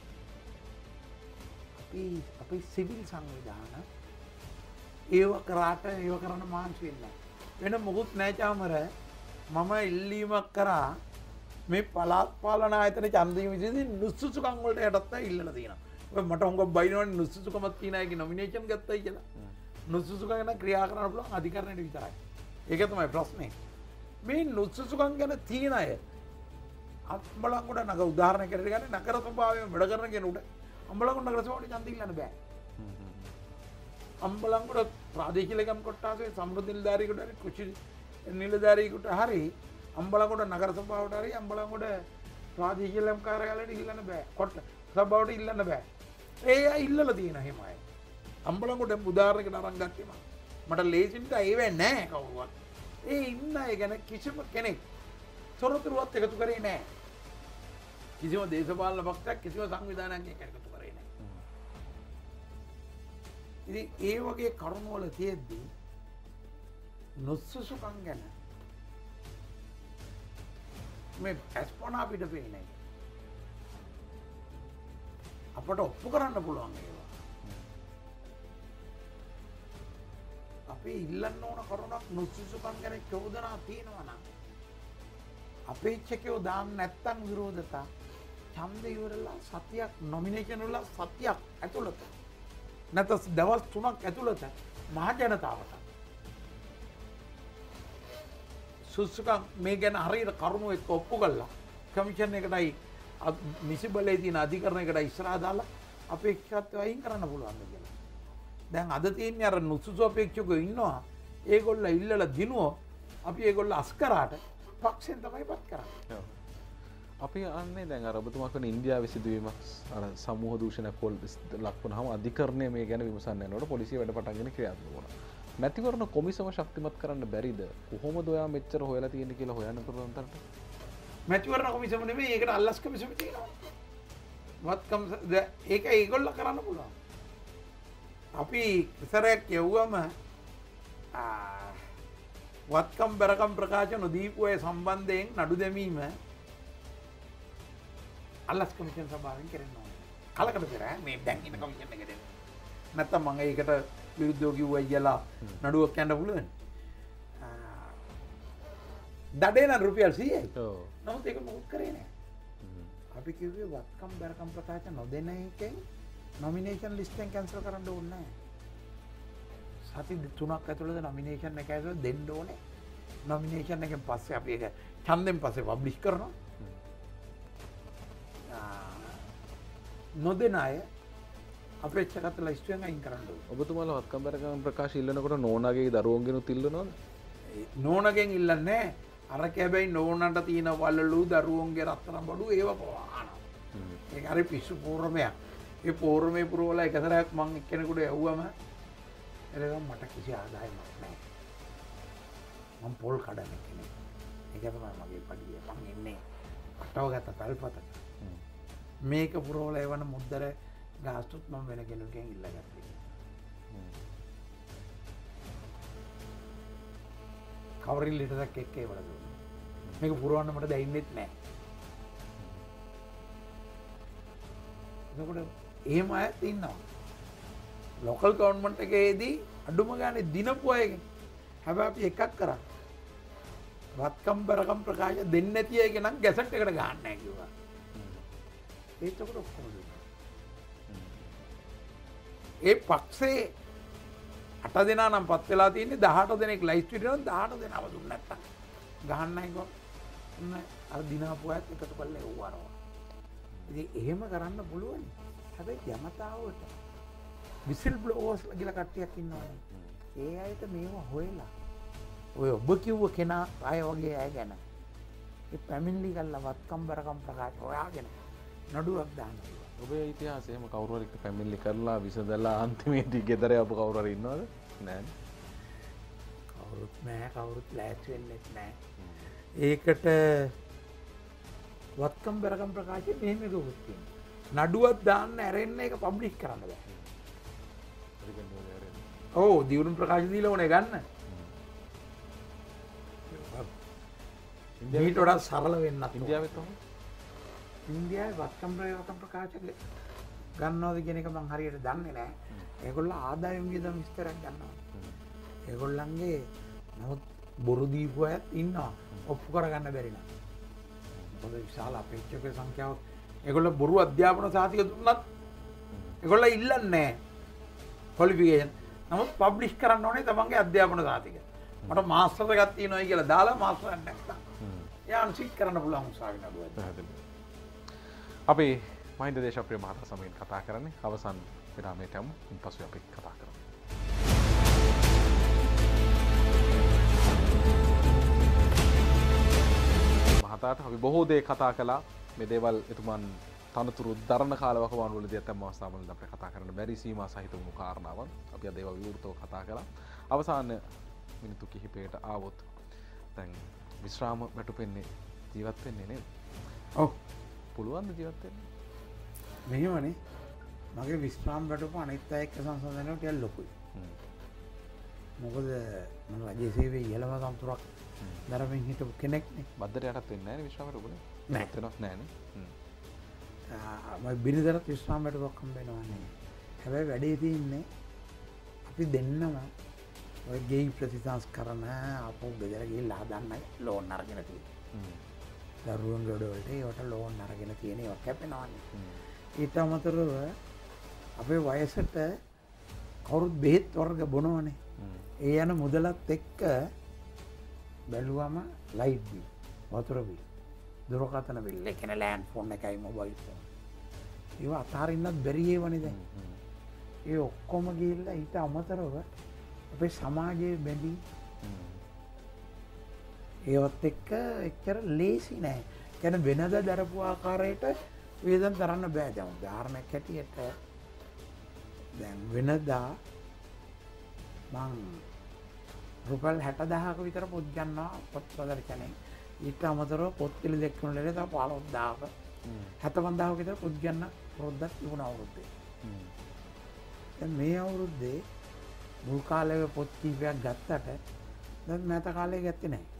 අපි අපි සිවිල් සංවිධාන ඒව කරාට ඒව කරන්න මාංශ වෙන්නේ වෙන මොකුත් නැහැ චාමර. මම ඉල්ලීමක් කරා මේ පළාත් පාලන ආයතන ඡන්දය විසඳින් නුසුසුකම් වලට යටත් ඉල්ලලා තියෙනවා. ඔය මට හොඟ බයිනවනේ නුසුසුකමක් තියන අයගේ නොමිනේෂන් ගත්තයි කියලා. නුසුසුකම් ගැන ක්‍රියා කරන්න පුළුවන් අධිකරණයට විතරයි. ඒක තමයි ප්‍රශ්නේ. මේ නුසුසුකම් ගැන තියෙන අය අම්බලන්ගොඩ නගර උදාහරණයකට ගන්න නගර සභාවේ වැඩ කරන කෙනෙකුට අම්බලන්ගොඩ නගර සභාවට ඡන්ද ඉල්ලන්න බෑ. අම්බලන්ගොඩ ප්‍රාදේශීය ලේකම් කොට්ටාසේ සමෘද්ධි නිලධාරියෙකුට හරි කුෂි නිලධාරියෙකුට හරි අම්බලන්ගොඩ නගර සභාවට හරි අම්බලන්ගොඩ ප්‍රාදේශීය ලේකම් කාර්යාලයට ඉල්ලන්න බෑ. කොට්ට සභාවට ඉල්ලන්න බෑ. ඒ අය ඉල්ලලා තියෙන හැම අය. අම්බලන්ගොඩ උදාහරණයකට අරන් ගත්තේ මම. මට ලේසින්ට ඒ වෙන්නේ නැහැ කවුරුවත්. ඒ ඉන්න අය ගැන කිසිම කෙනෙක් තොරතුරුවත් එකතු කරේ නැහැ. කිසිම දේශපාලන පක්ෂයක් කිසිම සංවිධානයක් එකතු කරේ නැහැ. ඉතින් ඒ වගේ කරුණු වල තියෙද්දී නුසුසුකම් ගැන මේ ඇස්පොනා පිට පේන්නේ අපට ඔප්පු කරන්න පුළුවන් ඒවා. අපි ඉල්ලන්න ඕන කරුණක් නුසුසුකම් ගැන චෝදනා තියෙනවා නම් අපේක්ෂකයෝ දාන්න නැත්තම් විරෝධතා ඡන්ද ඉවරලා සතියක් නොමිනේෂන් වල සතියක් ඇතුළත නැත්නම් දවස් තුනක් ඇතුළත මහ ජනතාවට සුසුකම් මේ ගැන හරියට කරුණු එක්ක ඔප්පු කළා කමිෂන් එකටයි මිසිබලේ තියෙන අධිකරණයකට ඉස්සරහා දාලා අපේක්ෂාත්ව අයින් කරන්න පුළුවන් කියලා. දැන් අද තියෙන්නේ අර නුසුසු අපේක්ෂකයෝ ඉන්නවා. ඒගොල්ලෝ ඉල්ලලා දිනුවෝ අපි ඒගොල්ලෝ අස්කරාට පක්ෂෙන් තමයි පත් කරන්නේ. අපි අන්නේ දැන් අර ඔබතුමා කියන ඉන්දියාවේ සිදුවීමක් අර සමූහ දූෂණයක් පොල් ලක් වුණාම අධිකරණය මේ ගැන විමසන්න යනකොට පොලිසිය වැඩ පටන් ගෙන ක්‍රියාත්මක වුණා. මැතිවරණ කොමිසම ශක්තිමත් කරන්න බැරිද? කොහොමද ඔයා මෙච්චර හොයලා තියෙන්නේ කියලා හොයන්න පුළුවන් තරට? මැතිවරණ කොමිසම නෙමෙයි ඒකට අල්ලස් කොමිසම තියෙනවා. වත්කම් ඒක ඒගොල්ලෝ කරන්න පුළුවන්. අපි ඉස්සරයක් යවුවම වත්කම් බැරකම් ප්‍රකාශ නොදීපු අය සම්බන්ධයෙන් නඩු දැමීම අල්ලස් කොමිෂන් සභාවෙන් කරන්න ඕනේ. කලකට පෙර මේ දැන් ඉන්න කොමිෂන් එකට එන්න. නැත්තම් මම ඒකට විරුද්ධව කිව්වයි කියලා නඩුවක් යන්න පුළුවන්. දඩේ නම් රුපියල් සීයයි. ඔව්. නමුත් ඒක මොකක් කරේ නෑ. අපි කිව්වේ වත්කම් බැරකම් ප්‍රකාශ නොදෙන එකෙන් නොමිනේෂන් ලිස්ට් එකෙන් කැන්සල් කරන්න ඕනේ නෑ. සති තුනක් ඇතුළත නොමිනේෂන් එක ඇතුළත දෙන්න ඕනේ. නොමිනේෂන් එකෙන් පස්සේ අපි ඒක ඡන්දෙන් පස්සේ පබ්ලිෂ් කරනවා. නොදෙන අය අපේක්ෂකත් ලිස්ට්ෙන් අයින් කරන්න ඕනේ. ඔබතුමාලා වත්කම් බැරකම් ප්‍රකාශ ඉල්ලනකොට නෝනාගේ දරුවන්ගෙනුත් ඉල්ලනවද? නෝනගෙන් ඉල්ලන්නේ අර කැබැයි නෝනට තියෙන වලලු දරුවන්ගේ රත්තරන් බඩු ඒව පවානවා. ඒක හරි පිස්සු පෝරමයක්. ඒ පෝරමේ පුරවලා එක සැරයක් මං එක්කෙනෙකුට යවුවම එළගම් මට කිසි ආදායමක් නැහැ. මම පොල් කඩන කෙනෙක්. ඒක තමයි මගේ පඩිය. මං ඉන්නේ අටව ගත්ත තල්පතක. මේක පුරවලා එවන මුද්දර ගාස්තුත් මම වෙන කෙනෙකුගෙන් ඉල්ලගත්තා. කවරින් ලිටරයක් එක්ක ඒවල දුන්නා. මේක පුරවන්න මට දැනෙන්නෙත් නැහැ. එතකොට එහෙම අයත් ඉන්නවා. ලොකල් ගවර්න්මන්ට් එකේදී අඩුම ගානේ දිනපු අයගෙන් හැබැයි අපි එකක් කරා. වත්කම් බරකම් ප්‍රකාශ දෙන්නේ නැති අයගේ නම් ගැසට් එකට ගහන්න නැහැ කිව්වා. ඒකට ඔක්කොම දුන්නා. ඒ පක්ෂේ අට දෙනා නම් පත් වෙලා තියෙන්නේ දහඅට දෙනෙක් ලයිස්ට් වෙනවා දහඅට දෙනාම දුන්නේ නැත්තම් ගහන්නයි කො අර දිනාපු අයත් එකතු කරලා එව්වනවා. ඉතින් එහෙම කරන්න පුළුවන්. හැබැයි ජනතාවට විසිල් බ්ලෝවර්ස් කියලා කට්ටියක් ඉන්නවනේ. ඒ අයට මේව හොයලා ඔය ඔබ කිව්ව කෙනා අය වගේ අය ගැන ඒ පැමිණිලි කරලා වත්කම් බරකම් ප්‍රකාශ හොයාගෙන නඩුවක් දාන්න පුළුවන්. ඔබේ ඉතිහාසය එහෙම කවුරු හරි පැමිණිලි කරලා විසඳලා අන්තිමේදී ගෙදර යපු කවුරු හරි ඉන්නවද? නෑනේ. කවුරුත් නෑ කවුරුත් ලෑස්ති වෙන්නේ නෑ. ඒකට වත්කම් බරකම් ප්‍රකාශය මෙහෙම එකකුත් තියෙනවා. නඩුවක් දාන්න ඇරෙන්න ඒක පබ්ලිෂ් කරන්න බෑ. ඔව් දියුණු ප්‍රකාශ දීලා ඕනේ ගන්න. ඊට වඩා සරල වෙන්නත් ඉන්දියාවෙත් ඔහොම. ඉන්දියාවේ වත්කම් ප්‍රයෝගම් ප්‍රකාශ ගන්නවද කියන එක මම හරියට දන්නේ නැහැ. ඒගොල්ලෝ ආදායම් වියදම් විස්තරයක් ගන්නවා. ඒගොල්ලන්ගේ නමුත් බොරු දීපු අයත් ඉන්නවා. ඔප්පු කරගන්න බැරි නම්. මොකද විශාල අපේක්ෂක සංඛ්‍යාවක් ඒගොල්ලෝ බොරු අධ්‍යාපන සාතික දුන්නත් ඒගොල්ලෝ ඉල්ලන්නේ නැහැ. ක්වොලිෆිකේෂන්. නමුත් පබ්ලිෂ් කරන්න ඕනේ තමන්ගේ අධ්‍යාපන සාතික. මට මාස්ටර් එකක් තියෙනවා කියලා දාලා මාස්ටර් එකක් නැත්තම්. එයා අන්සික් කරන්න පුළුවන් උසාවි නඩුවක්. අපි මහින්ද දේශප්‍රිය මහතා සමගින් කතා කරන්නේ අවසන් විරාමයට යමු. ඉන්පසු අපි කතා කරමු. මහතාට අපි බොහෝ දේ කතා කළා. මේ දේවල් එතුමන් තනතුරු දරණ කාලවකවානුව වලදී ඇතැම් අවස්ථාවලදී අපිට කතා කරන්න බැරි සීමා සහිත වුණු කාරණාවන් අපි අද ඒවා විවෘතව කතා කළා. අවසාන මිනිත්තු කිහිපයකට ආවොත් දැන් විශ්‍රාම වැටුපෙන්නේ ජීවත් වෙන්නේ නේද? ඔව්. පුළුවන් ද ජීවත් වෙන්න? මෙහෙමනේ. මගේ විශ්‍රාම වැටුප අනිත් අය එක්ක සංසන්දනය ටිකක් ලොකුයි. මොකද මම රජයේ සේවයේ ඉහළම සම්පූර්ණක් දරමින් හිටපු කෙනෙක් නේ. බද්දට යටත් වෙන්නේ නැහැ නේ විශ්‍රාම වැටුපනේ? නෑ. වෙනස් නැහැ නේ. මම බිරිඳට විශ්‍රාම වැටුපක් හම්බ වෙනවා නේ. හැබැයි වැඩේ තියෙන්නේ අපි දෙන්නම ඔය ගෙයි ප්‍රතිසංස්කරණ අපෝ බෙදලා ගිහලා හදන්න ලෝන් අරගෙන තියෙනවා. දරුවන් ගොඩ වලට ඒවට ලෝන් අරගෙන තියෙන ඒවා කැපෙනවානේ. ඊට අමතරව අපේ වයසට කවුරුත් බෙහෙත් වර්ග බොනවනේ. ඒ යන මුදලත් එක්ක බැලුවම ලයිට් බිල්, වතුර බිල්, දුරකථන බිල්, ඒ කියන්නේ ලෑන්ඩ් ෆෝන් එකයි මොබයිල් ෆෝන්. ඒවා අතාරින්නත් බැරි ඒවනේ දැන්. ඒ ඔක්කොම ගිහිල්ලා ඊට අමතරව අපේ සමාජයේ බැඳී ඒවත් එක්ක එච්චර ලේසි නෑ. කියන්නේ වෙනද දරපු ආකාරයට වේදම් කරන්න බෑ. දැන් උදාහරණයක් හැටියට දැන් වෙනදා මං රුපියල් හැට දහයක විතර පොත් ගන්නවා පොත් ප්‍රදර්ශනයේ. ඊට අමතරව පොත් පිළි දෙකකුන ලෙඩ තව පහළොස් දහයක හැත්තෑ පන්දාහක විතර පොත් ගන්න පොරොද්දක් තිබුණා අවුරුද්දේ. දැන් මේ අවුරුද්දේ මුල් කාලේ පොත් කීපයක් ගත්තට දැන් මෑත කාලේ ගත්තේ නැහැ.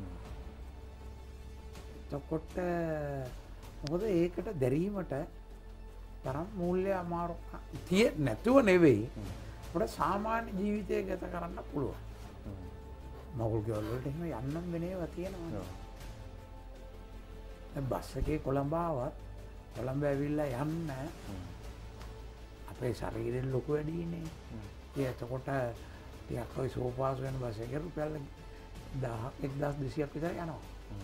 එතකොට මොකද ඒකට දැරීමට තරම් මූල්‍ය අමාරු තිය නැතුව නෙවෙයි අපිට සාමාන්‍ය ජීවිතය ගත කරන්න පුළුවන්. මගුල් ගෙවල් වලට එහෙම යන්නම් වෙන ඒවා තියෙනවා. දැන් බස් එකේ කොළඹ ආවත් කොළඹ ඇවිල්ලා යන්න අපේ ශරීරෙන් ලොකු වැඩිනේ. ඒ එතකොට ටිකක් ඔය සෝපාස් වෙන බස් එකේ රුපියල් දහයක් එක්දාස් දෙසීයක් විතර යනවා.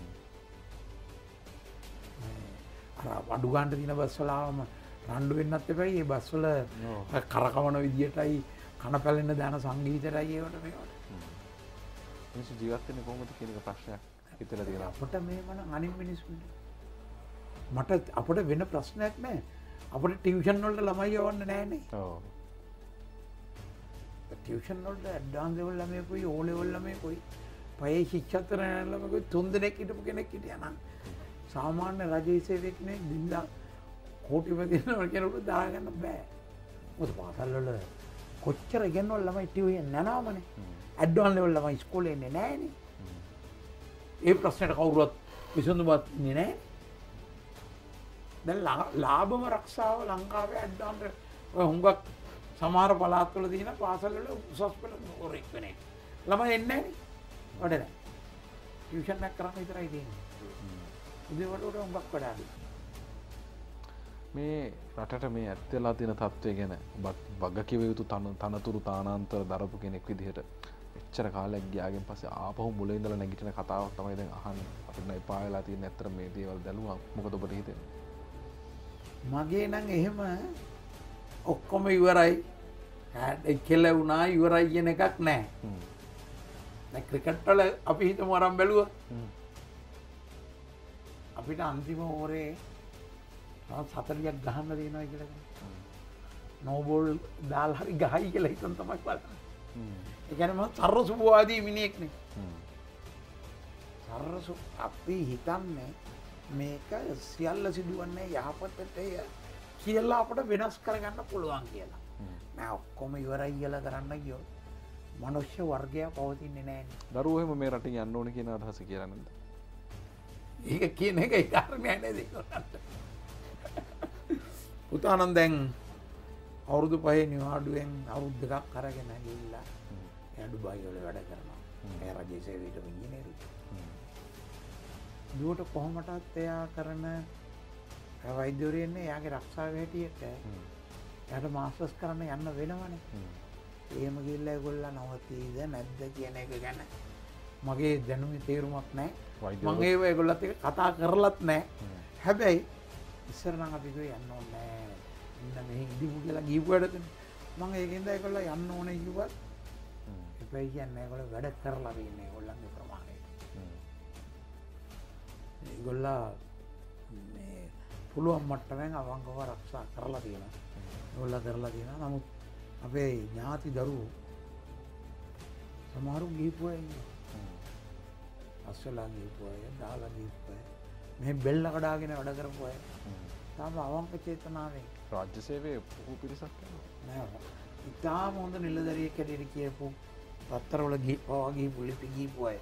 අර අඩු ගන්න තියෙන බස් වල ආවම රණ්ඩු වෙන්නත් එපයි. ඒ බස් වල කරකවන විදියටයි කන පැලෙන්න දාන සංගීතයයි ඒවට මේවට. මිනිස්සු ජීවත් වෙන්නේ කොහොමද කියන එක ප්‍රශ්නයක් හිතලා තියෙනවා. අපිට මේව නම් අනිත් මිනිස්සුන්ට මට අපිට වෙන ප්‍රශ්නයක් නැහැ. අපිට ටියුෂන් වලට ළමයි යවන්න නැහැනේ. ඔව්. ටියුෂන් වලට ඇඩ්වාන්ස් ලෙවල් ළමයි කොයි ඕ ලෙවල් ළමයි කොයි පයේ ශික්ෂාතර ළමයි තුන් දෙනෙක් හිටපු කෙනෙක් හිටියා නම් සාමාන්‍ය රජයේ සේවක කෙනෙක් දින්දා කෝටිපති වෙනවා කෙනෙකුට දාගන්න බෑ. මොකද පාසල් වල කොච්චර ඉගෙනවල ළමයි ටියුෂන් යන්නේ නැනවමනේ. ඇඩ්වාන්ස් ලෙවල් ළමයි ඉස්කෝලේ එන්නේ නැහනේ. ඒ ප්‍රශ්නට කවුරුවත් විසඳුමක් ඉන්නේ නැහැ. දැන් ලාභම රක්ෂාව ලංකාවේ ඇඩ්වාන්ස් ඔය හුඟක් සමහර පළාත්වල තියෙන පාසල් වල උසස් පෙළ හොරෙක් වෙන්නේ. ළමයි එන්නේ නැහනේ. වඩ නැහැ. ටියුෂන් එකක් කරන්න විතරයි තියෙන්නේ. උදේ වල උඩ හුඟක් වඩාලු. මේ රටට මේ ඇත්තලා තියෙන තත්ත්වය ගැන ඔබ වග කිව යුතු තනතුරු තානාන්තර දරපු කෙනෙක් විදිහට එච්චර කාලයක් ගියාගෙන් පස්සේ ආපහු මුලින් ඉඳලා නැගිටින කතාවක් තමයි දැන් අහන්නේ. අපිට නම් එපා වෙලා තියෙන ඇත්තට මේ දේවල් දැනුවා. මොකද ඔබට හිතෙන්නේ? මගේ නම් එහෙම ඔක්කොම ඉවරයි. කෙල වුණා ඉවරයි කියන එකක් නැහැ. දැන් ක්‍රිකට් වල අපි හිතමු අරන් බැලුවා. අපිට අන්තිම ඕවරේ හතලියක් ගහන්න දෙනවා කියලා. නෝබෝල් දාලා හරි ගහයි කියලා හිතන් තමයි බලන්නේ. ඒ කියන්නේ මම සර්වසුභවාදී මිනිහෙක් නේ. සර්වසු අපි හිතන්නේ මේක සියල්ල සිදුවන්නේ යහපතට කියලා අපිට වෙනස් කරගන්න පුළුවන් කියලා. නෑ ඔක්කොම ඉවරයි කියලා කරන්න ගියොත් මනුෂ්‍ය වර්ගය පවතින්නේ නෑනේ. දරුවෝ එහෙම මේ රටින් යන්න ඕනේ කියන අදහස කියලා නේද? ඒක කියන එකයි කාරණේ නේද ඒකට. පුතා නම් දැන් අවුරුදු පහේ නිවාඩුවෙන් අවුරුදු දෙකක් අරගෙන ගිහිල්ලා එයා ඩුබායි වල වැඩ කරනවා. එයා රජයේ සේවයට ඉංජිනේරු. දුවට කොහොමටත් එයා කරන වෛද්‍යවරියන්නේ එයාගේ රක්ෂාව හැටියට එයාට මාස්ටර්ස් කරන්න යන්න වෙනවනේ. එහෙම ගිහිල්ලා ඒගොල්ලෝ නවතීද නැද්ද කියන එක ගැන මගේ දැනුමේ තේරුමක් නැහැ. මම ඒව ඒගොල්ලත් එක්ක කතා කරලත් නැහැ. හැබැයි ඉස්සර නම් අපි කිව්වේ යන්න ඕනේ නැහැ. ඉන්න මෙහෙ ඉදිමු කියලා ගිහුවඩද මම ඒකෙන්ද ඒගොල්ලෝ යන්න ඕනේ කිව්වත් එපයි කියන්නේ ඒගොල්ලෝ වැඩ කරලා ඉන්නේ ඒගොල්ලන්ගේ ප්‍රමාණයට. ඒගොල්ලෝ මේ පුළුවන් මට්ටමෙන් අවංකව ආරක්ෂා කරලා තියෙනවා. ඒගොල්ලෝ කරලා තියෙනවා. නමුත් අපේ ඥාති දරුවෝ සමහරු ගිහිපු අය ඉන්නවා. අස්සලා ගිහිපු අය, දාලා ගිහිපු අය, මේ බෙල්ල කඩාගෙන වැඩ කරපු අය. තාම අවංක චේතනාවෙන් රාජ්‍ය සේවයේ පුහු පිරිසක් නෑ. ඉතාම හොඳ නිලධාරියෙක් හැටියට කියපු පත්තරවල ගිහිපුවා ගිහිපු ලිපි ගිහිපු අය.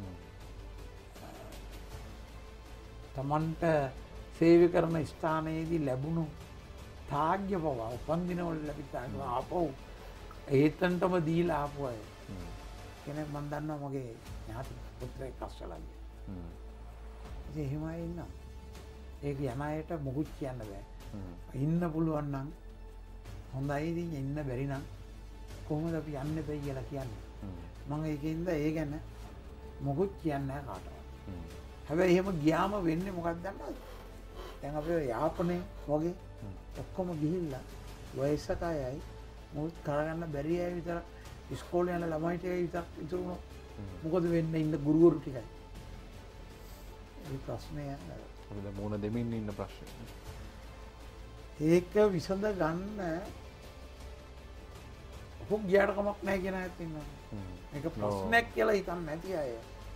තමන්ට සේවය කරන ස්ථානයේදී ලැබුණු තාග්‍ය පවා උපන්දිනවල ලැබිච්ච ආපහු ඒතන්ටම දීලා ආපු අය. කෙනෙක් මම දන්නවා මගේ ඥාති පුත්‍රයෙක් අස්සලාගේ. ඉතින් එහෙම අය ඉන්නවා. ඒක යන අයට මොකුත් කියන්න බෑ. ඉන්න පුළුවන් නම් හොඳයි. ඉතින් ඉන්න බැරි නම් කොහොමද අපි යන්නේ බෑ කියලා කියන්නේ. මම ඒකින්ද ඒ ගැන මොකුත් කියන්නේ නැහැ කාටවත්. හැබැයි එහෙම ගියාම වෙන්නේ මොකක්ද දන්නවද? දැන් අපේ යාපනයේ වගේ ඔක්කොම ගිහිල්ලා වයසක අයයි මොකද කරගන්න බැරි අය විතර ඉස්කෝලේ යන ළමයිට විතර ඉතුරු වුණොත් මොකද වෙන්නේ? ඉන්න ගුරුවරු ටිකයි. ඒ ප්‍රශ්නය අපිට මොන දෙමින් ඉන්න ප්‍රශ්නේ. ඒක විසඳ ගන්න ඔහු ගියාට කමක් නැහැ කියන අයත් ඉන්නවා. මේක ප්‍රශ්නයක් කියලා හිතන්නේ නැති අය.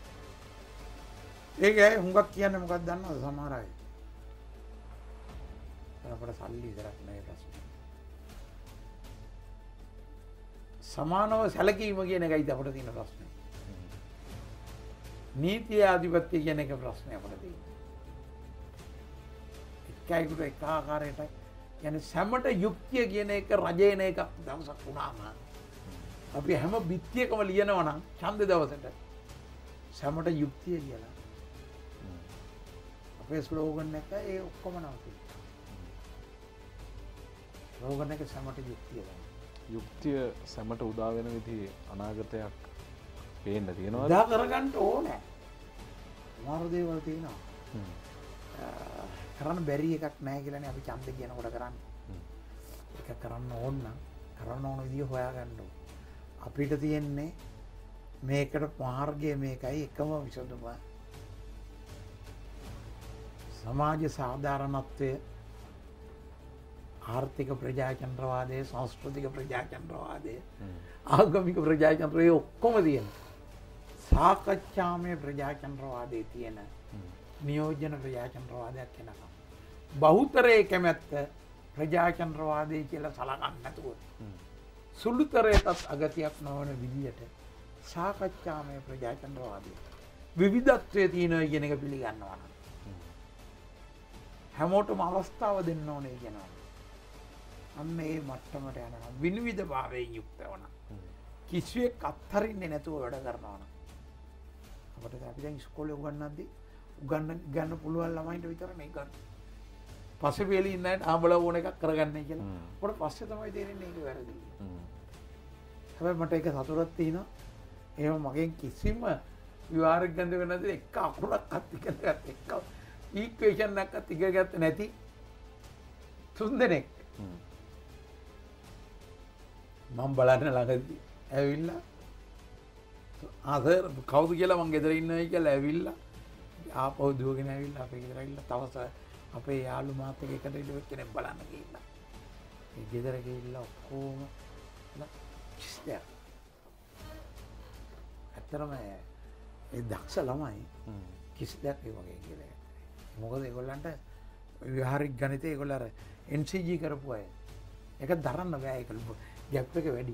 ඒක ඇයි හුඟක් කියන්නේ මොකක්ද දන්නවද සමහර අය? අපට සල්ලි විතරක් නැහැ ප්‍රශ්නේ. සමානව සැලකීම කියන එකයි අපිට තියෙන ප්‍රශ්නේ. නීතිය ආධිපත්‍ය කියන එක ප්‍රශ්නේ අපිට තියෙන්නේ. එකයිකට එක ආකාරයට කියන්නේ සැමට යුක්තිය කියන එක රජේන එක දවසක් වුණාම අපි හැම බිත්තියකම ලියනවා නම් ඡන්ද දවසට සැමට යුක්තිය කියලා. අපේ ස්ලෝගන් එක ඒ ඔක්කොම නවතින. ස්ලෝගන් එක සැමට යුක්තිය තමයි. යුක්තිය සැමට උදා වෙන විදිහේ අනාගතයක් පේන්න තියෙනවා. උදා කරගන්න ඕනේ. මාර දේවල් තියෙනවා. කරන්න බැරි එකක් නැහැ කියලානේ අපි ඡන්ද කියනකොට කරන්නේ. ඒක කරන්න ඕන නම් කරන්න ඕන විදිය හොයාගන්න ඕන. අපිට තියෙන්නේ මේකට මාර්ගය මේකයි එකම විසඳුම. සමාජ සාධාරණත්වය, ආර්ථික ප්‍රජාතන්ත්‍රවාදය, සංස්කෘතික ප්‍රජාතන්ත්‍රවාදය, ආගමික ප්‍රජාතන්ත්‍රය ඔක්කොම තියෙනවා. සාකච්ඡාමය ප්‍රජාතන්ත්‍රවාදයේ තියෙන නියෝජන ප්‍රජාතන්ත්‍රවාදයක් වෙනකම් බහුතරයේ කැමැත්ත ප්‍රජාතන්ත්‍රවාදය කියලා සලකන්නේ නැතුව සුළුතරයටත් අගතියක් නොවන විදියට සාකච්ඡාමය ප්‍රජාතන්ත්‍රවාදය විවිධත්වයේ තියෙනවා කියන එක පිළිගන්නවා නම් හැමෝටම අවස්ථාව දෙන්න ඕනේ කියනවා. අන්න ඒ මට්ටමට යනවා විනිවිද භාවයෙන් යුක්ත වන කිසිවෙක් අත්හරින්නේ නැතුව වැඩ කරනවා නම් අපිට අපි දැන් ඉස්කෝලේ උගන්වද්දී උගන්න ගන්න පුළුවන් ළමයින්ට විතර මේ ගන්න. පස්සේ වෙලී ඉන්න අයට ආඹලා ඕන එකක් කරගන්නයි කියලා. අපිට පස්සේ තමයි තේරෙන්නේ ඒක වැරදි. හැබැයි මට ඒක සතුටක් තියෙනවා. එහෙම මගෙන් කිසිම විවාහයක් ගන්න වෙන්නේ නැති එක අකුරක් අත් ඉගෙන ගත්ත එක ඉක්වේෂන් එකක් ඉගෙන ගත්තේ නැති තුන් දෙනෙක්. මම බලන්න ළඟදී ඇවිල්ලා ආසර් කවුද කියලා මං ගෙදර ඉන්නයි කියලා ඇවිල්ලා ආපහු දුවගෙන ඇවිල්ලා අපේ ගෙදර ඇවිල්ලා තවස අපේ යාළු මාත් එක්ක එකට ඉඳලා කෙනෙක් බලන්න ගිහිල්ලා. ඒ ගෙදර ගිහිල්ලා ඔක්කොම ඉස්තර. ඇත්තටම ඒ දක්ෂ ළමයි කිසි දෙයක් ඒ වගේ කියලා. මොකද ඒගොල්ලන්ට විහාරික ගණිතය ඒගොල්ලෝ අර එන් සී ජී කරපු අය. ඒක දරන්න බෑ ඒක ගැප් එක වැඩි.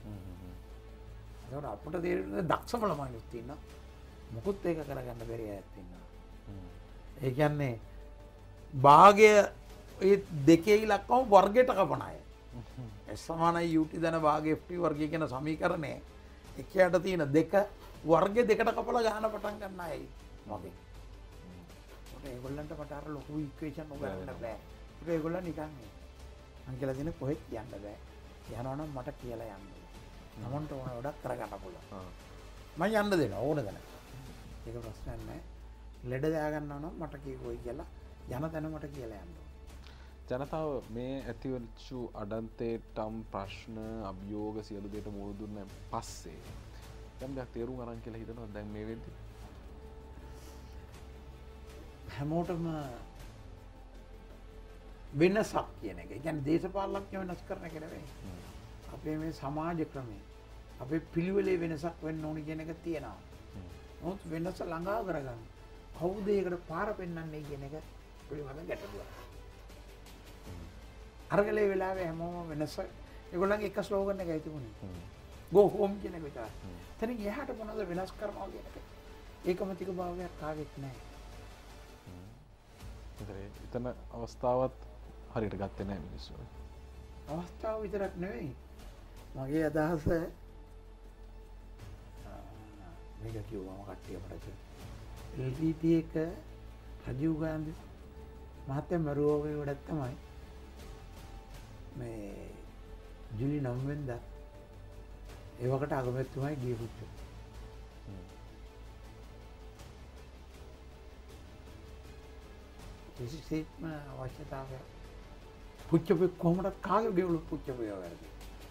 ඒකට අපිට තේරෙන්නේ දක්ෂම ළමයිනුත් ඉන්නවා. මොකුත් ඒක කරගන්න බැරි අයත් ඉන්නවා. ඒ කියන්නේ භාගය ඒ දෙකේ ඉලක්කම වර්ගයට කපන අය. S සමානයි U T ධන භාගය F T වර්ගය කියන සමීකරණය එකයට තියෙන දෙක වර්ග දෙකට කපලා ගන්න පටන් ගන්න අයයි මගේ. ඒගොල්ලන්ට මට අර ලොකු ඉක්වේෂන් උගන්වන්න බෑ. ඒක ඒගොල්ලන් නිකන් මං කියලා දෙන කොහෙත් යන්න බෑ. යනවා නම් මට කියලා යන්න. නමන්ට ඕන වැඩක් කරගන්න පුළුවන්. මම යන්න දෙනවා ඕන දන. ඒක ප්‍රශ්නයක් නෑ. ලෙඩ දා ගන්නවා නම් මට කීකෝයි කියලා යන තැන මට කියලා යන්න. ජනතාව මේ ඇතිවෙච්චු අඩන්තේටම් ප්‍රශ්න අභියෝග සියලු දේට මුහුණ දුන්න පස්සේ යම් දෙයක් තේරුම් අරන් කියලා හිතනවා දැන් මේ වෙද්දී හැමෝටම වෙනසක් කියන එක. ඒ කියන්නේ දේශපාලනඥ වෙනස් කරන එක නෙවෙයි. අපේ මේ සමාජ ක්‍රමය අපේ පිළිවෙලේ වෙනසක් වෙන්න ඕනි කියන එක තියෙනවා. නමුත් වෙනස ළඟා කරගන්න. කවුද ඒකට පාර පෙන්වන්නේ කියන එක පිළිබඳ ගැටලුවක්. අරගලේ වෙලාවේ හැමෝම වෙනස ඒගොල්ලන්ගේ එක ස්ලෝගන් එකයි තිබුණේ. go home කියන එක විතරයි. එතනින් එහාට මොනවද වෙනස් කරනවා කියන එක. ඒකමතික භාවයක් කාගෙත් නැහැ. එතන අවස්ථාවත් හරියට ගත්තේ නැහැ මිනිස්සු. අවස්ථාව විතරක් නෙවෙයි. මගේ අදහස මේක කිව්වම කට්ටිය මට L T T එක රජීව් ගාන්ධි මහත්තයා මරුවෝගේ වැඩක් තමයි මේ ජුලි නවය වෙනිදා ඒ වකට අගමැතිතුමයි ගිය පුච්චු. කිසිසේත්ම අවශ්‍යතාවය පුච්චපු කොහොමද කාගේ ගෙවලු පුච්චපු ඒවා වැරදි.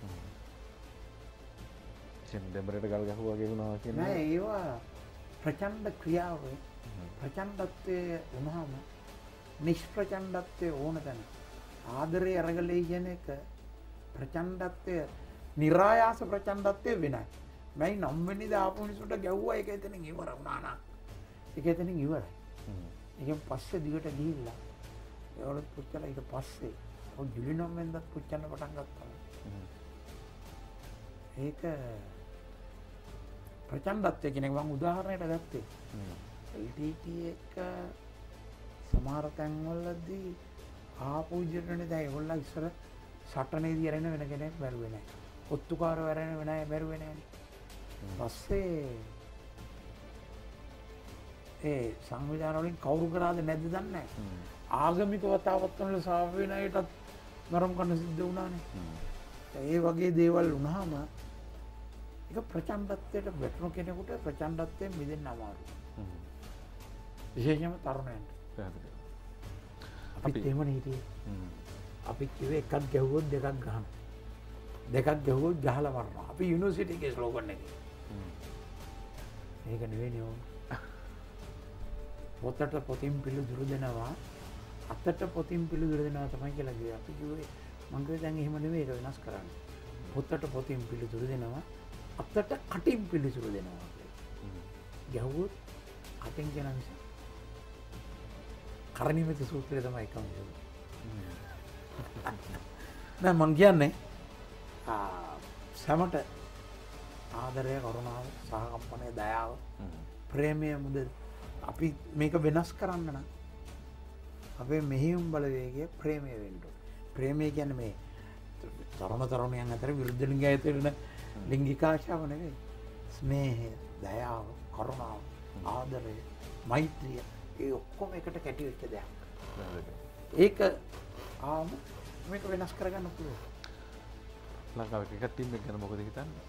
දැන් දෙඹරට ගල් ගහුවා කියනවා කියන්නේ නෑ ඒවා ප්‍රචණ්ඩ ක්‍රියාවේ ප්‍රචණ්ඩත්වයේ වුණාම නිෂ්ප්‍රචණ්ඩත්වයේ ඕන තැන ආදරේ අරගලේ කියන එක ප්‍රචණ්ඩත්වයේ નિરાයාස ප්‍රචණ්ඩත්වයේ වෙනයි. මයි නම් වෙනිදා ආපු මිනිසුන්ට ගැව්වා ඒක එතනින් ඉවර වුණා නා. ඒක එතනින් ඉවරයි. ඒකෙන් පස්සේ දිගට ගිහිල්ලා ඒවලුත් පුච්චලා ඊට පස්සේ ඔය ජුලි නම් වෙනදත් පුච්චන්න පටන් ගත්තා. ඒක ප්‍රචණ්ඩත්වය කියන එක මම උදාහරණයක් ගත්තේ. L T T එක සමහර තැන්වලදී ආපු විදිහටනේ දැන් ඒගොල්ලෝ ඉස්සර සටනේදී අරගෙන වෙන කෙනෙක් බැලුවේ නැහැ. ඔත්තුකාරව අරගෙන වෙන අය බැලුවේ නැහැ. පස්සේ ඒ සංවිධාන වලින් කවුරු කරාද නැද්ද දන්නේ නැහැ. ආගමික වතාවත් වල සාවිනයටත් නරම් කරන්න සිද්ධ වුණානේ. ඒ වගේ දේවල් වුණාම ඒක ප්‍රචණ්ඩත්වයට වැටුණු කෙනෙකුට ප්‍රචණ්ඩත්වයෙන් මිදෙන්න අමාරුයි. විශේෂයෙන්ම තරුණයන්ට. අපි එහෙමනේ හිටියේ. අපි කිව්වේ එකක් ගැහුවොත් දෙකක් ගහනවා. දෙකක් ගැහුවොත් ගහලා මරනවා. අපි යුනිවර්සිටි එකේ ස්ලෝගන් එක. මේක නෙවෙයි ඕන. පොතට පොතින් පිළිතුරු දෙනවා අතට පොතින් පිළිතුරු දෙනවා තමයි කියලා කිව්වේ. අපි කිව්වේ මං කිව්වේ දැන් එහෙම නෙවෙයි ඒක වෙනස් කරන්න. පොතට පොතින් පිළිතුරු දෙනවා අතට කටින් පිළිතුරු දෙනවා. ගැහුවොත් අතෙන් කියන නිසා කරණීයමෙති සූත්‍රය තමයි එකම දේ. නෑ මං කියන්නේ සමට ආදරය කරුණාව සහකම්පනය දයාව ප්‍රේමය මුද අපි මේක වෙනස් කරන්න නම් අපේ මෙහිුම් බලවේගය ප්‍රේමය වෙන්න ඕනේ. ප්‍රේමය කියන්නේ මේ තරුණ තරුණියන් අතර විරුද්ධ ලිංගය ඇතුළේ ලිංගික ආශාව නෙවෙයි. ස්නේහය, දයාව, කරුණාව, ආදරය, මෛත්‍රිය ඒ ඔක්කොම එකට කැටි වෙච්ච දෙයක්. ඒක ආම මේක වෙනස් කරගන්න පුළුවන්. ලංකාවේ ක්‍රිකට් ටීම් එක ගැන මොකද හිතන්නේ?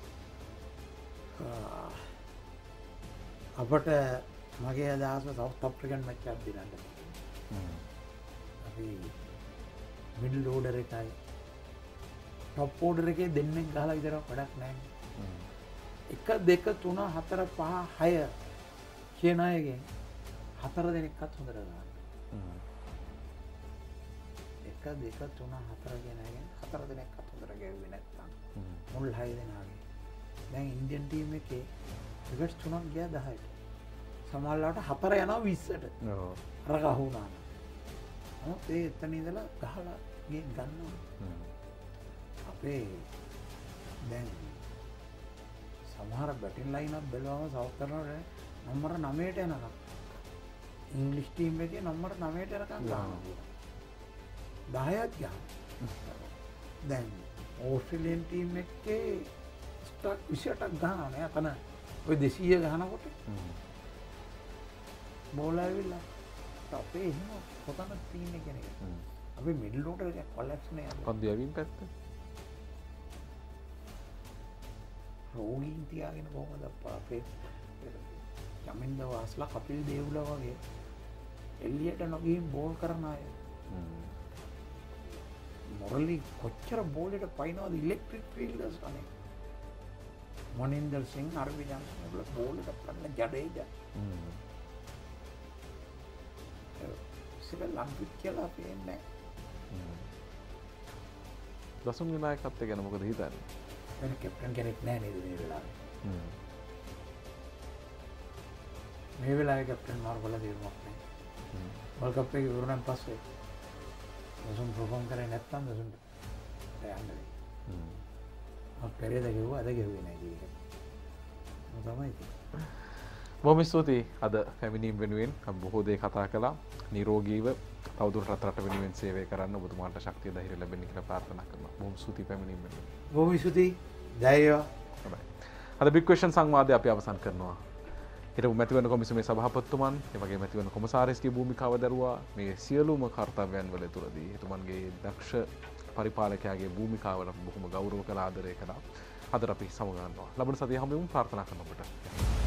අපට මගේ අදහස සවුත් අප්‍රිකන් මැච් එකක් දිනන්න. අපි මිඩල් ඕඩර් එකයි ටොප් ඕඩර් එකේ දෙන්නෙක් ගහලා විතර වැඩක් නැහැ. එක දෙක තුන හතර පහ හය කියන අයගෙන් හතර දෙනෙක්වත් හොඳට ගන්නවා. එක දෙක තුන හතර කියන අයගෙන් හතර දෙනෙක්වත් හොඳට ගැහුවේ නැත්නම් මුල් හය දෙනාගේ. දැන් ඉන්දියන් ටීම් එකේ විකට් තුනක් ගියා දහයට. සමහරවිට හතර යනවා විස්සට. ඔව්. අර ගහුණා. නමුත් ඒ එතන ඉඳලා ගහලා ගේ ගන්නවා. අපේ දැන් සමහර බැටින් ලයින් අප් බැලුවම සවුත් කරනකොට නම්බර නවයට යනකම් ඉංග්‍රීසි ටීම් එකේ නම්බර නවයට යනකම් ගන්නවා. දහයක් ගන්නවා. දැන් ඕස්ට්‍රේලියන් ටීම් එකේ ස්ටක් විසිඅටක් ගන්නවා නේ අතන ඔය දෙසීය ගහනකොට බෝල ඇවිල්ලා අපේ එහෙම කොතනද තියෙන්නේ කියන එක. අපි මිඩල් ඕඩර් එක කොලැප්ස් නේ අද. කන්ද යවින් පැත්ත. රෝගීන් තියාගෙන කොහොමද අපේ යමින්ද වාස්ලා කපිල් දේවුලා වගේ එල්ලියට නොගිහින් බෝල් කරන අය. මොරලි කොච්චර බෝලෙට පයින්නවද ඉලෙක්ට්‍රික් ෆීල්ඩර්ස් අනේ. මොනින්දර් සිං අරවිජන් වල බෝලෙට පන්න ජඩේජා. සිර ලම්පිට කියලා පේන්නේ නැහැ. දසුන් විනායකත්වය ගැන මොකද හිතන්නේ? වෙන කැප්ටන් කෙනෙක් නැහැ නේද මේ වෙලාවේ? මේ වෙලාවේ කැප්ටන් මාර්ගවල දිනුවක් නැහැ. වර්ල්ඩ් කප් එක ඉවරනන් පස්සේ දසුන් පර්ෆෝම් කරේ නැත්නම් දසුන් යන්නේ. හ්ම්. අප පෙරේද ගෙවුවා අද ගෙවුවේ නැහැ කියන එක. තමයි. බොහොම ස්තුතියි අද පැමිණීම වෙනුවෙන් අපි බොහෝ දේ කතා කළා. නිරෝගීව තවදුරටත් රට වෙනුවෙන් සේවය කරන්න ඔබතුමාට ශක්තිය ධෛර්යය ලැබෙන්න කියලා ප්‍රාර්ථනා කරනවා. බොහොම ස්තුතියි පැමිණීම වෙනුවෙන්. බොහොම ස්තුතියි. ජයවා. හොඳයි. අද බිග් ක්වෙස්චන් සංවාදය අපි අවසන් කරනවා. හිටපු මැතිවරණ කොමිසමේ සභාපතිතුමන්, ඒ වගේම මැතිවරණ කොමසාරිස්ගේ භූමිකාව දරුවා මේ සියලුම කර්තව්‍යයන් වල තුරදී එතුමන්ගේ දක්ෂ පරිපාලකයාගේ භූමිකාවට බොහොම ගෞරව කළ ආදරය කළා. අද අපි සමගන්නවා. ලබන සතියේ හැමෝම ප්‍රාර්ථනා කරනවා ඔබට.